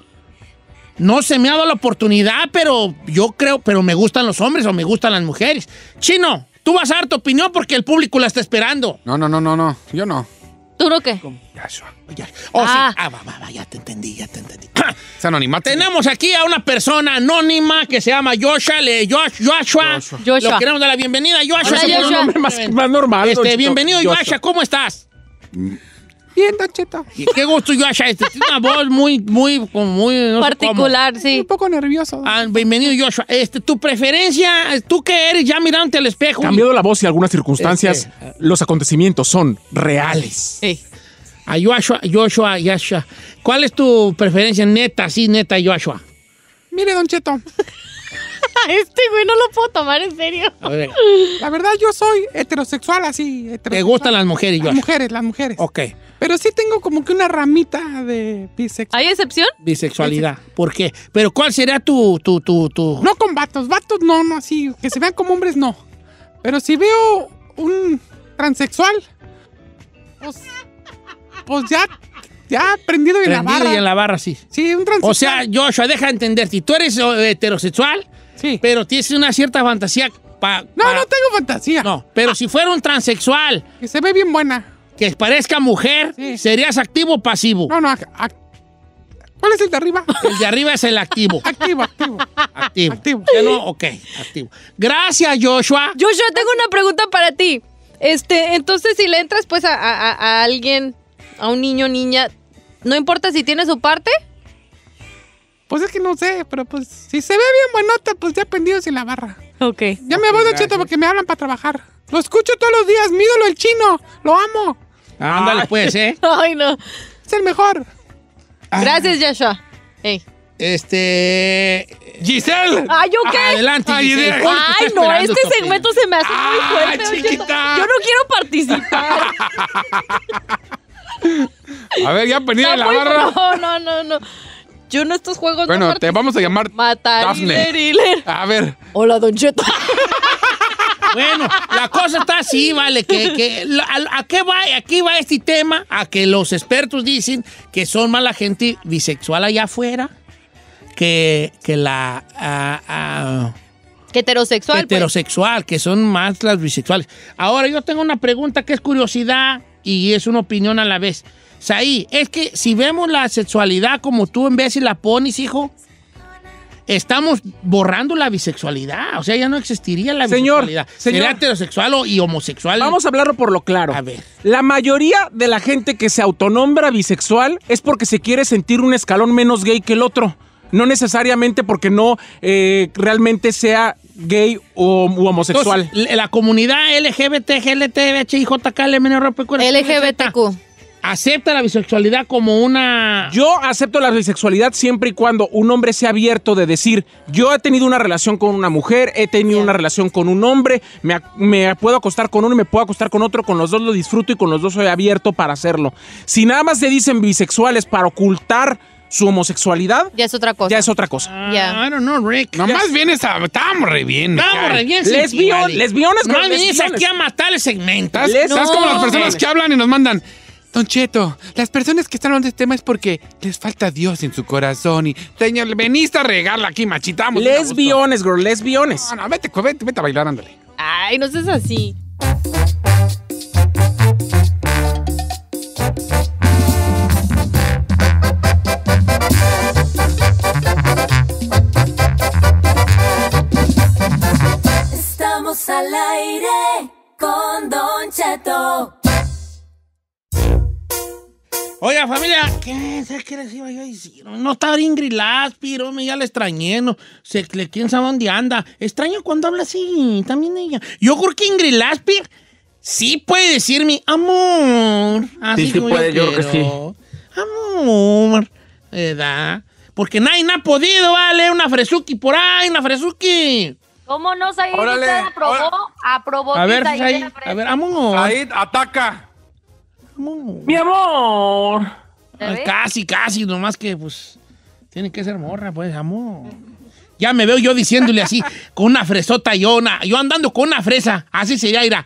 no se me ha dado la oportunidad, pero yo creo, pero me gustan los hombres o me gustan las mujeres. Chino, tú vas a dar tu opinión porque el público la está esperando. No, no, no, no, no. Yo no. ¿Tú no qué? Oh, Ah. sí. Ah, va, va, va, ya te entendí, ya te entendí. Es anonimato. Tenemos aquí a una persona anónima que se llama Joshua, le, Josh- Joshua. Joshua. Lo queremos dar la bienvenida, Joshua. Hola, Ese es un Joshua. nombre más, más normal. Don Este, Cheto. bienvenido, Joshua. ¿Cómo estás? Bien, Don Cheto. Y Qué gusto, Joshua. Este, tiene una voz muy, muy, como muy... no sé Particular, sí. Un poco nervioso. cómo. Ah, bienvenido, Joshua. Este, tu preferencia, ¿tú qué eres ya mirándote al espejo? Cambiado la voz y algunas circunstancias, Este, los acontecimientos son reales. Sí. A Joshua, Joshua, Joshua. ¿Cuál es tu preferencia neta, sí, neta, Joshua? Mire, Don Cheto, Este güey no lo puedo tomar en serio. A ver, la verdad yo soy heterosexual así. ¿te heterosexual. gustan las mujeres, Las Joshua? mujeres, las mujeres. Ok. Pero sí tengo como que una ramita de bisexual. ¿Hay excepción? Bisexualidad. ¿Por qué? Pero ¿cuál sería tu, tu, tu, tu... No con vatos, vatos no, no así, que se vean como hombres no. Pero si veo un transexual, pues, pues ya, ya prendido en la Prendido barra. y en la barra, sí. Sí, un transexual. O sea, Joshua, deja de entenderte. Tú eres eh, heterosexual, sí. pero tienes una cierta fantasía pa- No, pa- no tengo fantasía. No, pero si fuera un transexual Que se ve bien buena. que parezca mujer, Sí. ¿serías activo o pasivo? No, no, ac- ac- ¿cuál es el de arriba? El de arriba es el activo. Activo, activo. Activo. Activo. ¿Ya no? Ok, activo. Gracias, Joshua. Joshua, tengo una pregunta para ti. Este, entonces, si le entras pues a, a- a alguien, a un niño, niña, ¿no importa si tiene su parte? Pues es que no sé, pero pues si se ve bien buenota, pues ya prendidos en la barra. Ok. Ya me voy, Don Cheto, porque me hablan para trabajar. Lo escucho todos los días, mi ídolo el chino, lo amo. Ándale, pues, ¿eh? Ay, no. Es el mejor. Gracias, Joshua. Ey. Este... Giselle. Ay, ¿yo qué? Adelante, Ay, Giselle. Giselle. ¿Cómo te Ay, está no, esperando este tu segmento se me hace muy Ay, fuerte. Don Cheto. chiquita. Yo no quiero participar. A ver, ya prendida Está en la muy- barra. No, no, no, no. Yo en estos juegos Bueno, no te vamos a llamar Matar Dafne. Hiler. A ver. Hola, Don Cheto. Bueno, la cosa está así, vale, que, que la- a, a qué va, aquí va este tema, a que los expertos dicen que son más la gente bisexual allá afuera que, que la ah, ah, Que heterosexual. pues. heterosexual, que son más las bisexuales. Ahora, yo tengo una pregunta que es curiosidad y es una opinión a la vez. Saí, es que si vemos la sexualidad como tú en vez y la pones, hijo, estamos borrando la bisexualidad. O sea, ya no existiría la Señor, bisexualidad. señor. Sería heterosexual o- y homosexual. Vamos a hablarlo por lo claro. A ver. La mayoría de la gente que se autonombra bisexual es porque se quiere sentir un escalón menos gay que el otro. No necesariamente porque no eh, realmente sea gay o u homosexual. Entonces, la comunidad L G B T, G L T, H I J K, L M N R P Q, L G B T Q. acepta la bisexualidad como una... Yo acepto la bisexualidad siempre y cuando un hombre sea abierto de decir, yo he tenido una relación con una mujer, he tenido Yeah. una relación con un hombre, me, ac- me puedo acostar con uno y me puedo acostar con otro, con los dos lo disfruto y con los dos soy abierto para hacerlo. Si nada más se dicen bisexuales para ocultar su homosexualidad, Ya es otra cosa. ya es otra cosa. Ya. I don't know, Rick. Nomás vienes a... Estamos re bien. Estamos re bien, Lesbion- sí, lesbiones No con venís lesbiones. aquí a matar el segmento. ¿Estás, Les- estás No. como las personas que hablan y nos mandan... Don Cheto, las personas que están hablando de este tema es porque les falta Dios en su corazón y, señor, veniste a regarla aquí, machitamos. Lesbiones, girl, lesbiones. No, no, vete, vete, vete a bailar, ándale. Ay, no seas así. Estamos al aire con Don Cheto. Oiga, familia, ¿qué, ¿qué les iba yo a decir? No está Ingrid Laspir, hombre, ya la extrañé, no sé, quién sabe dónde anda. Extraño cuando habla así, también ella. Yo creo que Ingrid Laspir sí puede decir mi amor. Así Sí, sí como puede, yo creo que sí. Amor, ¿verdad? Porque nadie ha podido, vale, una fresuki por ahí, una fresuki. ¿Cómo no, Said? Órale, ¿Usted aprobó? órale. Aprobó. A que ver, Said Said, era fresa. a ver, amor. Said, ataca. Amor. Mi amor. Ah, casi, casi, nomás que, pues, tiene que ser morra, pues, amor. Ya me veo yo diciéndole así, con una fresota yo, una, yo andando con una fresa, así sería, irá.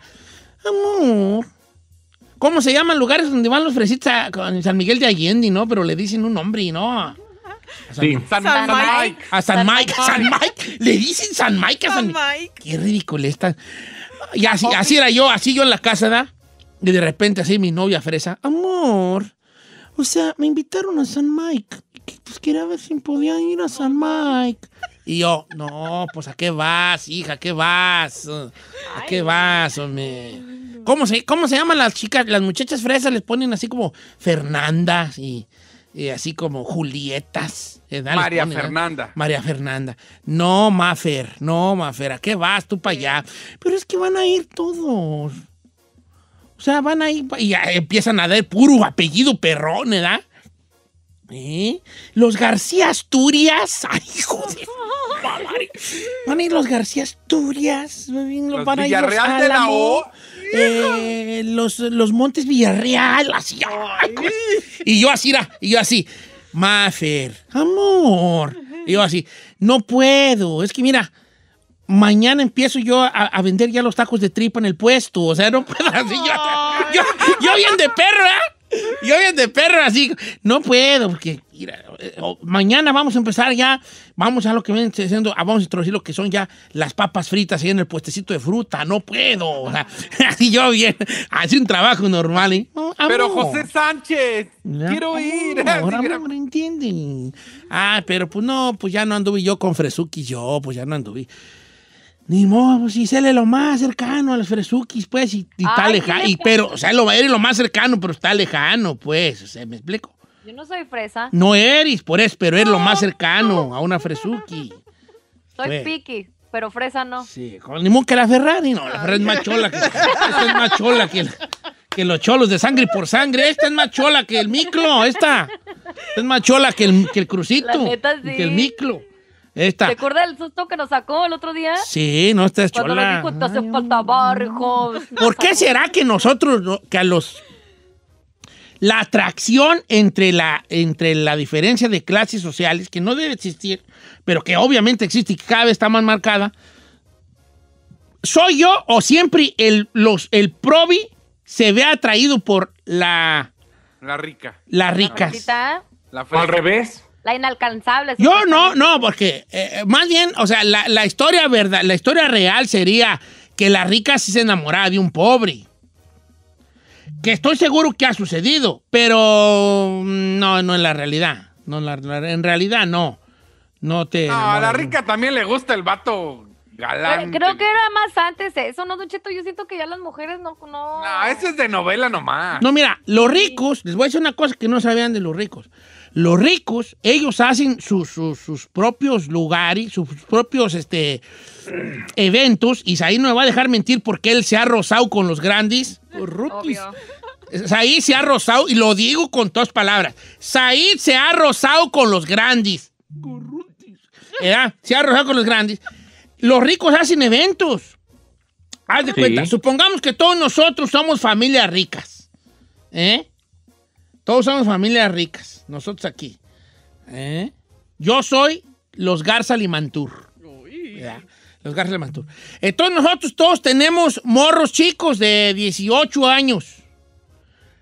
Amor. ¿Cómo se llaman lugares donde van los fresitas? A, con San Miguel de Allende, ¿no? Pero le dicen un nombre, ¿no? A San, Sí. San, San San Mike. Mike. a San Mike, a San Mike. Le dicen San Mike a San, San Mike. Qué ridículo está. Y así, así era yo, así yo en la casa, ¿da? Y de repente así mi novia fresa, amor, o sea, me invitaron a San Mike. Pues quería ver si podía ir a San Mike. Y yo, no, pues ¿a qué vas, hija? ¿A qué vas? ¿A qué vas, hombre? ¿Cómo se, cómo se llaman las chicas? Las muchachas fresas les ponen así como Fernandas y, y así como Julietas. ¿verdad? Les María ponen, ¿eh? Fernanda. María Fernanda. No, Mafer, no, Mafer, ¿a qué vas tú para allá? Pero es que van a ir todos. O sea, van a ir pa- y ya empiezan a dar puro apellido perrón, ¿verdad? ¿Eh? Los García Asturias. Ay, hijo de madre. Van a ir los García Asturias. Los Van a ir los Villarreal de la Álamo, O. eh, los, los Montes Villarreal. Así. Ay, pues. Y yo así, era, y yo así. Mafer, amor. Y yo así. No puedo. Es que mira. Mañana empiezo yo a, a vender ya los tacos de tripa en el puesto. O sea, no puedo así. Yo, yo, yo bien de perro, ¿eh? Yo bien de perro, así. No puedo, porque mira, eh, oh, mañana vamos a empezar ya. Vamos a lo que viene siendo. ah, Vamos a introducir lo que son ya las papas fritas ahí en el puestecito de fruta. No puedo. O sea, así yo bien. Así un trabajo normal, ¿eh? No, Pero amor. José Sánchez, Ya, quiero ir. amor, Así, mira. amor, ¿entienden? Ah, pero pues no, pues ya no anduve yo con Fresukis, yo, pues ya no anduve. Ni modo, pues si sale lo más cercano a los Fresukis, pues, y, y está Ay, lejano. ¿qué le Y, pero, o sea, lo, eres lo más cercano, pero está lejano, pues, o sea, ¿me explico? Yo no soy fresa. No eres, por eso, pero eres lo más cercano a una Fresuki. Soy Pues. piqui, pero fresa no. Sí, con ni modo que la Ferrari, no, la Ferrari es más chola que, esta es más chola que, que los cholos de sangre por sangre. Esta es más chola que el miclo, esta. Esta es más chola que el, que el crucito, La neta, sí. que el miclo. Esta. ¿Te acuerdas del susto que nos sacó el otro día? Sí, no, esta es Cuando chola. nos dijo, te hace falta barrio. ¿Por qué será que nosotros, no- que a los... La atracción entre la, entre la diferencia de clases sociales, que no debe existir, pero que obviamente existe y que cada vez está más marcada, ¿soy yo o siempre el, los, el probi se ve atraído por la, La rica. las ricas? Rosita, La O fresa. al revés. la inalcanzable. Yo no, no, porque eh, más bien, o sea, la, la historia verdad, la historia real sería que la rica sí se enamoraba de un pobre. Que estoy seguro que ha sucedido, pero no, no en la realidad. No, en, la, la- en realidad no. No te. No, a enamoras la de un- rica también le gusta el vato galán. Creo, creo que era más antes eso, ¿no, Don Cheto? Yo siento que ya las mujeres no... No, No, eso es de novela nomás. No, mira, los ricos, les voy a decir una cosa que no sabían de los ricos. Los ricos, ellos hacen sus, sus, sus propios lugares, sus propios este, eventos, y Said no me va a dejar mentir porque él se ha rozado con los grandes. Los rutis. Obvio. Said se ha rozado, y lo digo con todas palabras. Said se ha rozado con los grandes. ¿Verdad? Se ha rozado con los grandes. Los ricos hacen eventos. Haz de Sí. cuenta, supongamos que todos nosotros somos familias ricas. ¿Eh? Todos somos familias ricas, nosotros aquí. ¿Eh? Yo soy los Garza Limantur. ¿Verdad? Los Garza Limantur. Entonces nosotros todos tenemos morros chicos de dieciocho años.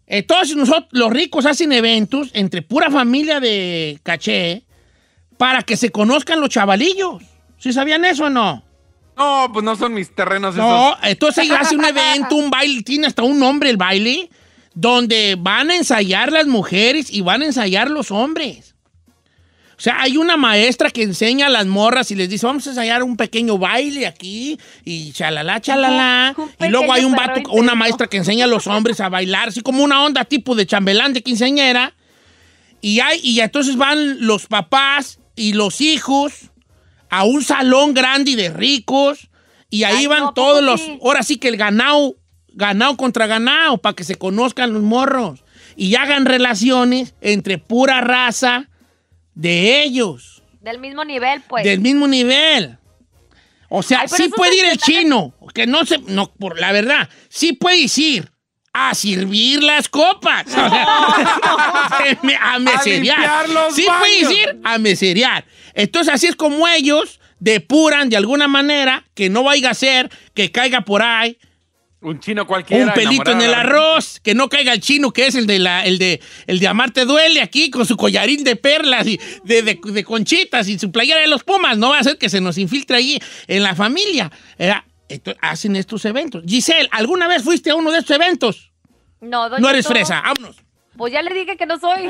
Entonces nosotros, los ricos hacen eventos entre pura familia de caché para que se conozcan los chavalillos. ¿Sí sabían eso o no? No, pues no son mis terrenos No, esos. entonces hace un evento, un baile, tiene hasta un nombre el baile, donde van a ensayar las mujeres y van a ensayar los hombres. O sea, hay una maestra que enseña a las morras y les dice, vamos a ensayar un pequeño baile aquí, y chalala, chalala. Y luego hay un vato, una maestra que enseña a los hombres a bailar, así como una onda tipo de chambelán de quinceañera. Y, hay, y entonces van los papás y los hijos a un salón grande y de ricos, y ahí Ay, van no, todos los, sí. ahora sí que el ganado, ganado contra ganado, para que se conozcan los morros, y hagan relaciones entre pura raza de ellos. Del mismo nivel, pues. Del mismo nivel. O sea, Ay, sí puede ir el chino, que no se, no, por la verdad, sí puede ir a servir las copas. O sea, a meserear. Sí puede ir a meserear. Entonces, así es como ellos depuran de alguna manera que no vaya a ser que caiga por ahí un chino cualquiera. Un pelito en el arroz, que no caiga el chino, que es el de la, el de, el de Amarte Duele aquí, con su collarín de perlas y de, de, de conchitas y su playera de los Pumas. No va a ser que se nos infiltre allí en la familia. Eh, esto, hacen estos eventos. Giselle, ¿alguna vez fuiste a uno de estos eventos? No, doña No eres todo. fresa, vámonos. Pues ya le dije que no soy.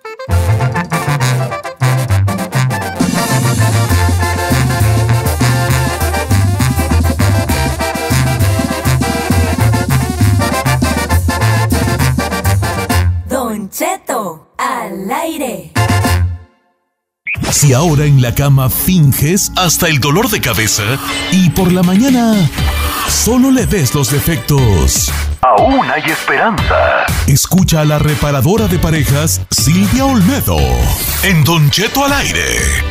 Don Cheto, al aire. Si ahora en la cama finges hasta el dolor de cabeza y por la mañana solo le ves los defectos, aún hay esperanza. Escucha a la reparadora de parejas Silvia Olmedo en Don Cheto al aire.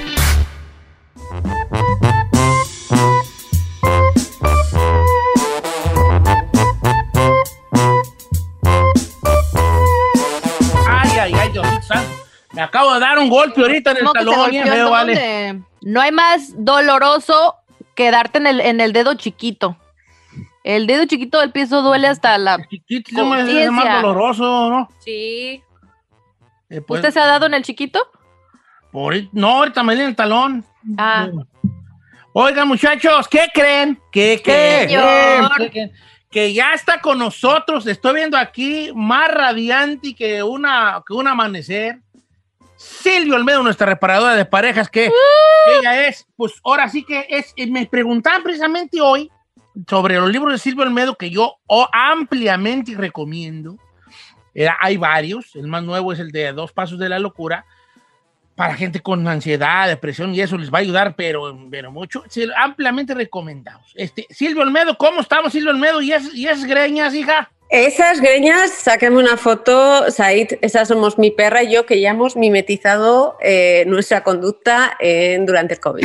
Ay, ay, ay, Diosito santo. Me acabo de dar un golpe ahorita en el ¿Cómo que se talón. golpeó? Ya veo, ¿En vale. dónde? No hay más doloroso que darte en el, en el dedo chiquito. El dedo chiquito del pie eso duele hasta la chiquito, no es más doloroso, ¿no? Sí. Eh, pues, ¿Usted se ha dado en el chiquito? Por, no, ahorita me di en el talón. Ah. Oigan, muchachos, ¿qué creen? ¿Qué, qué creen? ¿Qué creen? Que ya está con nosotros. Estoy viendo aquí más radiante que, una, que un amanecer. Silvia Olmedo, nuestra reparadora de parejas, que uh. ella es, pues ahora sí que es, me preguntaban precisamente hoy sobre los libros de Silvia Olmedo que yo oh, ampliamente recomiendo. Era, hay varios, el más nuevo es el de Dos Pasos de la Locura, para gente con ansiedad, depresión, y eso les va a ayudar, pero, pero mucho, sí, ampliamente recomendados. Este, Silvia Olmedo, ¿cómo estamos, Silvia Olmedo? ¿Y, es, y esas greñas, hija? Esas greñas, sáqueme una foto, Said, esas somos mi perra y yo, que ya hemos mimetizado eh, nuestra conducta en, durante el COVID.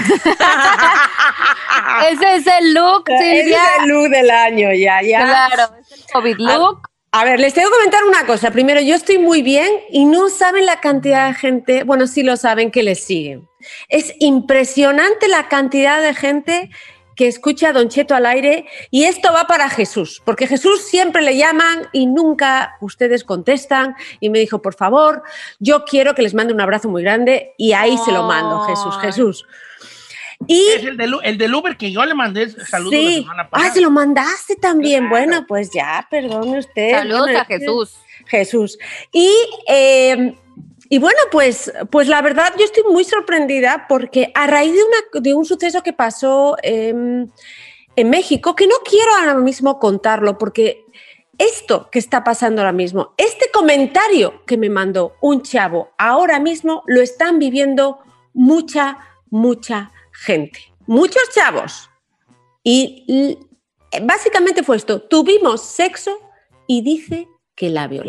Ese es el look, Silvia. Ese es el look del año, ya, ya. Claro, es el COVID look. A, a ver, les tengo que comentar una cosa. Primero, yo estoy muy bien y no saben la cantidad de gente, bueno, sí lo saben, que les siguen. Es impresionante la cantidad de gente que escucha a Don Cheto al aire, y esto va para Jesús, porque Jesús siempre le llaman y nunca ustedes contestan, y me dijo, por favor, yo quiero que les mande un abrazo muy grande, y ahí oh. se lo mando, Jesús, Jesús. Y es el del, el del Uber que yo le mandé saludos sí. la semana pasada. Ah, se lo mandaste también. Claro. Bueno, pues ya, perdone usted. Saludos bueno, a Jesús. Jesús. Y, eh, y bueno, pues, pues la verdad yo estoy muy sorprendida porque a raíz de, una, de un suceso que pasó eh, en México, que no quiero ahora mismo contarlo porque esto que está pasando ahora mismo, este comentario que me mandó un chavo ahora mismo lo están viviendo mucha, mucha gente, muchos chavos. Y, y básicamente fue esto, tuvimos sexo y dice que la violé.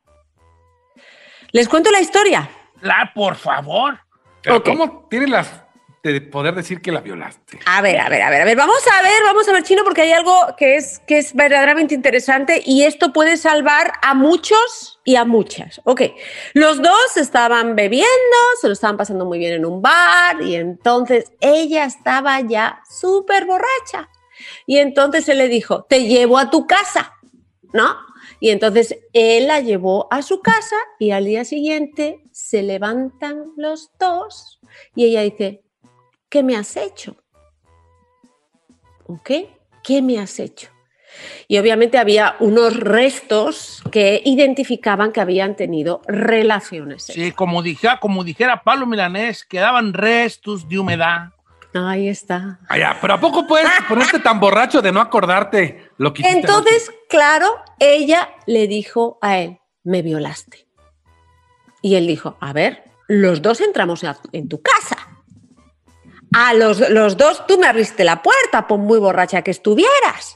¿Les cuento la historia? La, por favor. Pero okay. ¿Cómo tienes las de poder decir que la violaste? A ver, a ver, a ver, a ver, vamos a ver, vamos a ver, Chino, porque hay algo que es, que es verdaderamente interesante y esto puede salvar a muchos y a muchas. Ok, los dos estaban bebiendo, se lo estaban pasando muy bien en un bar y entonces ella estaba ya súper borracha y entonces él le dijo, te llevo a tu casa, ¿no? Y entonces él la llevó a su casa y al día siguiente se levantan los dos y ella dice, ¿qué me has hecho? ¿Ok? ¿Qué me has hecho? Y obviamente había unos restos que identificaban que habían tenido relaciones sexuales. Sí, como dijera, como dijera Pablo Milanés, quedaban restos de humedad. Ahí está. Ah, ya, pero ¿a poco puedes ponerte tan borracho de no acordarte lo que hiciste Entonces, anoche? claro, ella le dijo a él, me violaste. Y él dijo, a ver, los dos entramos a- en tu casa. A los, los dos, tú me abriste la puerta, por muy borracha que estuvieras.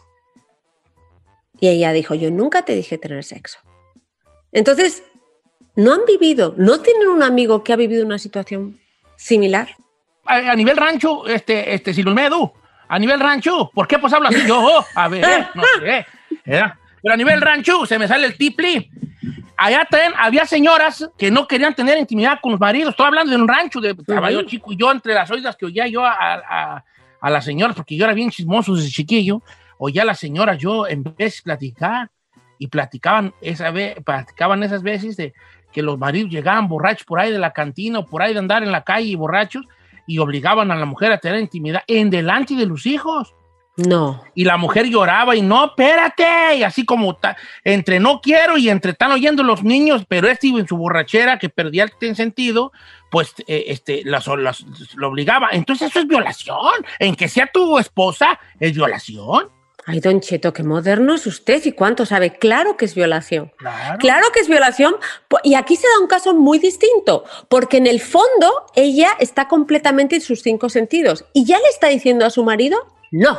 Y ella dijo, yo nunca te dije tener sexo. Entonces, no han vivido, no tienen un amigo que ha vivido una situación similar. A, a nivel rancho, este, este, Silulmedu, a nivel rancho, ¿por qué pues hablo así yo? A ver, no sé, ¿verdad? Pero a nivel rancho se me sale el tipli. Allá también había señoras que no querían tener intimidad con los maridos. Estoy hablando de un rancho, de estaba yo chico y yo entre las oídas que oía yo a, a, a las señoras, porque yo era bien chismoso desde chiquillo, oía a las señoras yo en vez de platicar y platicaban, esa vez, platicaban esas veces de que los maridos llegaban borrachos por ahí de la cantina o por ahí de andar en la calle borrachos y obligaban a la mujer a tener intimidad en delante de los hijos. No. Y la mujer lloraba y no, espérate, y así como ta, entre no quiero y entre están oyendo los niños, pero este en su borrachera que perdía el sentido, pues eh, este, las, las, lo obligaba. Entonces eso es violación. En que sea tu esposa, es violación. Ay, don Cheto, qué moderno es usted y cuánto sabe. Claro que es violación. Claro. Claro que es violación. Y aquí se da un caso muy distinto, porque en el fondo ella está completamente en sus cinco sentidos y ya le está diciendo a su marido, no.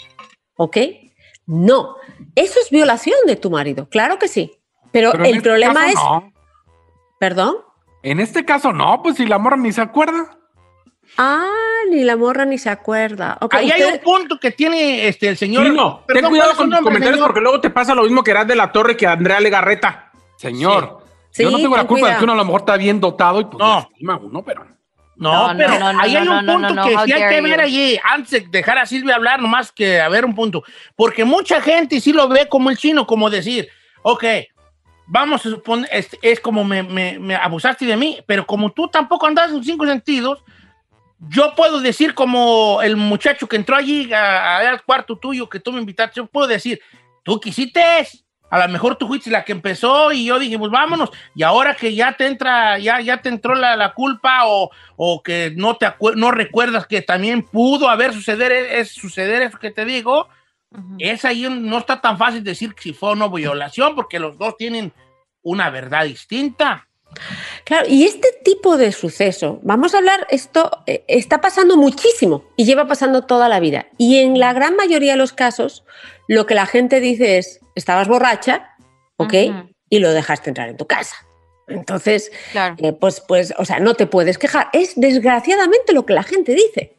¿Ok? No. Eso es violación de tu marido, claro que sí. Pero, Pero en el este problema caso es... no. ¿Perdón? En este caso no, pues si la morra ni se acuerda. Ah, ni la morra ni se acuerda. Okay, Ahí usted... hay un punto que tiene este, el señor... Chino, Perdón, ten cuidado ¿cuál es su con tus nombre, comentarios señor? porque luego te pasa lo mismo que Eras de la Torre que Andrea Legarreta. Señor, Sí. yo no Sí, tengo la ten culpa de cuidado. que uno a lo mejor está bien dotado y pues No. lastima a uno, pero... No, No, pero no, no, ahí no, hay no, un no, punto no, no, que how sí hay dare que ver you. allí, antes de dejar a Silvia hablar, nomás que a ver un punto. Porque mucha gente sí lo ve como el chino, como decir, ok, vamos a suponer, es, es como me, me, me abusaste de mí, pero como tú tampoco andas en tus cinco sentidos, yo puedo decir como el muchacho que entró allí a- a- al cuarto tuyo, que tú me invitaste, yo puedo decir, tú quisiste, a lo mejor tú fuiste la que empezó y yo dije, pues vámonos, y ahora que ya te entra, ya, ya te entró la, la culpa o, o que no te acuer- no recuerdas que también pudo haber suceder, es, suceder eso que te digo, es ahí no está tan fácil decir si fue o no violación, porque los dos tienen una verdad distinta. Claro, y este tipo de suceso, vamos a hablar, esto eh, está pasando muchísimo y lleva pasando toda la vida. Y en la gran mayoría de los casos, lo que la gente dice es, estabas borracha, ¿ok? Ujú. Y lo dejaste entrar en tu casa. Entonces, Claro. eh, pues, pues, o sea, no te puedes quejar. Es desgraciadamente lo que la gente dice,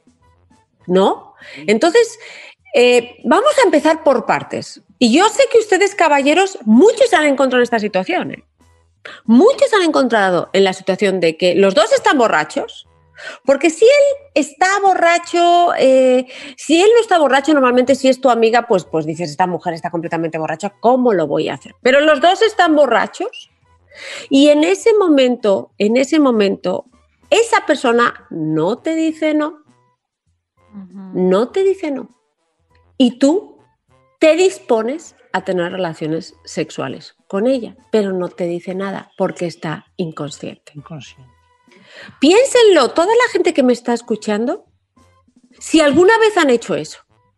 ¿no? Entonces, eh, vamos a empezar por partes. Y yo sé que ustedes, caballeros, muchos se han encontrado en esta situación, ¿eh? Muchos han encontrado en la situación de que los dos están borrachos, porque si él está borracho, eh, si él no está borracho, normalmente si es tu amiga, pues, pues dices, esta mujer está completamente borracha, ¿cómo lo voy a hacer? Pero los dos están borrachos y en ese momento, en ese momento, esa persona no te dice no, no te dice no. Y tú te dispones a tener relaciones sexuales con ella, pero no te dice nada porque está inconsciente. Inconsciente. Piénsenlo, toda la gente que me está escuchando, si alguna vez han hecho eso.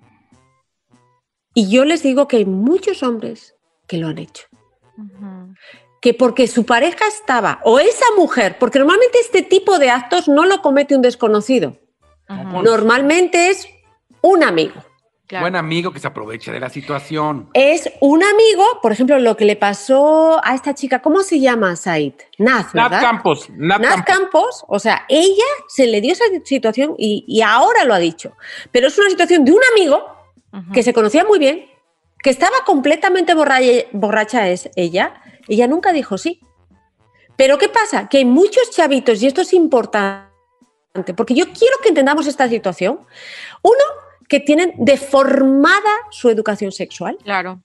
Y yo les digo que hay muchos hombres que lo han hecho. Que porque su pareja estaba, o esa mujer, porque normalmente este tipo de actos no lo comete un desconocido. Normalmente es un amigo. Buen amigo que se aproveche de la situación. Es un amigo, por ejemplo, lo que le pasó a esta chica, ¿cómo se llama, Said? Naz, ¿verdad? Nat Campos. Nat, Naz Campos. Campos, o sea, ella se le dio esa situación y, y ahora lo ha dicho. Pero es una situación de un amigo que se conocía muy bien, que estaba completamente borracha, borracha es ella, ella nunca dijo sí. Pero ¿qué pasa? Que hay muchos chavitos, y esto es importante, porque yo quiero que entendamos esta situación. Uno, que tienen deformada su educación sexual. Claro.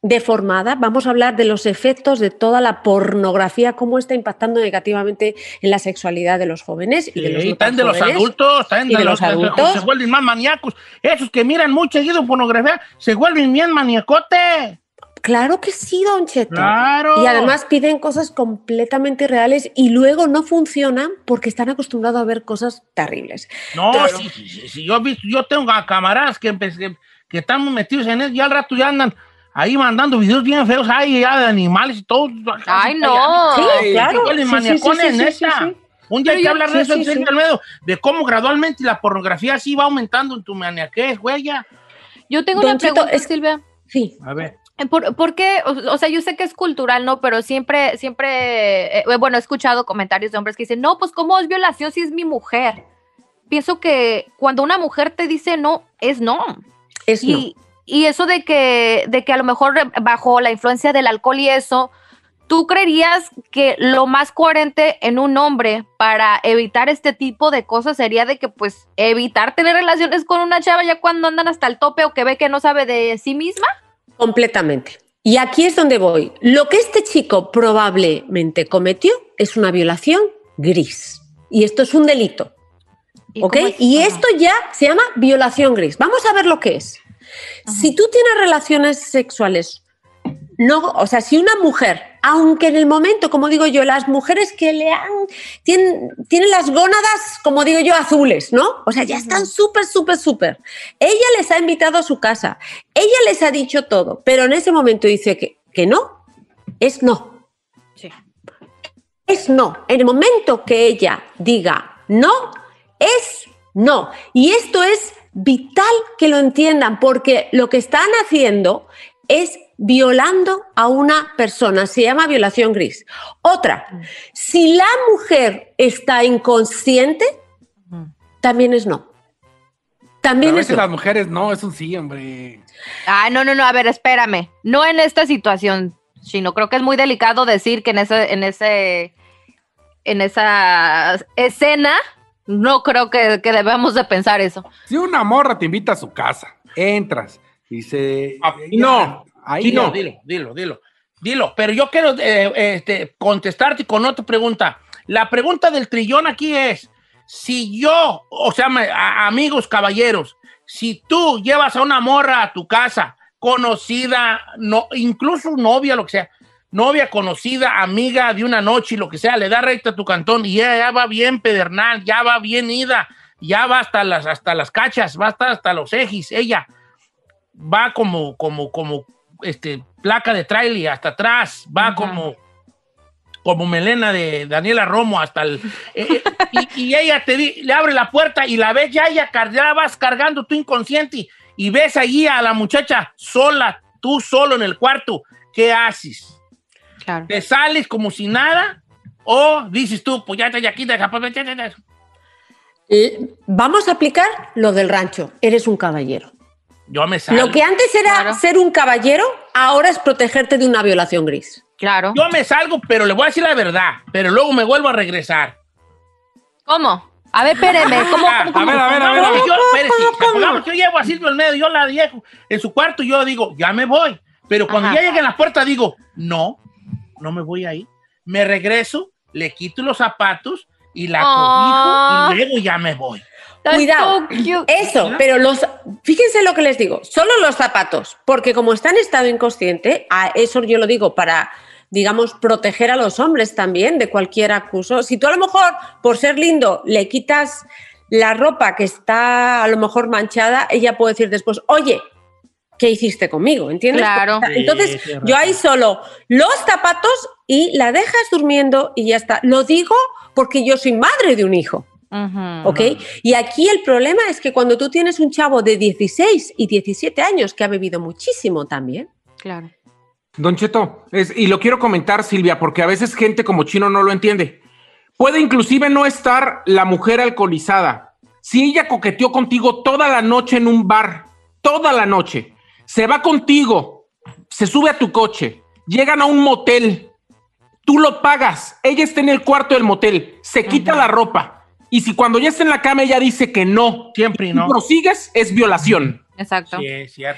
deformada, vamos a hablar de los efectos de toda la pornografía, cómo está impactando negativamente en la sexualidad de los jóvenes y de los Sí, no tan también de los jóvenes, adultos, también y de, de los, los adultos. Se vuelven más maníacos. Esos que miran mucho seguido pornografía se vuelven bien maniacote. Claro que sí, Don Cheto. Claro. Y además piden cosas completamente irreales y luego no funcionan porque están acostumbrados a ver cosas terribles. No, Claro. sí, sí, sí, sí, yo, he visto, yo tengo a camaradas que, empe- que, que están muy metidos en eso y al rato ya andan ahí mandando videos bien feos, ay, ya de animales y todo. Ay, no. Sí, Ay, claro. se vuelven Sí, sí, maniacones, sí, sí, neta. sí, sí. Un día hay Pero que yo- hablar de sí, eso en sí, serio, sí. Almedo, de cómo gradualmente la pornografía sí va aumentando en tu maniaquez, güey, ya. Yo tengo Don una Cheto, pregunta, es- Silvia. Sí. A ver. ¿Por, por qué? O, o sea, yo sé que es cultural, ¿no? Pero siempre, siempre, eh, bueno, he escuchado comentarios de hombres que dicen, no, pues ¿cómo es violación si es mi mujer? Pienso que cuando una mujer te dice no, es no. Es y, y eso de que, de que a lo mejor bajo la influencia del alcohol y eso, ¿tú creerías que lo más coherente en un hombre para evitar este tipo de cosas sería de que, pues, evitar tener relaciones con una chava ya cuando andan hasta el tope o que ve que no sabe de sí misma? Completamente. Y aquí es donde voy. Lo que este chico probablemente cometió es una violación gris. Y esto es un delito. ¿Y ¿Ok? cómo es? Y Ajá. esto ya se llama violación gris. Vamos a ver lo que es. Si tú tienes relaciones sexuales, no, o sea, si una mujer, aunque en el momento, como digo yo, las mujeres que le han, tienen, tienen las gónadas, como digo yo, azules, ¿no? O sea, ya están súper, súper, súper. Ella les ha invitado a su casa, ella les ha dicho todo, pero en ese momento dice que, que no, es no. Sí. Es no. En el momento que ella diga no, es no. Y esto es vital que lo entiendan, porque lo que están haciendo es violando a una persona. Se llama violación gris. Otra, si la mujer está inconsciente, también es no. También A es veces no. las mujeres no, es un sí, hombre. Ah, no, no, no, a ver, espérame. No en esta situación, sino creo que es muy delicado decir que en ese, en ese, en esa escena, no creo que, que debamos de pensar eso. Si una morra te invita a su casa, entras y se... No, ahí sí, no, no. dilo, dilo, dilo. Dilo, pero yo quiero eh, este, contestarte con otra pregunta. La pregunta del trillón aquí es, si yo, o sea, me- a- amigos, caballeros, si tú llevas a una morra a tu casa, conocida, no, incluso novia, lo que sea, novia, conocida, amiga de una noche, lo que sea, le da recta a tu cantón y ella ya va bien pedernal, ya va bien ida, ya va hasta las, hasta las cachas, va hasta, hasta los ejis, ella va como, como, como, este, placa de trailer hasta atrás, va como, como melena de Daniela Romo hasta el... eh, eh, y, y ella te di- le abre la puerta y la ves ya, ella car- ya vas cargando tu inconsciente y, y ves allí a la muchacha sola, tú solo en el cuarto, ¿qué haces? Claro. ¿Te sales como si nada? ¿O dices tú, pues ya está, ya aquí, deja, pues, ya, ya, ya? Eh, Vamos a aplicar lo del rancho. Eres un caballero. Yo me salgo. Lo que antes era ser un caballero, ahora es protegerte de una violación gris. Claro. Yo me salgo, pero le voy a decir la verdad, pero luego me vuelvo a regresar. ¿Cómo? A ver, espéreme. ¿Cómo, cómo, cómo? A ver, a ver, a ver. Supongamos a ver. que yo, espérese, supongamos que yo llevo a Silvio Olmedo, yo la dejo en su cuarto y yo digo, ya me voy. Pero cuando Ajá. ya llegue a la puerta digo, no, no me voy ahí. Me regreso, le quito los zapatos y la Ah. cobijo y luego ya me voy. That's Cuidado, so cute. eso, pero los, fíjense lo que les digo, solo los zapatos, porque como está en estado inconsciente, a eso yo lo digo para, digamos, proteger a los hombres también de cualquier acuso. Si tú a lo mejor, por ser lindo, le quitas la ropa que está a lo mejor manchada, ella puede decir después, oye, ¿qué hiciste conmigo? ¿Entiendes? Claro. Entonces, Sí, tienes yo razón. ahí solo los zapatos y la dejas durmiendo y ya está. Lo digo porque yo soy madre de un hijo. Ujú. ¿Ok? Y aquí el problema es que cuando tú tienes un chavo de dieciséis y diecisiete años que ha bebido muchísimo también. Claro. Don Cheto, es- y lo quiero comentar, Silvia, porque a veces gente como Chino no lo entiende. Puede inclusive no estar la mujer alcoholizada. Si ella coqueteó contigo toda la noche en un bar, toda la noche, se va contigo, se sube a tu coche, llegan a un motel, tú lo pagas, ella está en el cuarto del motel, se quita la ropa, y si cuando ya está en la cama ella dice que no, Siempre y y no. prosigues, es violación. Exacto. Sí, es cierto.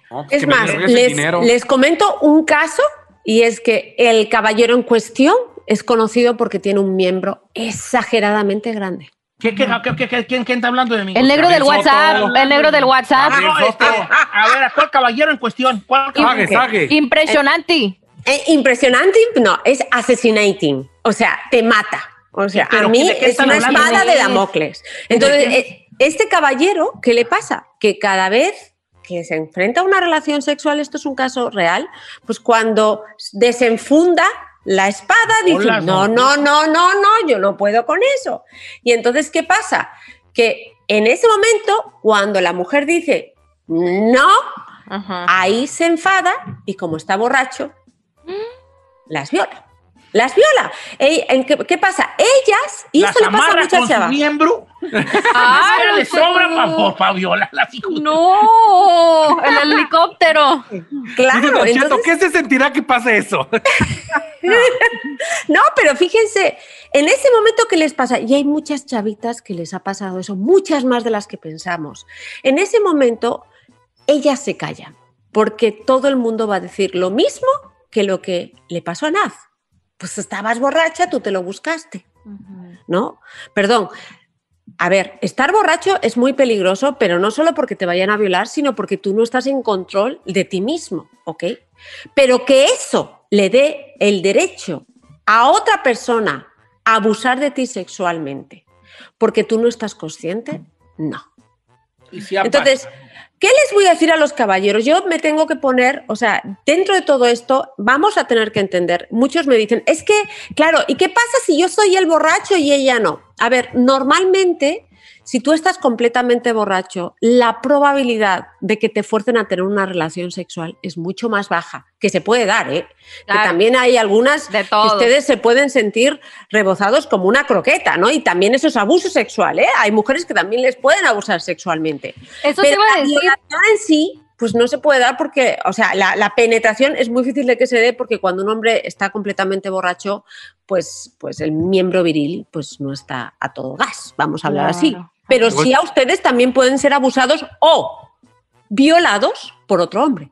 No, pues Es que me más, regrese el les, dinero. les comento un caso y es que el caballero en cuestión es conocido porque tiene un miembro exageradamente grande. ¿Qué, qué, qué, qué, qué- quién, quién está hablando de mí? El negro del Gabriel WhatsApp, Soto. el negro del WhatsApp. Ah, no, este, a ver, ¿a cuál caballero en cuestión? ¿Cuál Sague, sague. Impresionante. Eh, impresionante, no, es assassinating, o sea, te mata. O sea, ¿Pero a mí de qué es están una hablando? espada de Damocles. Entonces, ¿De qué? eh, este caballero, ¿qué le pasa? Que cada vez que se enfrenta a una relación sexual, esto es un caso real, pues cuando desenfunda la espada, dice, Hola, no, no, no, no, no, yo no puedo con eso. Y entonces, ¿qué pasa? Que en ese momento, cuando la mujer dice, no, ahí se enfada y como está borracho, las viola. Las viola. Ey, ¿en qué, qué pasa? Ellas, y Las esto le pasa a amarra muchas con su chavas. miembro. Ah, Esa le no sé sobra tú. para violarla. No, el helicóptero. Claro, Dice Don Cheto, entonces- ¿qué se sentirá que pase eso? No, pero fíjense, en ese momento que les pasa, y hay muchas chavitas que les ha pasado eso, muchas más de las que pensamos. En ese momento, ellas se callan, porque todo el mundo va a decir lo mismo que lo que le pasó a Naz. Pues estabas borracha, tú te lo buscaste, ¿no? Perdón. A ver, estar borracho es muy peligroso, pero no solo porque te vayan a violar, sino porque tú no estás en control de ti mismo, ¿ok? Pero que eso le dé el derecho a otra persona a abusar de ti sexualmente porque tú no estás consciente, no. Y si apa- Entonces, ¿qué les voy a decir a los caballeros? Yo me tengo que poner, o sea, dentro de todo esto, vamos a tener que entender. Muchos me dicen, es que, claro, ¿y qué pasa si yo soy el borracho y ella no? A ver, normalmente, si tú estás completamente borracho, la probabilidad de que te fuercen a tener una relación sexual es mucho más baja, que se puede dar, ¿eh? Claro. Que también hay algunas De que todo. ustedes se pueden sentir rebozados como una croqueta, ¿no? Y también eso es abuso sexual, ¿eh? Hay mujeres que también les pueden abusar sexualmente. Eso te Pero iba a la decir. violación en sí, pues no se puede dar porque, o sea, la, la penetración es muy difícil de que se dé porque cuando un hombre está completamente borracho, pues, pues el miembro viril pues no está a todo gas, vamos a hablar así. Claro. Pero sí a ustedes también pueden ser abusados o violados por otro hombre.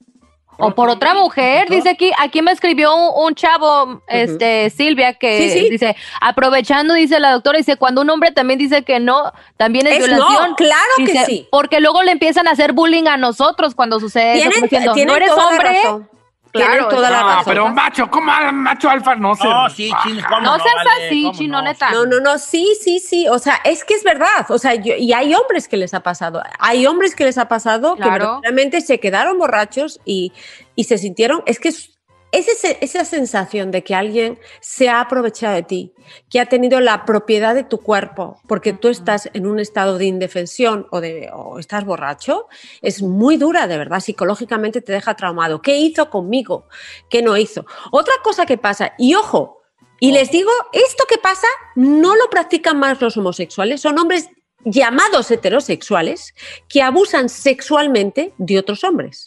O por otra mujer, dice aquí, aquí me escribió un, un chavo, este, Silvia, que Sí, sí. dice, aprovechando, dice la doctora, dice, cuando un hombre también dice que no, también es, Es violación. no, claro que Dice, sí. Porque luego le empiezan a hacer bullying a nosotros cuando sucede eso, Tienen, como diciendo, tienen no eres toda la hombre. razón. Claro, Tienen toda la No, razón. pero macho, ¿cómo al- macho alfa no se No, sí, chino, ¿cómo No no, seas vale? así, ¿Cómo chino, no? neta. No, no, no, sí, sí, sí. O sea, es que es verdad. O sea, yo- y hay hombres que les ha pasado. Hay hombres que les ha pasado que Claro. verdaderamente se quedaron borrachos y, y se sintieron. Es que es, es ese- esa sensación de que alguien se ha aprovechado de ti, que ha tenido la propiedad de tu cuerpo, porque tú estás en un estado de indefensión o, de, o estás borracho, es muy dura, de verdad. Psicológicamente te deja traumado. ¿Qué hizo conmigo? ¿Qué no hizo? Otra cosa que pasa, y ojo, y les digo, esto que pasa no lo practican más los homosexuales, son hombres llamados heterosexuales que abusan sexualmente de otros hombres.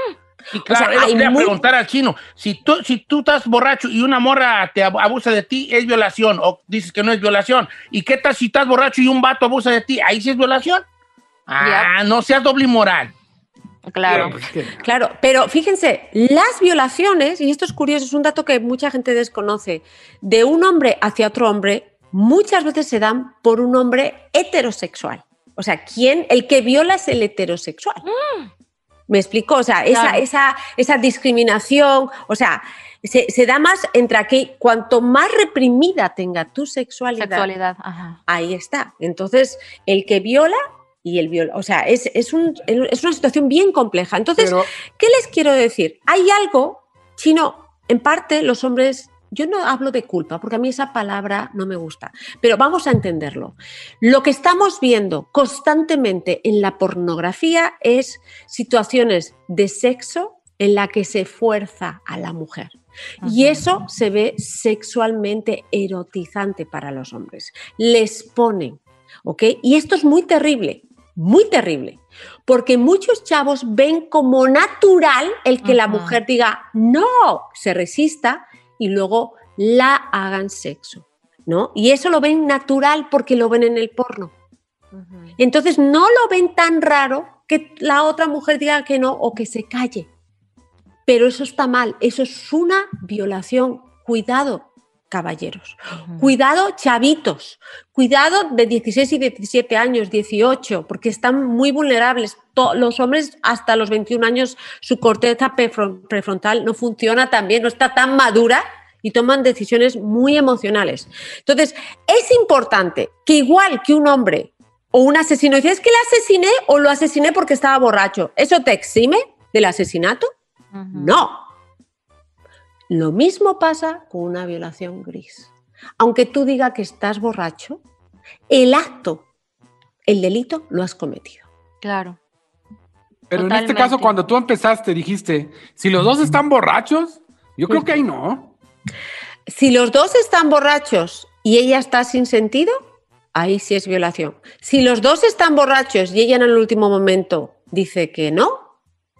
Y claro, O sea, es lo hay que le iba a muy- preguntar al chino. Si tú, si tú estás borracho y una morra te ab- abusa de ti, es violación. O dices que no es violación. ¿Y qué tal si estás borracho y un vato abusa de ti? ¿Ahí sí es violación? Ah, no seas doble moral. Claro. Claro, pero fíjense, las violaciones, y esto es curioso, es un dato que mucha gente desconoce, de un hombre hacia otro hombre, muchas veces se dan por un hombre heterosexual. O sea, ¿quién? El que viola es el heterosexual. ¿Me explico? O sea, esa, Claro. esa, esa discriminación, o sea, se, se da más entre aquí, cuanto más reprimida tenga tu sexualidad, Sexualidad, ajá. ahí está. Entonces, el que viola y el viola, o sea, es, es, un- es una situación bien compleja. Entonces, Pero- ¿qué les quiero decir? Hay algo, Chino, en parte los hombres, yo no hablo de culpa, porque a mí esa palabra no me gusta, pero vamos a entenderlo. Lo que estamos viendo constantemente en la pornografía es situaciones de sexo en la que se fuerza a la mujer. Y eso se ve sexualmente erotizante para los hombres. Les ponen, ¿ok? Y esto es muy terrible, muy terrible, porque muchos chavos ven como natural el que la Ajá. mujer diga no, se resista y luego la hagan sexo, ¿no? Y eso lo ven natural porque lo ven en el porno. Entonces no lo ven tan raro que la otra mujer diga que no o que se calle. Pero eso está mal, eso es una violación. Cuidado, caballeros. Uh-huh. Cuidado, chavitos. Cuidado de dieciséis y diecisiete años, dieciocho, porque están muy vulnerables. To- los hombres hasta los veintiún años, su corteza prefrontal no funciona tan bien, no está tan madura y toman decisiones muy emocionales. Entonces, es importante que igual que un hombre o un asesino dice, es que le asesiné o lo asesiné porque estaba borracho, ¿eso te exime del asesinato? Uh-huh. No. Lo mismo pasa con una violación gris. Aunque tú digas que estás borracho, el acto, el delito, lo has cometido. Claro. Pero Totalmente. En este caso, cuando tú empezaste, dijiste, si los dos están borrachos, yo creo que ahí no. Si los dos están borrachos y ella está sin sentido, ahí sí es violación. Si los dos están borrachos y ella en el último momento dice que no,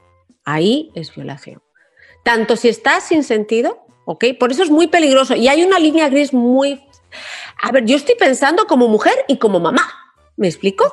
ahí es violación. Tanto si está sin sentido, ¿ok? Por eso es muy peligroso. Y hay una línea gris muy... A ver, yo estoy pensando como mujer y como mamá. ¿Me explico?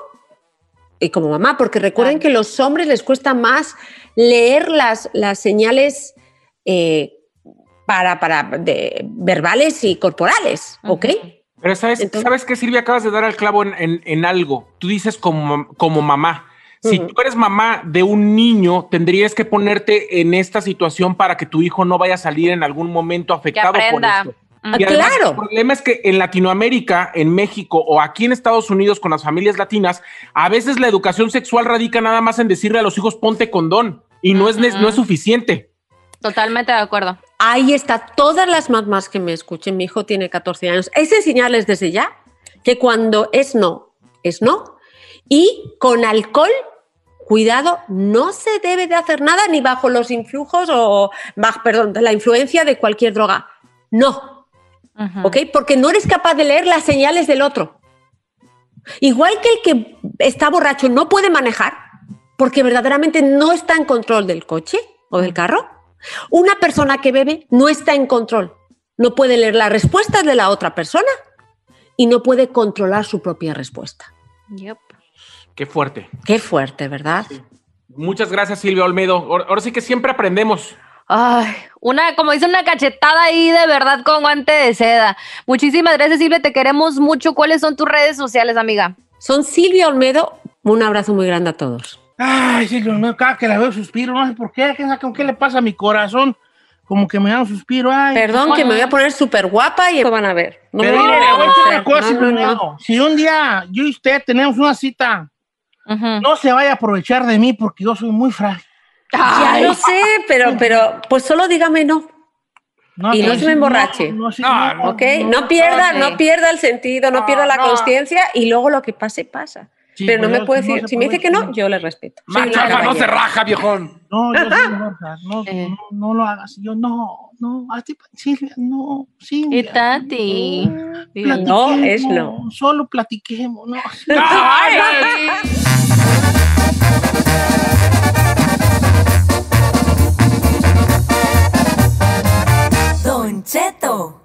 Y como mamá, porque recuerden que a los hombres les cuesta más leer las, las señales eh, para, para, de, verbales y corporales, ¿ok? Uh-huh. Pero ¿sabes, Entonces, ¿sabes qué, Silvia? Acabas de dar al clavo en, en, en algo. Tú dices como, como mamá. Si uh-huh. tú eres mamá de un niño, tendrías que ponerte en esta situación para que tu hijo no vaya a salir en algún momento afectado por esto. Uh-huh. Y además, claro. El problema es que en Latinoamérica, en México o aquí en Estados Unidos con las familias latinas, a veces la educación sexual radica nada más en decirle a los hijos ponte condón y no, uh-huh. es, no es suficiente. Totalmente de acuerdo. Ahí está, todas las mamás que me escuchen, mi hijo tiene catorce años, es enseñarles desde ya que cuando es no, es no. Y con alcohol, cuidado, no se debe de hacer nada ni bajo los influjos o, bajo, perdón, la influencia de cualquier droga. No, uh-huh. ¿ok? Porque no eres capaz de leer las señales del otro. Igual que el que está borracho no puede manejar porque verdaderamente no está en control del coche o del carro, una persona que bebe no está en control. No puede leer las respuestas de la otra persona y no puede controlar su propia respuesta. Yep. Qué fuerte. Qué fuerte, ¿verdad? Sí. Muchas gracias, Silvia Olmedo. Ahora, ahora sí que siempre aprendemos. Ay, una, como dice, una cachetada ahí de verdad con guante de seda. Muchísimas gracias, Silvia, te queremos mucho. ¿Cuáles son tus redes sociales, amiga? Son Silvia Olmedo. Un abrazo muy grande a todos. Ay, Silvia Olmedo, cada que la veo suspiro, no sé por qué, ¿con qué le pasa a mi corazón? Como que me da un suspiro. Ay, Perdón, no, que me voy a poner súper guapa y lo van a ver. No, pero mire, le voy a decir una cosa, no, no, no. Si un día yo y usted tenemos una cita, uh-huh. no se vaya a aprovechar de mí porque yo soy muy frágil. Ya lo sé, pero, pero pues solo dígame no. no y no se me emborrache. No, no, no, ¿ok? No, no pierda, no, no pierda el sentido, no, no pierda la consciencia y luego lo que pase, pasa. Sí, pero no me puede decir, no si me dice que no, yo le respeto. Machaca, no se raja, viejón. No, yo sí, no, eh. no, no lo hagas. Yo no, no, así, Silvia, no, Silvia. ¿Y Tati? No, no, es no. Solo platiquemos, no. Ay, ay. Don Cheto.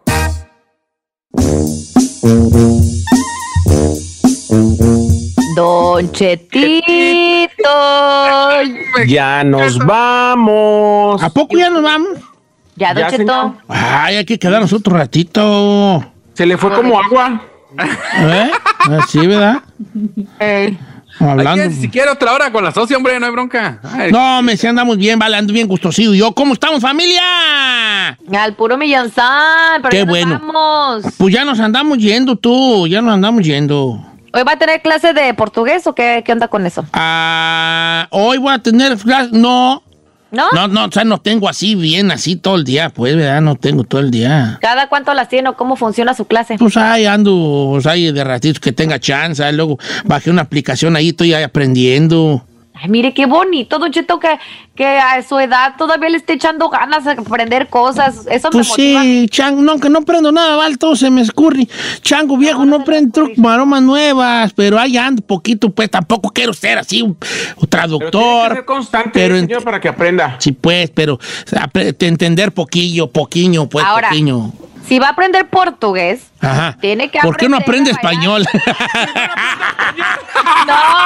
Don Chetito. Ya nos vamos. ¿A poco ya nos vamos? Ya, Don ya, Cheto. Señor. Ay, hay que quedarnos otro ratito. Se le fue Ay. como agua. ¿Eh? Así, ¿verdad? Hey. Hablando. Ay, si quiere otra hora con la socia, hombre, no hay bronca. Ay. No, me si andamos bien, vale, ando bien gustosillo. ¿Y yo cómo estamos, familia? Al puro millonzán, pero qué ya bueno. Nos vamos. Pues ya nos andamos yendo tú, ya nos andamos yendo. ¿Hoy va a tener clase de portugués o qué, qué onda con eso? Ah, hoy voy a tener clase, no. ¿No? No, no, o sea, no tengo así bien, así todo el día, pues, ¿verdad? No tengo todo el día. ¿Cada cuánto las tiene o cómo funciona su clase? Pues ahí ando, pues ahí de ratitos que tenga chance, luego bajé una aplicación ahí, estoy ahí aprendiendo. Ay, mire qué bonito, Don Cheto, que, que a su edad todavía le esté echando ganas a aprender cosas. Eso pues me motiva. Sí, chango, no, que no prendo nada, vale, todo se me escurre. Chango viejo, no, no, no prendo maromas nuevas, pero ahí ando poquito, pues tampoco quiero ser así un, un traductor. Pero tiene que ser constante, pero señor, para que aprenda. Sí, pues, pero entender poquillo, poquillo, pues, Ahora, poquillo. Si va a aprender portugués, ajá. tiene que ¿Por qué no aprende español? No,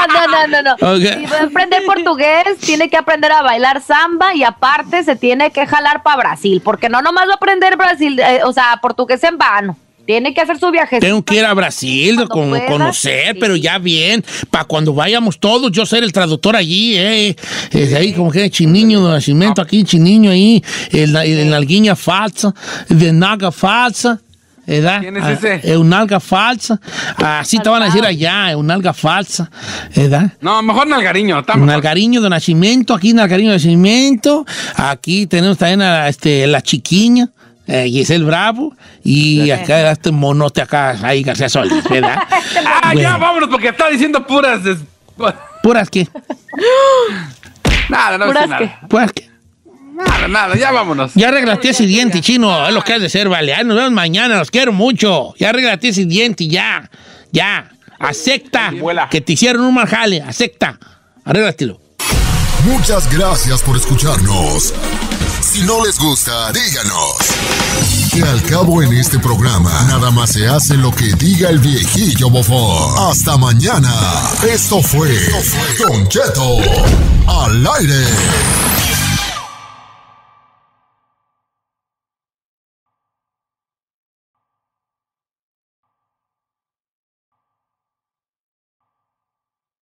no, no, no, no. Okay. Si va a aprender portugués, tiene que aprender a bailar samba y aparte se tiene que jalar para Brasil, porque no nomás va a aprender Brasil, eh, o sea, portugués en vano. Tiene que hacer su viaje. Tengo que ir a Brasil, con, conocer, sí. Pero ya bien, para cuando vayamos todos, yo ser el traductor allí, eh, eh ahí como que chiniño de nacimiento, aquí chiniño ahí, el, el, el nalguinha falsa, de naga falsa. ¿Edad? ¿Quién es ese? Eh, un alga falsa. Así te van a decir allá, un alga falsa. ¿Edad? No, mejor nalgariño. Un nalgariño de nacimiento, aquí nalgariño de nacimiento. Aquí tenemos también a este, la chiquiña, eh, Giselle Bravo. Y sí. Acá este monote acá, ahí García Solís, ¿verdad? Ah, bueno. Ya vámonos, porque está diciendo puras. Des... ¿Puras qué? Nada, no ¿Puras sé nada. qué? ¿Puras qué? Nada, nada, ya vámonos. Ya arreglaste ese diente, chino. Es lo que has de ser, vale. Ay, nos vemos mañana, los quiero mucho. Ya arreglaste ese diente, ya. Ya. Acepta que te hicieron un mal jale. Acepta. Arréglatelo. Muchas gracias por escucharnos. Si no les gusta, díganos. Que al cabo en este programa, nada más se hace lo que diga el viejillo bofón. Hasta mañana. Esto fue Don Cheto al aire.